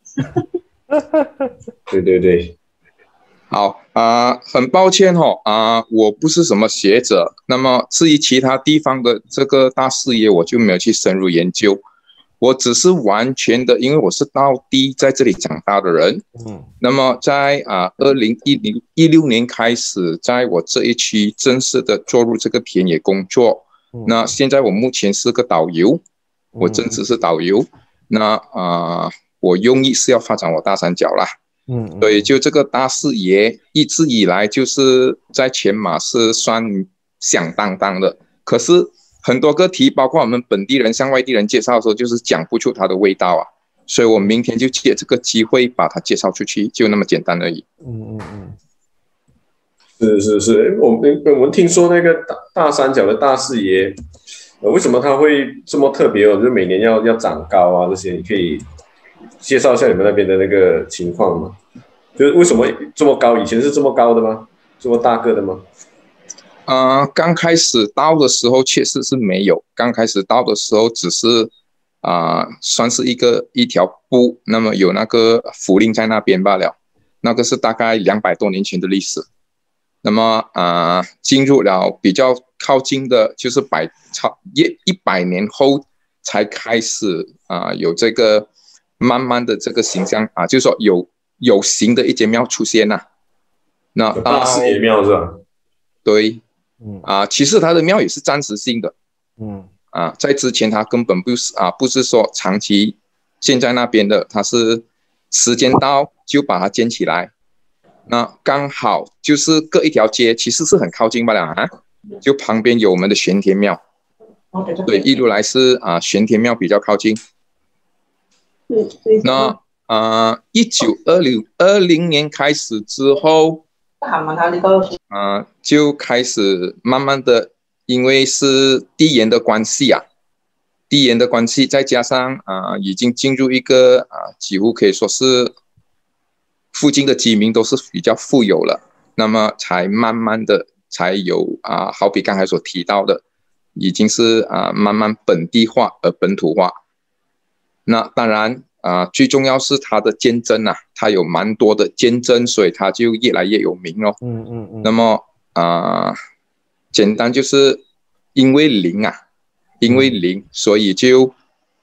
对， 好很抱歉我不是什么学者，那么至于其他地方的这个大事业，我就没有去深入研究。我只是完全的，因为我是道地在这里长大的人，那么在2016年开始，在我这一区正式的做入这个田野工作。那现在我目前是个导游，我正职是导游。那我用意是要发展我大三角啦。所以就这个大四爷一直以来就是在前马是算响当当的，可是很多个题，包括我们本地人向外地人介绍的时候，就是讲不出它的味道啊，所以我明天就借这个机会把它介绍出去，就那么简单而已。 是，我们听说那个大三角的大四爷，为什么他会这么特别哦？就是每年要长高啊，这些你可以介绍一下你们那边的那个情况吗？就是为什么这么高？以前是这么高的吗？这么大个的吗？ 刚开始到的时候确实是没有，刚开始到的时候只是算是一条布，那么有那个符令在那边罢了，那个是大概200多年前的历史。那么进入了比较靠近的，就是100年后才开始有这个慢慢的这个形象就是说有形的一间庙出现了。那大四爷庙是吧？ 对。其实他的庙也是暂时性的，在之前他根本不是说长期建在那边的，他是时间到就把它建起来，那刚好就是隔一条街，其实是很靠近罢了就旁边有我们的玄天庙，对，一路来是玄天庙比较靠近。那1920年开始之后。就开始慢慢的，因为是地缘的关系再加上已经进入一个几乎可以说是附近的居民都是比较富有了，那么才慢慢的才有好比刚才所提到的，已经是慢慢本地化而本土化。那当然最重要是他的坚贞他有蛮多的坚贞，所以他就越来越有名咯。那么简单就是因为灵所以就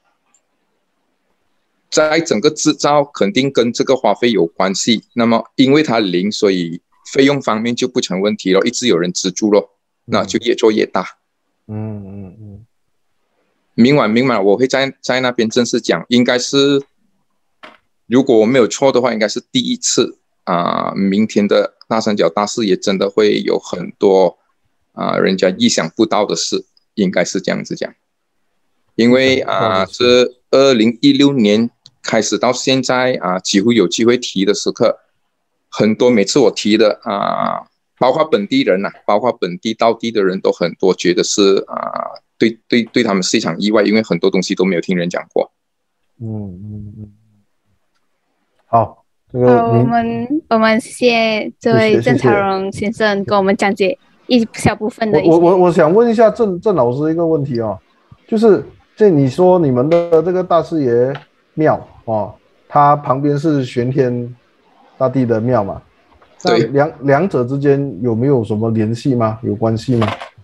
在整个制造肯定跟这个花费有关系。那么因为它灵，所以费用方面就不成问题了，一直有人资助咯，那就越做越大。 明晚我会在那边正式讲，应该是如果我没有错的话，应该是第一次明天的大三角大视野真的会有很多人家意想不到的事，应该是这样子讲。因为这2016年开始到现在几乎有机会提的时刻很多，每次我提的包括本地人包括本地到地的人都很多，觉得是对他们是一场意外，因为很多东西都没有听人讲过。 好，这个我们谢谢这位郑朝荣先生跟我们讲解一小部分的。 我想问一下郑老师一个问题就是这你说你们的这个大士爷庙它旁边是玄天大帝的庙嘛？ 对， 两者之间有没有什么联系吗？有关系吗？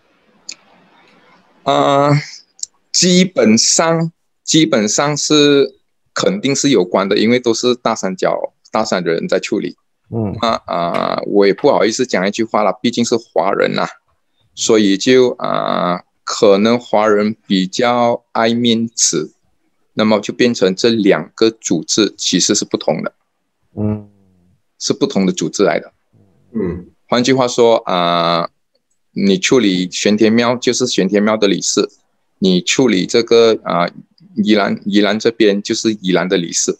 基本上是肯定是有关的，因为都是大三的人在处理。我也不好意思讲一句话了，毕竟是华人所以就可能华人比较爱面子，那么就变成这两个组织其实是不同的。是不同的组织来的。换句话说你处理玄天庙就是玄天庙的理事，你处理这个宜兰这边就是宜兰的理事。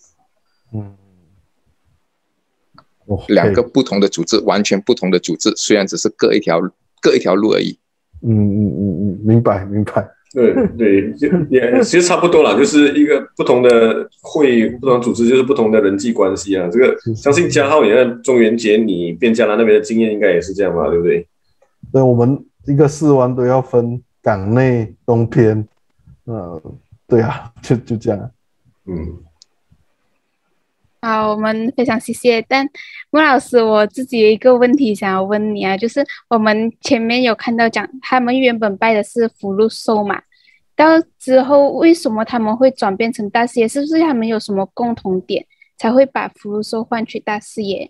两个不同的组织，完全不同的组织，虽然只是各一条路而已。 明白。 对，其实差不多啦，就是一个不同的会，不同的组织，就是不同的人际关系这个相信嘉浩，你看中元节你边嘉南那边的经验应该也是这样吧，对不对？ 对，我们一个4湾都要分港内东偏，对就这样。 好，我们非常谢谢。但莫老师，我自己有一个问题想要问你就是我们前面有看到讲，他们原本拜的是福禄寿嘛，到之后为什么他们会转变成大士爷？是不是他们有什么共同点，才会把福禄寿换去大士爷？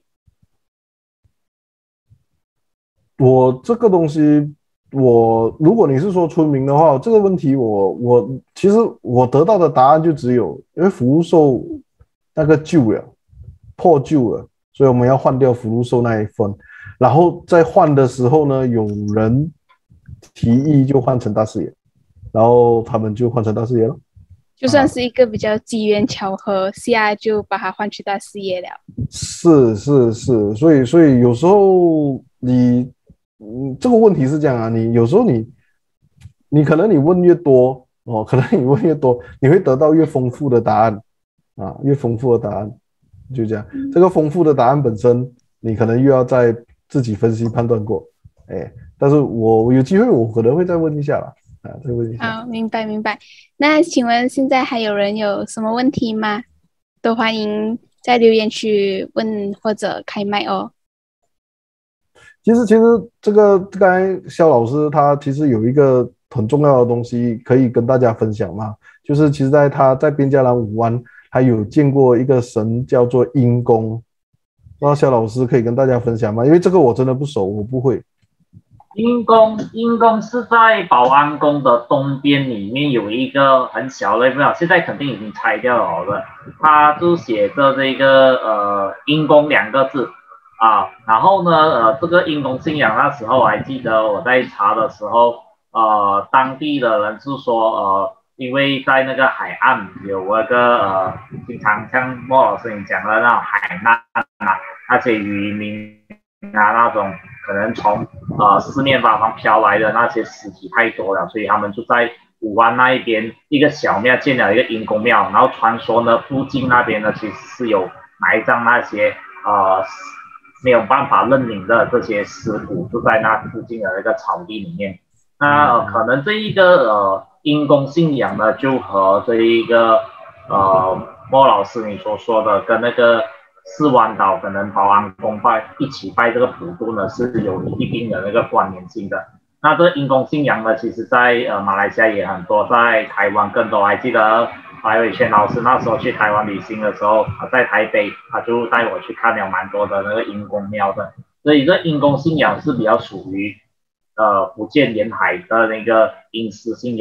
我这个东西，如果你是说村民的话，这个问题其实我得到的答案就只有，因为福禄寿那个破旧了，所以我们要换掉福禄寿那一份，然后在换的时候呢，有人提议就换成大士爷，然后他们就换成大士爷了。 就算是一个比较机缘巧合下，就把它换去大士爷了。 是，所以有时候这个问题是这样你有时候你可能你问越多你会得到越丰富的答案越丰富的答案，就这样。这个丰富的答案本身，你可能又要再自己分析判断过。但是我有机会，我可能会再问一下啦。再问一下。 好，明白。那请问现在还有人有什么问题吗？都欢迎在留言区问或者开麦其实这个刚才肖老师他其实有一个很重要的东西可以跟大家分享嘛，就是其实他在边嘉南5湾还有见过一个神叫做阴公，不知道肖老师可以跟大家分享吗？因为这个我真的不熟，我不会。 阴公是在保安宫的东边，里面有一个很小的庙，现在肯定已经拆掉了的。它就写着这个阴公2个字然后呢这个阴公信仰那时候我还记得我在查的时候当地的人是说因为在那个海岸有那个经常像莫老师你讲的那种海难那些渔民那种可能从四面八方飘来的那些尸体太多了，所以他们就在5湾那一边一个小庙建了一个阴公庙，然后传说呢附近那边呢其实是有埋葬那些没有办法认领的这些尸骨，就在那附近的那个草地里面。那可能这一个阴公信仰呢，就和这一个莫老师你所说的跟那个4湾岛可能保安宫一起拜这个普渡呢，是有一定的那个关联性的。那这个阴公信仰呢，其实在马来西亚也很多，在台湾更多。还记得白伟轩老师那时候去台湾旅行的时候，在台北他就带我去看了蛮多的那个阴公庙的。所以这阴公信仰是比较属于福建沿海的那个阴司信仰。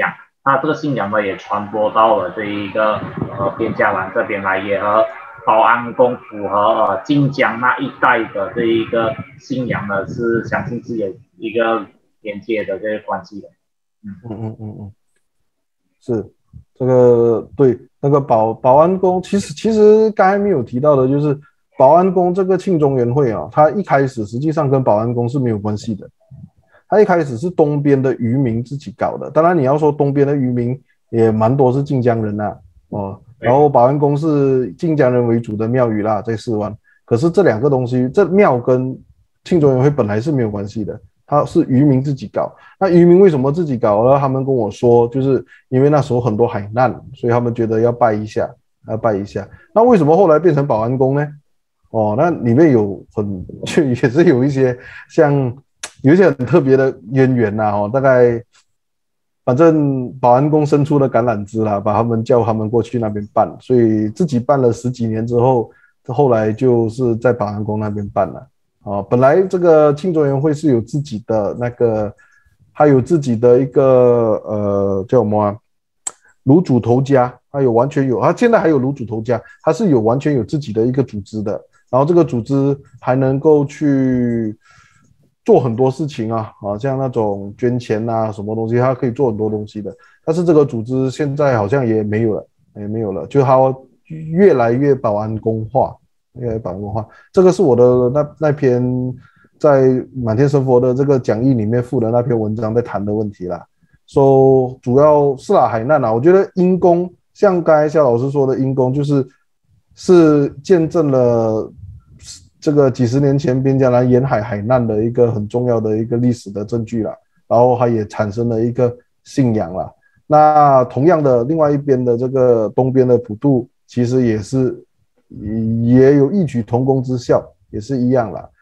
那这个信仰呢也传播到了这一个边加兰这边来，也和保安宫符合晋江那一带的这一个信仰呢是相信是有一个连接的这个关系的。 是这个对那个保安宫，其实刚才没有提到的就是保安宫这个庆中原会啊，它一开始实际上跟保安宫是没有关系的。他一开始是东边的渔民自己搞的，当然你要说东边的渔民也蛮多是晋江人啊，然后保安宫是晋江人为主的庙宇啦，在4湾。可是这两个东西，这庙跟庆中原会本来是没有关系的，它是渔民自己搞。那渔民为什么自己搞呢？他们跟我说，就是因为那时候很多海难，所以他们觉得要拜一下。那为什么后来变成保安宫呢？那里面就也是有一些像。有一些很特别的渊源呐，大概反正保安宫伸出了橄榄枝啦，叫他们过去那边办，所以自己办了10几年之后，后来就是在保安宫那边办了。本来这个庆中原会是有自己的那个，还有自己的一个叫什么啊，卤煮头家，它现在还有卤煮头家，它是完全有自己的一个组织的，然后这个组织还能够去。做很多事情像那种捐钱啊，什么东西，他可以做很多东西的。但是这个组织现在好像也没有了，就它越来越保安宫化，这个是我的那篇在满天神佛的这个讲义里面附的那篇文章在谈的问题啦。主要是海难我觉得阴宫，像刚才夏老师说的阴宫，是见证了。这个几十年前边加兰沿海海难的一个很重要的一个历史的证据啦，然后它也产生了一个信仰啦。那同样的，另外一边的这个东边的普渡，其实也有异曲同工之效，也是一样啦。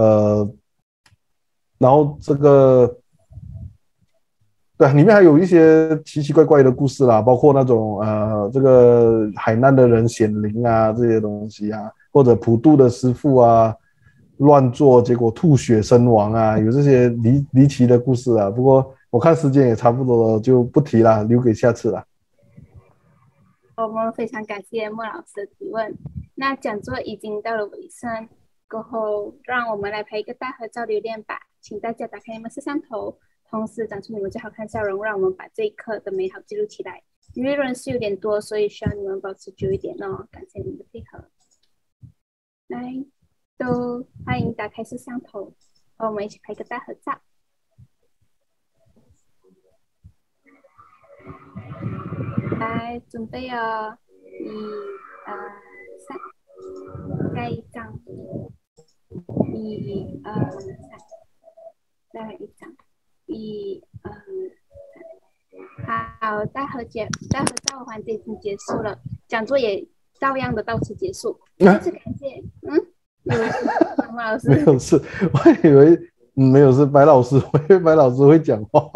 然后这个对里面还有一些奇奇怪怪的故事啦，包括那种这个海难的人显灵啊这些东西啊。或者普渡的师傅啊，乱做结果吐血身亡啊，有这些离奇的故事啊。不过我看时间也差不多了，就不提了，留给下次了。 我们非常感谢莫老师的提问。那讲座已经到了尾声，过后让我们来拍一个大合照留念吧。请大家打开你们摄像头，同时长出你们最好看笑容，让我们把这一刻的美好记录起来。因为人是有点多，所以需要你们保持久一点哦。感谢你们的配合。来，都欢迎打开摄像头，和我们一起拍个大合照。来，准备哦，1、2、3，再一张，1、2、3，再一张，1、2、3。好，大合照环节已经结束了，讲座也照样的到此结束。再次感谢，马老师。没有事， 我以为没有事，白老师，我以为白老师会讲话。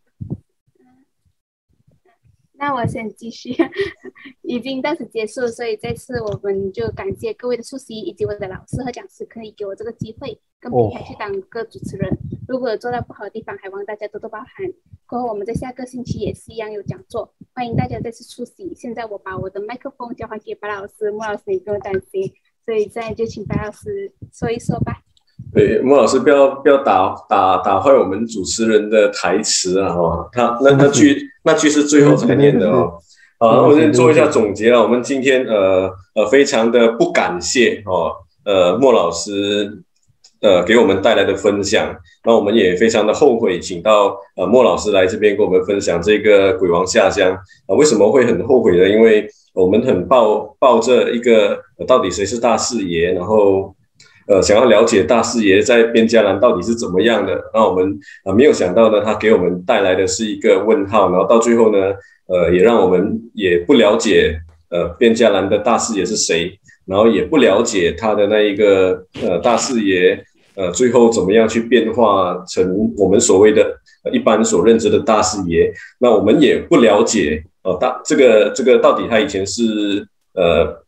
那我先继续，已经到此结束，所以这次我们就感谢各位的出席，以及我的老师和讲师可以给我这个机会跟平台去当个主持人。如果有做到不好的地方，还望大家多多包涵。过后我们在下个星期也是一样有讲座，欢迎大家再次出席。现在我把我的麦克风交还给白老师，莫老师你不用担心，所以现在就请白老师说一说吧。 对，莫老师不要打坏我们主持人的台词啊！他那句是最后才念的哦。我先做一下总结了。我们今天非常的不感谢莫老师给我们带来的分享，那我们也非常的后悔，请到莫老师来这边跟我们分享这个鬼王下乡为什么会很后悔呢？因为我们很抱着一个到底谁是大士爷，然后想要了解大士爷在边加兰到底是怎么样的，那我们没有想到呢，他给我们带来的是一个问号，然后到最后呢，也让我们也不了解边加兰的大士爷是谁，然后也不了解他的那一个大士爷最后怎么样去变化成我们所谓的一般所认知的大士爷，那我们也不了解这个到底他以前是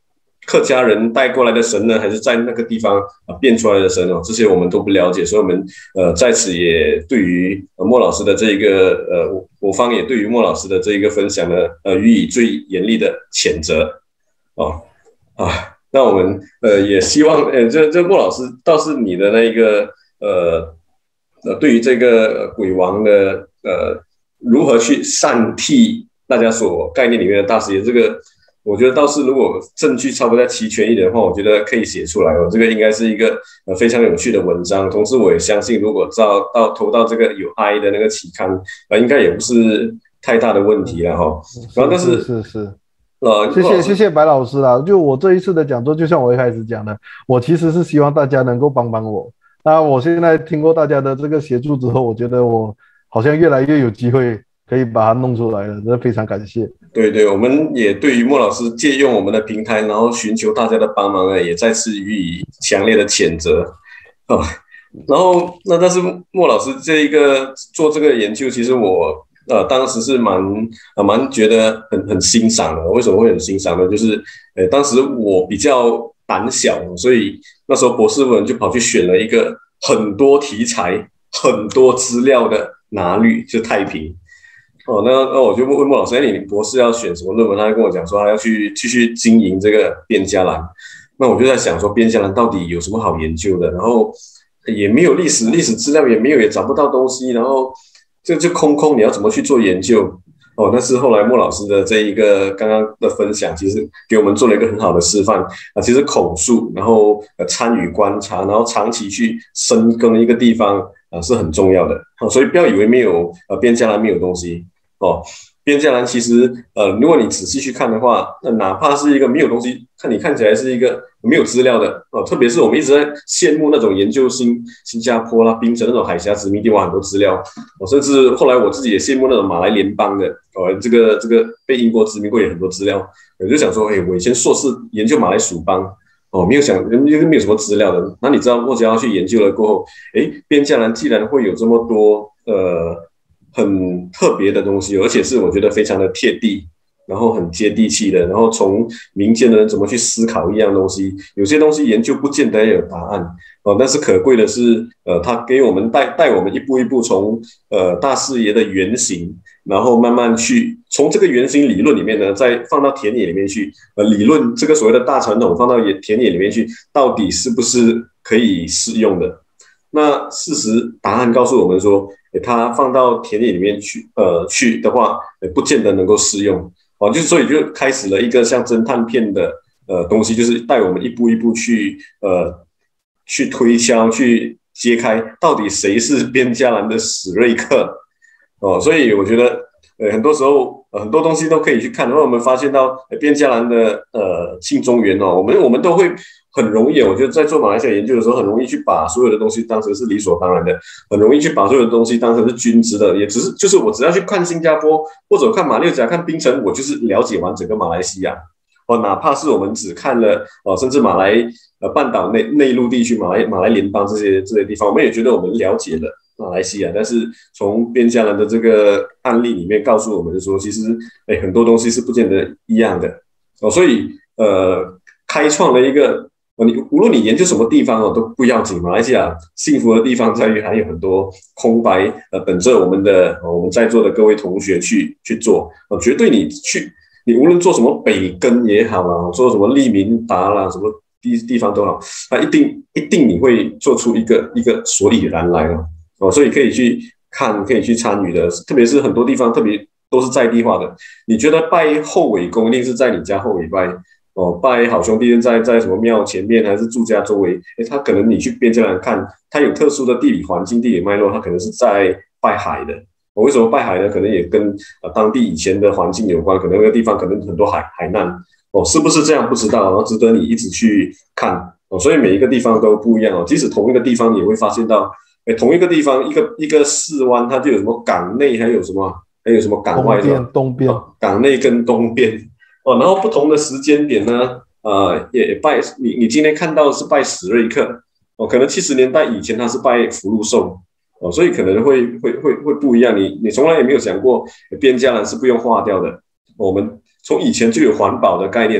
客家人带过来的神呢，还是在那个地方变出来的神哦？这些我们都不了解，所以我们在此也对于莫老师的这个我方也对于莫老师的这一个分享呢予以最严厉的谴责哦啊。那我们也希望这莫老师倒是你的那个对于这个鬼王的如何去善替大家所概念里面的大师爷，这个我觉得倒是如果证据差不多再齐全一点的话，我觉得可以写出来哦。这个应该是一个非常有趣的文章。同时我也相信，如果投到这个有爱的那个期刊应该也不是太大的问题了哈。然后但是谢谢白老师啦。就我这一次的讲座，就像我一开始讲的，我其实是希望大家能够帮帮我。那我现在听过大家的这个协助之后，我觉得我好像越来越有机会可以把它弄出来了，真的非常感谢。对，我们也对于莫老师借用我们的平台，然后寻求大家的帮忙呢，也再次予以强烈的谴责然后但是莫老师这一个做这个研究，其实我当时是蛮觉得很欣赏的。为什么会很欣赏呢？就是当时我比较胆小，所以那时候博士论文就跑去选了一个很多题材、很多资料的拿律，就太平。那我就问莫老师，你博士要选什么论文？他就跟我讲说，他要去继续经营这个边加兰。那我就在想说，边加兰到底有什么好研究的？然后也没有历史资料，也找不到东西，然后就空，你要怎么去做研究？但是后来莫老师的这一个刚刚的分享，其实给我们做了一个很好的示范其实口述，然后参与观察，然后长期去深耕一个地方是很重要的所以不要以为没有边加兰没有东西边加兰其实如果你仔细去看的话，哪怕是一个没有东西，你看起来是一个没有资料的特别是我们一直在羡慕那种研究新加坡啦、槟城那种海峡殖民地，很多资料甚至后来我自己也羡慕那种马来联邦的这个被英国殖民过也很多资料。我就想说我以前硕士研究马来属邦没有想没有什么资料的。那你知道我只要去研究了过后边加兰既然会有这么多很特别的东西，而且是我觉得非常的贴地，然后很接地气的，然后从民间的人怎么去思考一样东西，有些东西研究不见得有答案但是可贵的是他给我们带我们一步一步从大视野的原型，然后慢慢去从这个原型理论里面呢，再放到田野里面去理论这个所谓的大传统放到田野里面去，到底是不是可以适用的？那事实答案告诉我们说它放到田野里面去的话不见得能够适用所以就开始了一个像侦探片的东西，就是带我们一步一步去推敲，去揭开到底谁是边加兰的史瑞克所以我觉得很多时候很多东西都可以去看。然后我们发现到边加兰的信中原我们都会很容易，我觉得在做马来西亚研究的时候，很容易去把所有的东西当成是理所当然的，很容易去把所有的东西当成是均值的，也就是我只要去看新加坡或者看马六甲、看槟城，我就是了解完整个马来西亚哪怕是我们只看了甚至马来半岛内陆地区、马来联邦这些地方，我们也觉得我们了解了马来西亚。但是从边加兰的这个案例里面告诉我们说，其实很多东西是不见得一样的所以开创了一个无论你研究什么地方都不要紧。马来西亚幸福的地方在于还有很多空白等着我们在座的各位同学去做绝对你无论做什么北根也好啦，做什么利民达啦，什么地方都好，一定你会做出一个所以然来所以可以去看，可以去参与的。特别是很多地方特别都是在地化的，你觉得拜后尾公一定是在你家后尾拜拜好兄弟在什么庙前面还是住家周围他可能你去边加兰看，他有特殊的地理环境、地理脉络，他可能是在拜海的为什么拜海呢？可能也跟当地以前的环境有关，可能那个地方可能很多海难是不是这样不知道，然后值得你一直去看所以每一个地方都不一样即使同一个地方你也会发现到同一个地方一个市湾，它就有什么港内还有什么港外东边港内跟东边然后不同的时间点呢也拜你今天看到的是拜史瑞克可能70年代以前他是拜福禄寿所以可能会不一样。你从来也没有想过边加兰是不用化掉的我们从以前就有环保的概念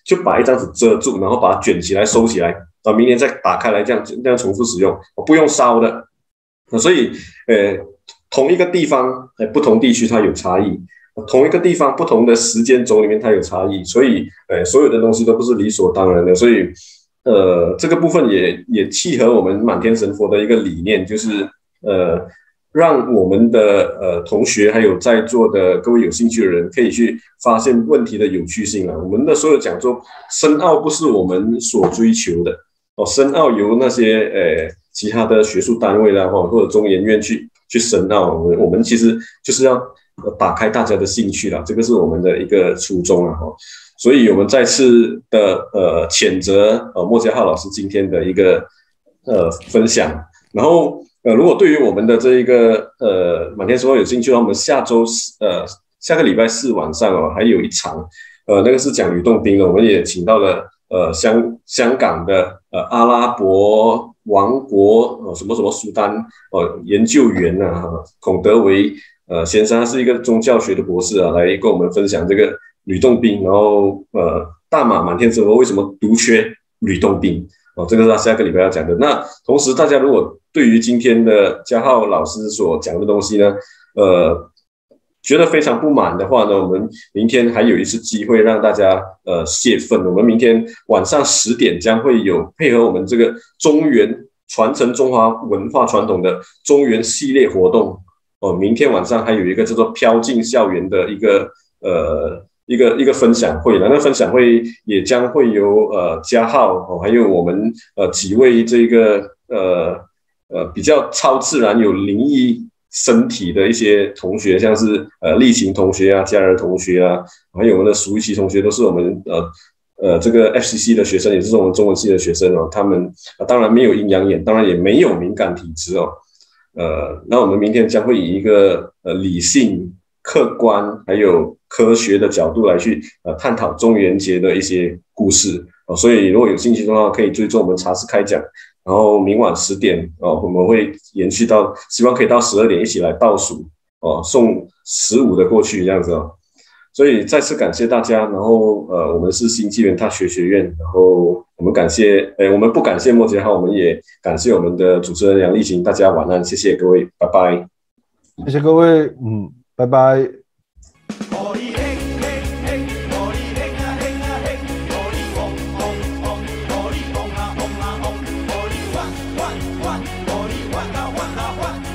就把一张纸遮住，然后把它卷起来收起来，明年再打开来这样重复使用，不用烧的。所以同一个地方不同地区它有差异，同一个地方不同的时间轴里面它有差异，所以所有的东西都不是理所当然的。所以这个部分也契合我们满天神佛的一个理念，就是让我们的同学还有在座的各位有兴趣的人可以去发现问题的有趣性啊。我们的所有讲座深奥不是我们所追求的深奥由那些其他的学术单位啦或者中研院去深奥，我们其实就是要打开大家的兴趣啦，这个是我们的一个初衷啊。所以我们再次的谴责莫家浩老师今天的一个分享，然后如果对于我们的这一个满天神佛有兴趣的话，我们下个礼拜4晚上还有一场那个是讲吕洞宾的，我们也请到了香港的阿拉伯王国什么什么苏丹研究员孔德维先生，他是一个宗教学的博士来跟我们分享这个吕洞宾，然后大马满天神佛为什么独缺吕洞宾这个是他下个礼拜要讲的。那同时大家如果对于今天的嘉浩老师所讲的东西呢觉得非常不满的话呢，我们明天还有一次机会让大家泄愤。我们明天晚上10点将会有配合我们这个中原传承中华文化传统的中原系列活动明天晚上还有一个叫做飘进校园的一个分享会，那分享会也将会由嘉浩还有我们几位这个比较超自然有灵异身体的一些同学，像是立晴同学啊、嘉儿同学啊，还有我们的苏一奇同学，都是我们这个 FCC 的学生，也是我们中文系的学生他们当然没有阴阳眼，当然也没有敏感体质那我们明天将会以一个理性、客观还有科学的角度来去探讨中元节的一些故事所以如果有兴趣的话，可以追踪我们茶室开讲。然后明晚10点我们会延续到，希望可以到12点一起来倒数送15的过去这样子所以再次感谢大家。然后我们是新纪元大学学院，然后我们不感谢莫杰浩，我们也感谢我们的主持人杨丽琴。大家晚安，谢谢各位，拜拜。 谢谢各位，拜拜。 万万万，火力万啊万啊万。